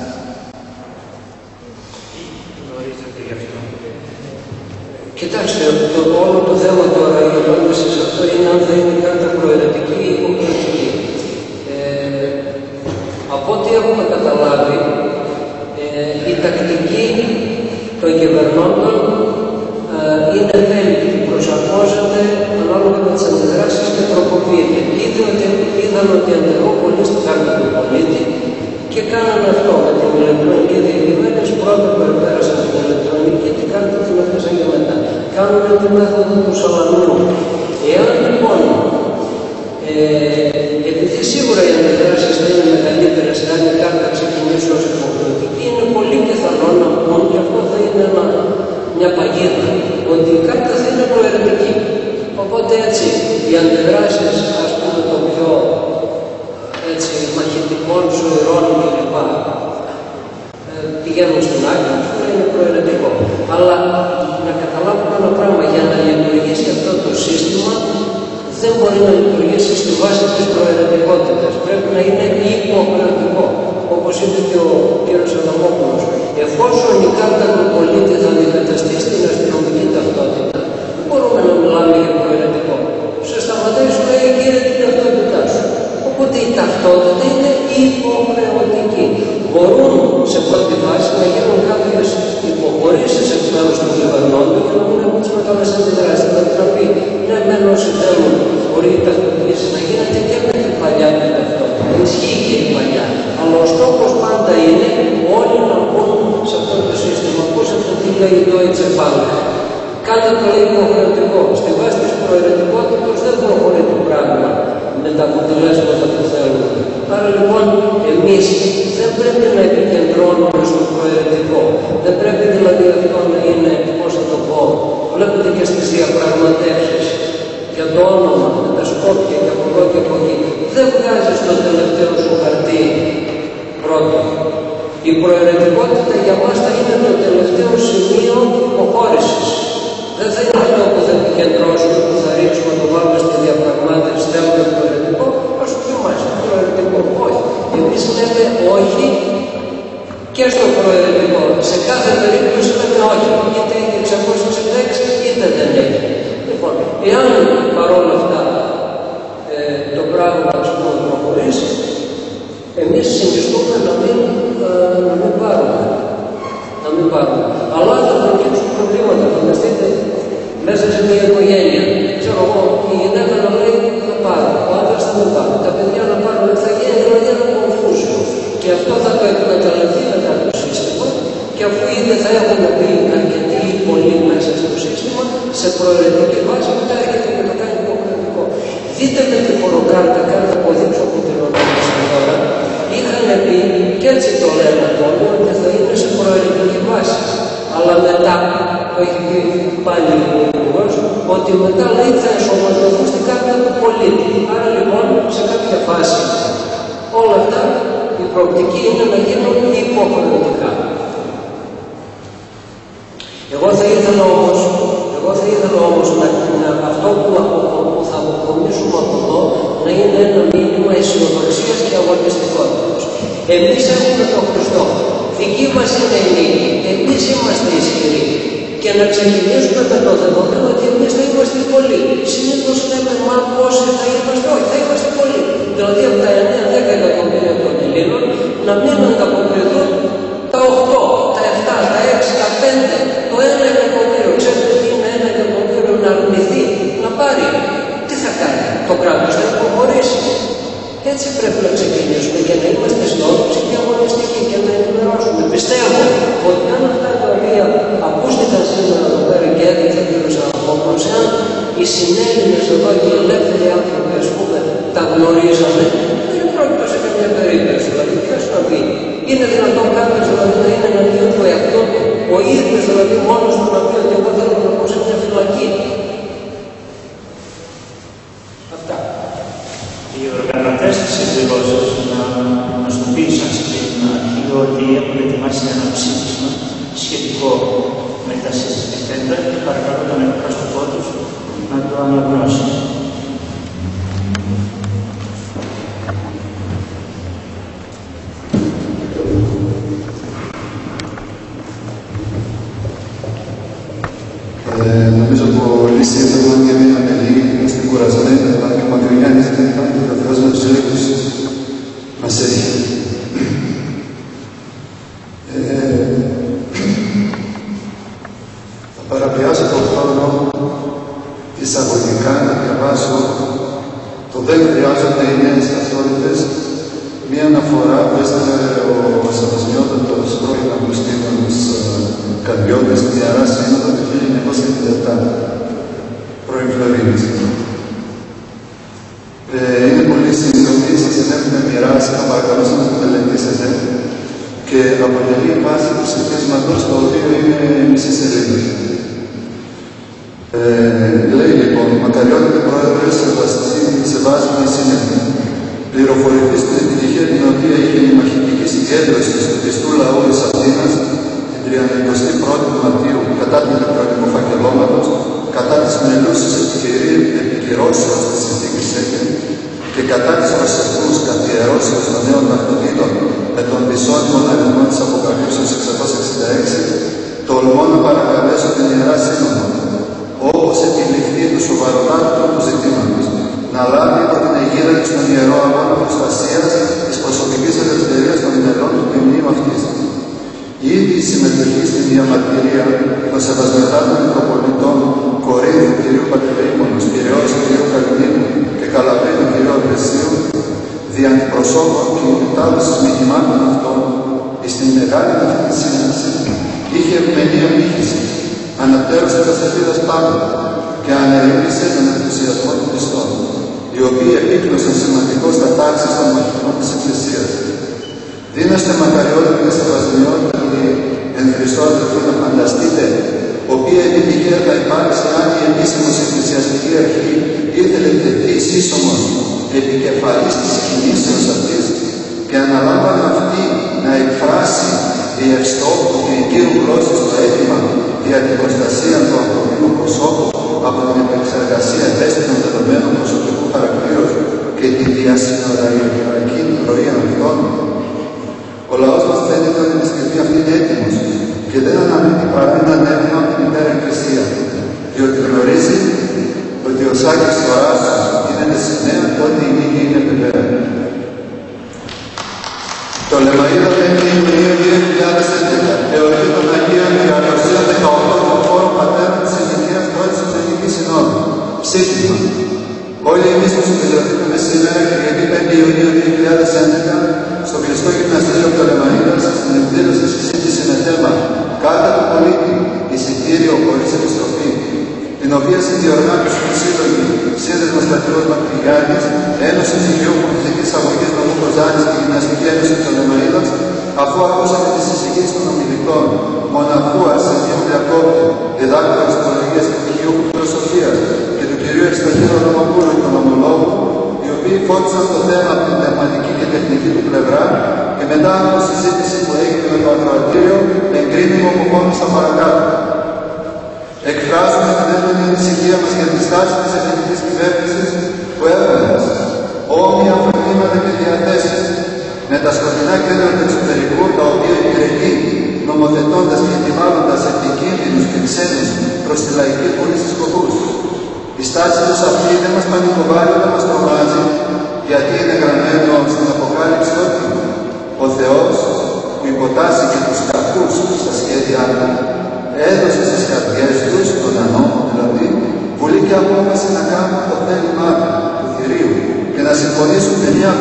Τι γνωρίζετε γι' αυτό? Κοιτάξτε, το όλο το θέμα τώρα, η απάντηση σε αυτό είναι αν θα είναι η κάρτα προαιρετική ή υποχρεωτική. Ε, από ό,τι έχουμε καταλάβει, ε, η τακτική των κυβερνώντων ε, είναι ευέλικτη, προσαρμόζεται ανάλογα με τις αντιδράσεις και τροποποιείται. Είδε ότι, είδαν ότι ενεργώ πολύ στην κάρτα του πολίτη και κάνανε αυτό με την ηλεκτρονική διεκδικημένες. Πρώτα περπέρασαν την ηλεκτρονική, την κάρτα την αφήσαν και μετά. Κάνουν τη μέθοδο του σαλαμιού. Εάν λοιπόν, ε, επειδή σίγουρα οι αντιδράσεις θα είναι μεγαλύτερες, αν η κάρτα ξεκινήσει ως υποχρεωτική, είναι πολύ πιθανό να πούν, και αυτό θα είναι ένα, μια παγίδα, ότι η κάρτα θα είναι προαιρετική. Οπότε έτσι, οι αντιδράσεις, ας πούμε, των πιο έτσι, μαχητικών, ζωηρών κλπ. Ε, πηγαίνουν στην άκρη, αυτό είναι προαιρετικό. Αλλά να καταλάβουμε ένα πράγμα, για να λειτουργήσει αυτό το σύστημα, δεν μπορεί να λειτουργήσει στη βάση της προαιρετικότητας. Πρέπει να είναι υποχρεωτικό, όπως είπε και ο κ. Αδαμόπουλος. Εφόσον η κάρτα του πολίτη θα αντικαταστήσει την αστυνομική ταυτότητα, δεν μπορούμε να μιλάμε για προαιρετικό. Σε σταματάει, σου λέει, κύριε, την ταυτότητά σου. Οπότε η ταυτότητα είναι υποχρεωτική. Μπορούν σε πρώτη βάση να γίνουν κάποιες υποχωρήσεις εκ μέρους των κυβερνώντων και να μην έχουν τις μεγάλες αντιδράσεις. Δηλαδή να πει, ναι, μεν όσοι θέλουν μπορεί η ταυτοποίηση να γίνεται και με την παλιά την ταυτότητα. Ισχύει και η παλιά. Αλλά ο στόχος πάντα είναι όλοι να μπουν σε αυτό το σύστημα. Πώς αυτό τι λέει η Deutsche Bank? Κάντε το υποχρεωτικό. Στη βάση της προαιρετικότητας δεν προχωρεί το πράγμα με τα αποτελέσματα που θέλουμε. Άρα λοιπόν εμείς δεν πρέπει να επικεντρώνουμε στο προαιρετικό. Δεν πρέπει δηλαδή αυτό να είναι, πώς θα το πω, βλέπετε και στις διαπραγματεύσεις για το όνομα, με τα σκόπια και από εδώ και από εκεί. Δεν βγάζεις το τελευταίο σου χαρτί πρώτο. Η προαιρετικότητα για μας θα είναι το τελευταίο σημείο υποχώρησης. Δεν θα είναι αυτό που θα επικεντρώσουμε, που θα ρίξουμε, το βάλουμε στη διαπραγμάτευση, θέλουμε προαιρετικό, ας το θυμάσαι, προαιρετικό. Όχι. Εμείς λέμε όχι και στο προαιρετικό. Σε κάθε περίπτωση λέμε όχι. Είτε είναι εξακόσια εξήντα έξι, είτε δεν έχει. Λοιπόν, εάν παρόλα αυτά ε, το πράγμα ας πούμε προχωρήσει, εμείς συνιστούμε να μην, ε, να μην πάρουμε. Να μην πάρουμε. Αλλά θα προκύψουν προβλήματα. Φανταστείτε μέσα σε μια οικογένεια. Ξέρω εγώ, η γυναίκα να λέει θα πάρω, ο άντρας θα μην πάρει, τα παιδιά να πάρουν, θα γίνει δηλαδή ένα κομφούσιο. Και αυτό θα το εκμεταλλευτεί μετά το σύστημα, και αφού ήδη θα έχουν πει αρκετοί ή πολλοί μέσα στο σύστημα, σε προαιρετική βάση μετά έρχεται και το κάνει υποχρεωτικό. Δείτε με τη φοροκάρτα, κάνω να αποδείξω από την οργάνωση τώρα, είχαν πει, και έτσι το λένε ακόμη, ότι θα είναι σε προαιρετική βάση. Αλλά μετά, το έχει πει πάλι ο Υπουργός, ότι μετά λέει θα ενσωματωθούν στην κάρτα του πολίτη. Άρα λοιπόν σε κάποια φάση όλα αυτά η προοπτική είναι να γίνουν υποχρεωτικά. Εγώ θα ήθελα όμως, εγώ θα ήθελα όμως να, να, αυτό που, που θα αποκομίσουμε από εδώ να είναι ένα μήνυμα αισιοδοξία Εμείς έχουμε τον Χριστό. Δική μας είναι η νίκη. Εμείς είμαστε ισχυροί. Και να ξεκινήσουμε με το δεδομένο ότι εμείς θα είμαστε πολλοί. Συνήθως λέμε, μα πόσοι θα είμαστε, όχι, θα είμαστε πολλοί. Δηλαδή από τα εννέα δέκα εκατομμύρια των Ελλήνων να μην ανταποκριθούν τα οκτώ, τα επτά, τα έξι, τα πέντε, το ένα εκατομμύριο. Ξέρετε τι είναι ένα εκατομμύριο να αρνηθεί, να πάρει. Τι θα κάνει, το κράτος θα υποχωρήσει. Έτσι πρέπει να ξεκινήσουμε και να είμαστε αισιόδοξοι και αγωνιστικοί και να ενημερώσουμε. Πιστεύω ότι αν αυτά τα οποία ακούστηκαν σήμερα εδώ πέρα και έδειξε ο κ. Σαρακόπουλος, εάν οι συνέλληνες εδώ και οι ελεύθεροι άνθρωποι, ας πούμε, τα γνωρίζαμε, δεν πρόκειται σε καμία περίπτωση. Δηλαδή, ποιος να πει, είναι δυνατόν κάποιος δηλαδή, να είναι εναντίον του εαυτού του, ο ίδιος δηλαδή μόνος του να πει ότι εγώ θέλω να πω σε μια φυλακή. Αυτά. Οι οργανωτές της εκδηλώσεως να μας το πείσαν στην αρχή ότι έχουν ετοιμάσει ένα ψήφισμα σχετικό με τα συζητηθέντα και παρακαλώ τον εκπρόσωπό τους να το αναγνώσει. Ε, νομίζω πολύ σύντομα γιατί είναι λίγοι, είμαστε κουρασμένοι, αλλά και ο Μακρυγιάννης δεν ήταν και ο Θεός με τους λίγους μας έχει. Ε, θα παραπιάσω τον χρόνο εισαγωγικά να διαβάσω το «Δεν χρειάζονται οι νέες ταυτότητες», μία αναφορά που έστειλε ο Σεβασμιότατος πρώην Αυγουστίνος Καρδιώτης στην Ιερά Σύνοδο το χίλια εννιακόσια εβδομήντα επτά, πρώην Φλωρίνης. Ε, είναι πολύ σύντομη, σας την έχουμε μοιράσει, θα παρακαλώ να το μελετήσετε και αποτελεί βάση του ψηφίσματος, το οποίο είναι μισή σελίδα. Ε, λέει λοιπόν, μακαριότατη πρόεδρε, σεβάσμια σύννεφη, πληροφορηθεί στην επιτυχία την οποία είχε η μαχητική συγκέντρωση του πιστού λαού της Αθήνας την τριαντηκοστή πρώτη Μαρτίου κατά του ηλεκτρονικού φακελώματος, κατά της μελούσης επικυρώσεως της συνθήκης Σέγγεν και κατά της προσεκτούς καθιερώσεως των νέων ταυτοτήτων με τον δυσόδημο αριθμό της Αποκαλύψεως εξακόσια εξήντα έξι, τολμώ να παρακαλέσω την Ιερά Σύνοδο, όπως επιληφθεί του σοβαροτάτου του ζητήματος, να λάβει από την αιγίδα και στον ιερό αγώνα προστασίας της προσωπικής ελευθερίας των μελών του ποιμνίου αυτής. Ήδη η συμμετοχή στην διαμαρτυρία των σεβασμιωτάτων Μητροπολιτών Κορίνθου κ. Πατριήμωνος, Πειραιώς κ. Καλυνίνου και Καλαβρίνου κ. Βρεσίου, δι' αντιπροσώπων και μετάδοσης μηνυμάτων αυτών, στην μεγάλη αυτή σύναξη είχε ευμενία μύχηση, αναπτέρωσε τα σελίδας πάνω και ανερεύνησε τον ενθουσιασμό των πιστών, οι οποίοι επίκλωσαν σημαντικώς τα τάξεις των μαθητών της Εκκλησίας. Δίνεστε μακαριότητα και σεβασμιότητα εν Χριστώ αδελφοί να φανταστείτε, οποία επιτυχία θα υπάρξει αν η επίσημος εκκλησιαστική αρχή ήθελε τετής ίσομος επικεφαλής της κινήσεως αυτής και αναλάμβανε αυτή να εκφράσει διευστόχου και εγκύρου γλώσσης το αίτημα για την προστασία του ανθρωπίνου προσώπου από την επεξεργασία ευαίσθητων δεδομένων προσωπικού χαρακτήρου και τη διασυνοριακή ροή αυτών. Ο λαός μας φαίνεται ότι η σκευή αυτή είναι έτοιμος και δεν αναμένει παρά έναν έτοιμο από την Μητέρα Εκκλησία, διότι γνωρίζει ότι ο Σάκης Θωράς γίνεται σημαία ότι η νίκη είναι βεβαία. Το Λεμαΐδα πέμπτη Ιουνίου δύο χιλιάδες έντεκα εορτή των Αγίων Ιεραρχίων δεκαοκτώ των φόρων πατέρων της Ελληνικής Πρώτης Εθνικής Συνόδου. Ψήφισμα. Όλοι εμείς που συμμετέχουμε σήμερα, Κυριακή πέμπτη Ιουνίου δύο χιλιάδες έντεκα, στο κλειστό γυμναστήριο του Λεμαΐδας, στην εκδήλωση συζήτηση με θέμα «Κάρτα του πολίτη, εισιτήριο χωρίς επιστροφή», την οποία συνδιοργάνωσαν οι σύλλογοι Σύνδεσμος Στρατηγός Μακρυγιάννης, Ένωση Δικαιούχων Φυσικής Αγωγής Νομού Κοζάνης και Γυμναστική Ένωση του Λεμαΐδας, αφού ακούσαμε τις εισηγήσεις των ομιλητών Μοναχού Αρσενίου Διακόπτη, διδάκτορα Ψυχολογίας και Δικαιούχου Φιλοσοφίας, και του κ. Ευσταθήνου Ρωμαπούλου, οικονομολόγου, οι οποίοι φώτισαν το θέμα από την πνευματική και τεχνική του πλευρά και μετά από συζήτηση που έγινε με το ακροατήριο, εγκρίνουμε αποφώνησα παρακάτω. Εκφράζουμε την έντονη ανησυχία μας για τη στάση της ελληνικής κυβέρνησης που έχοντας όμοια προβλήματα και διαθέσεις με τα σκοτεινά κέντρα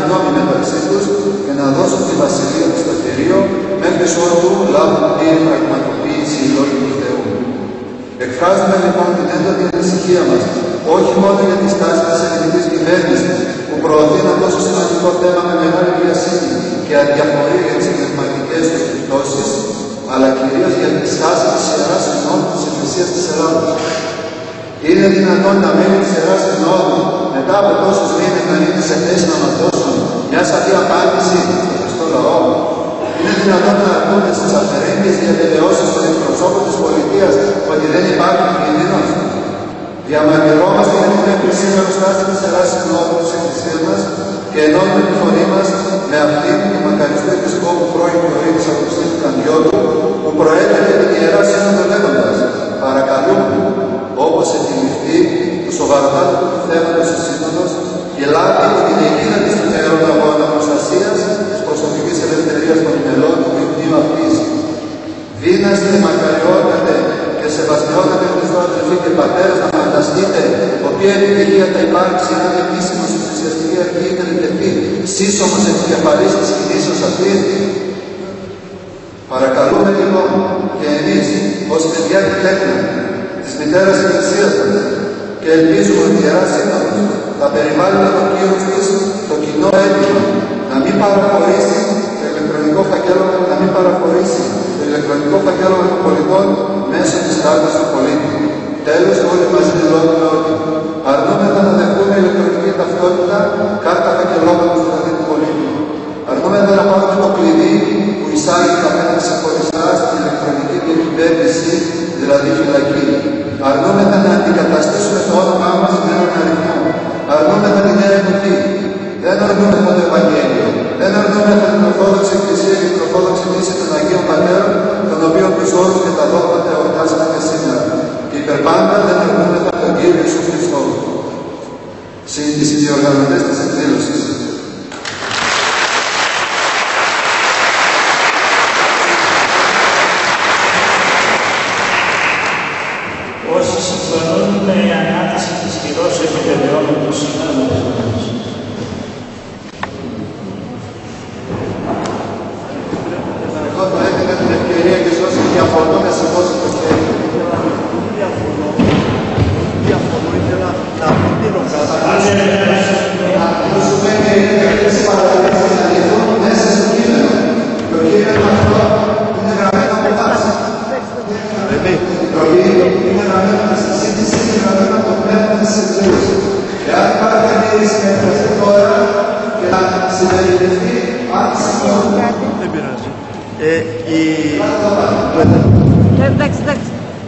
γνώμη μεταξύ τους και να δώσουν τη βασιλεία του στο θηρίο μέχρι ότου λάβουν πλήρη πραγματοποίηση οι λόγοι του Θεού. Εκφράζουμε λοιπόν την έντονη ανησυχία μας, όχι μόνο για τη στάση της ελληνικής κυβέρνησης, που προωθεί ένα τόσο σημαντικό θέμα με μεγάλη βιασύνη και αδιαφορία για τις πνευματικές του επιπτώσεις, αλλά κυρίως για τη στάση της Ιεράς Συνόδου της Εκκλησίας της Ελλάδος. Είναι δυνατόν τα μέλη της Ιεράς Συνόδου μετά από τόσους μήνες να είναι σε θέση να μας δώσουν μια σαφή απάντηση στο Χριστό λαό? Είναι δυνατόν να ακούνε στις αφαιρέγγιες διαβεβαιώσεις των εκπροσώπων της πολιτείας ότι δεν υπάρχει κίνδυνος? Διαμαρτυρόμαστε για την έκκληση μπροστά της Ιεράς Συνόδου της Εκκλησίας μας και ενώνουμε τη φωνή μας με αυτή του μακαριστού επισκόπου πρώην Κορίνης Αυγουστίνου Κανδιώτου, που προέτρεπε την Ιερά Σύνοδο λέγοντας: παρακαλούμε, όπως επιληφθεί του σοβαρότατου του θέματος της Σύνοδος και λάβει την αιγίδα της του Θεού από αναπροστασίας της προσωπικής ελευθερίας των ημερών του βιβλίου αυτής. Δύναστε, μακαριότατε και σεβασμιότατε Χριστό αδελφοί και πατέρες, να φανταστείτε ποια επιτυχία θα υπάρξει αν επίσημος η Εκκλησιαστική Αρχή τελετεθεί σύσσωμος επικεφαλής της κινήσεως αυτής. Παρακαλούμε λοιπόν και εμείς ως παιδιά και τέκνα της Μητέρας Εκκλησίας μας και ελπίζουμε ότι η Ιερά Σύνοδος θα περιβάλλει με τον Κύριο της το κοινό έτοιμο να μην παραχωρήσει το ηλεκτρονικό φακέλο, να μην παραχωρήσει το ηλεκτρονικό φακέλο των πολιτών μέσω της κάρτας του πολίτη. Τέλος, όλοι μαζί δηλώνουμε ότι αρνούμεθα να δεχτούμε ηλεκτρονική ταυτότητα, κάρτα φακελώματος δηλαδή του πολίτη. Αρνούμεθα να πάρουμε το κλειδί που εισάγει καθένα ξεχωριστά στην ηλεκτρονική διακυβέρνηση, δηλαδή φυλακή. Αρνούμεθα να αντικαταστήσουμε το όνομά μας με έναν αριθμό. Αρνούμεθα την Νέα Εποχή. Δεν αρνούμεθα το Ευαγγέλιο. Δεν αρνούμεθα την Ορθόδοξη Εκκλησία και την Ορθόδοξη Μίση των Αγίων Πατέρων, των οποίων τους όρους και τα δόγματα εορτάζουμε σήμερα. Και υπερπάντα δεν αρνούμεθα τον Κύριο Ιησού Χριστό. Οι συνδιοργανωτές της εκδήλωσης. Όσοι συμφωνούν με η ανάθεση της χειρός επιβεβαιώματος συνάδελφος. Εγώ το έκανα την ευκαιρία και όσοι διαφωνώ να σηκώσω το χέρι. Διαφωνώ, ήθελα να προτείνω κάτι. Να ακούσουμε κάποιες παρατηρήσεις να λυθούν μέσα στο κείμενο. Το κείμενο αυτό είναι γραμμένο από εμάς. Το κείμενο είναι γραμμένο από τη σύντηση, είναι γραμμένο από το πνεύμα της εκδήλωσης. Εάν υπάρχει αντίρρηση να εκφραστεί τώρα και να συμπεριληφθεί, αν συμφωνούμε. Δεν πειράζει. Εντάξει, εντάξει.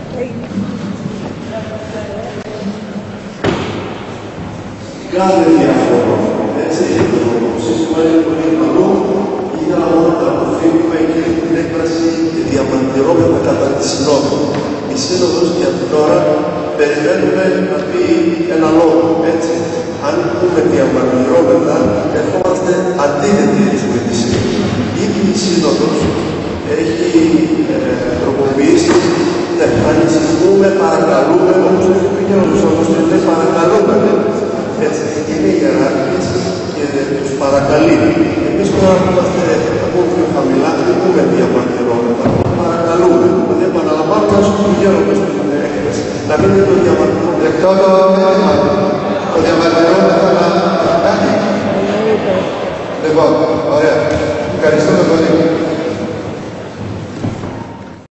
Κάθε διαφορά, έτσι, το σύστημα είναι πολύ καλό. Ήθελα μόνο να αποφύγουμε εκείνη την έκφραση και διαμαρτυρόμεθα κατά τη Συνόδου. Η Σύνοδος για τώρα περιμένουμε να πει ένα λόγο, έτσι. Αν πούμε διαμαρτυρόμεθα, ερχόμαστε αντίθετοι με τη Σύνοδο. Ήδη η Σύνοδος έχει ε, τροποποιήσει ναι, ανησυχούμε, παρακαλούμε, όπως έχει πει και ο Χριστός, παρακαλούμε. Έτσι, είναι οι ιεράρχες και τους παρακαλεί. Εμείς τώρα που είμαστε από πιο χαμηλά, δεν πούμε διαμαρτυρόμεθα. Παρακαλούμε. Δηλαδή, επαναλαμβάνουμε όσο πηγαίνουμε στην έκθεση. Να μην είναι το διαμαρτυρόμεθα. Δεκτό το μήνυμα. Το διαμαρτυρόμεθα να κάνει. Λοιπόν, ωραία. Ευχαριστούμε πολύ.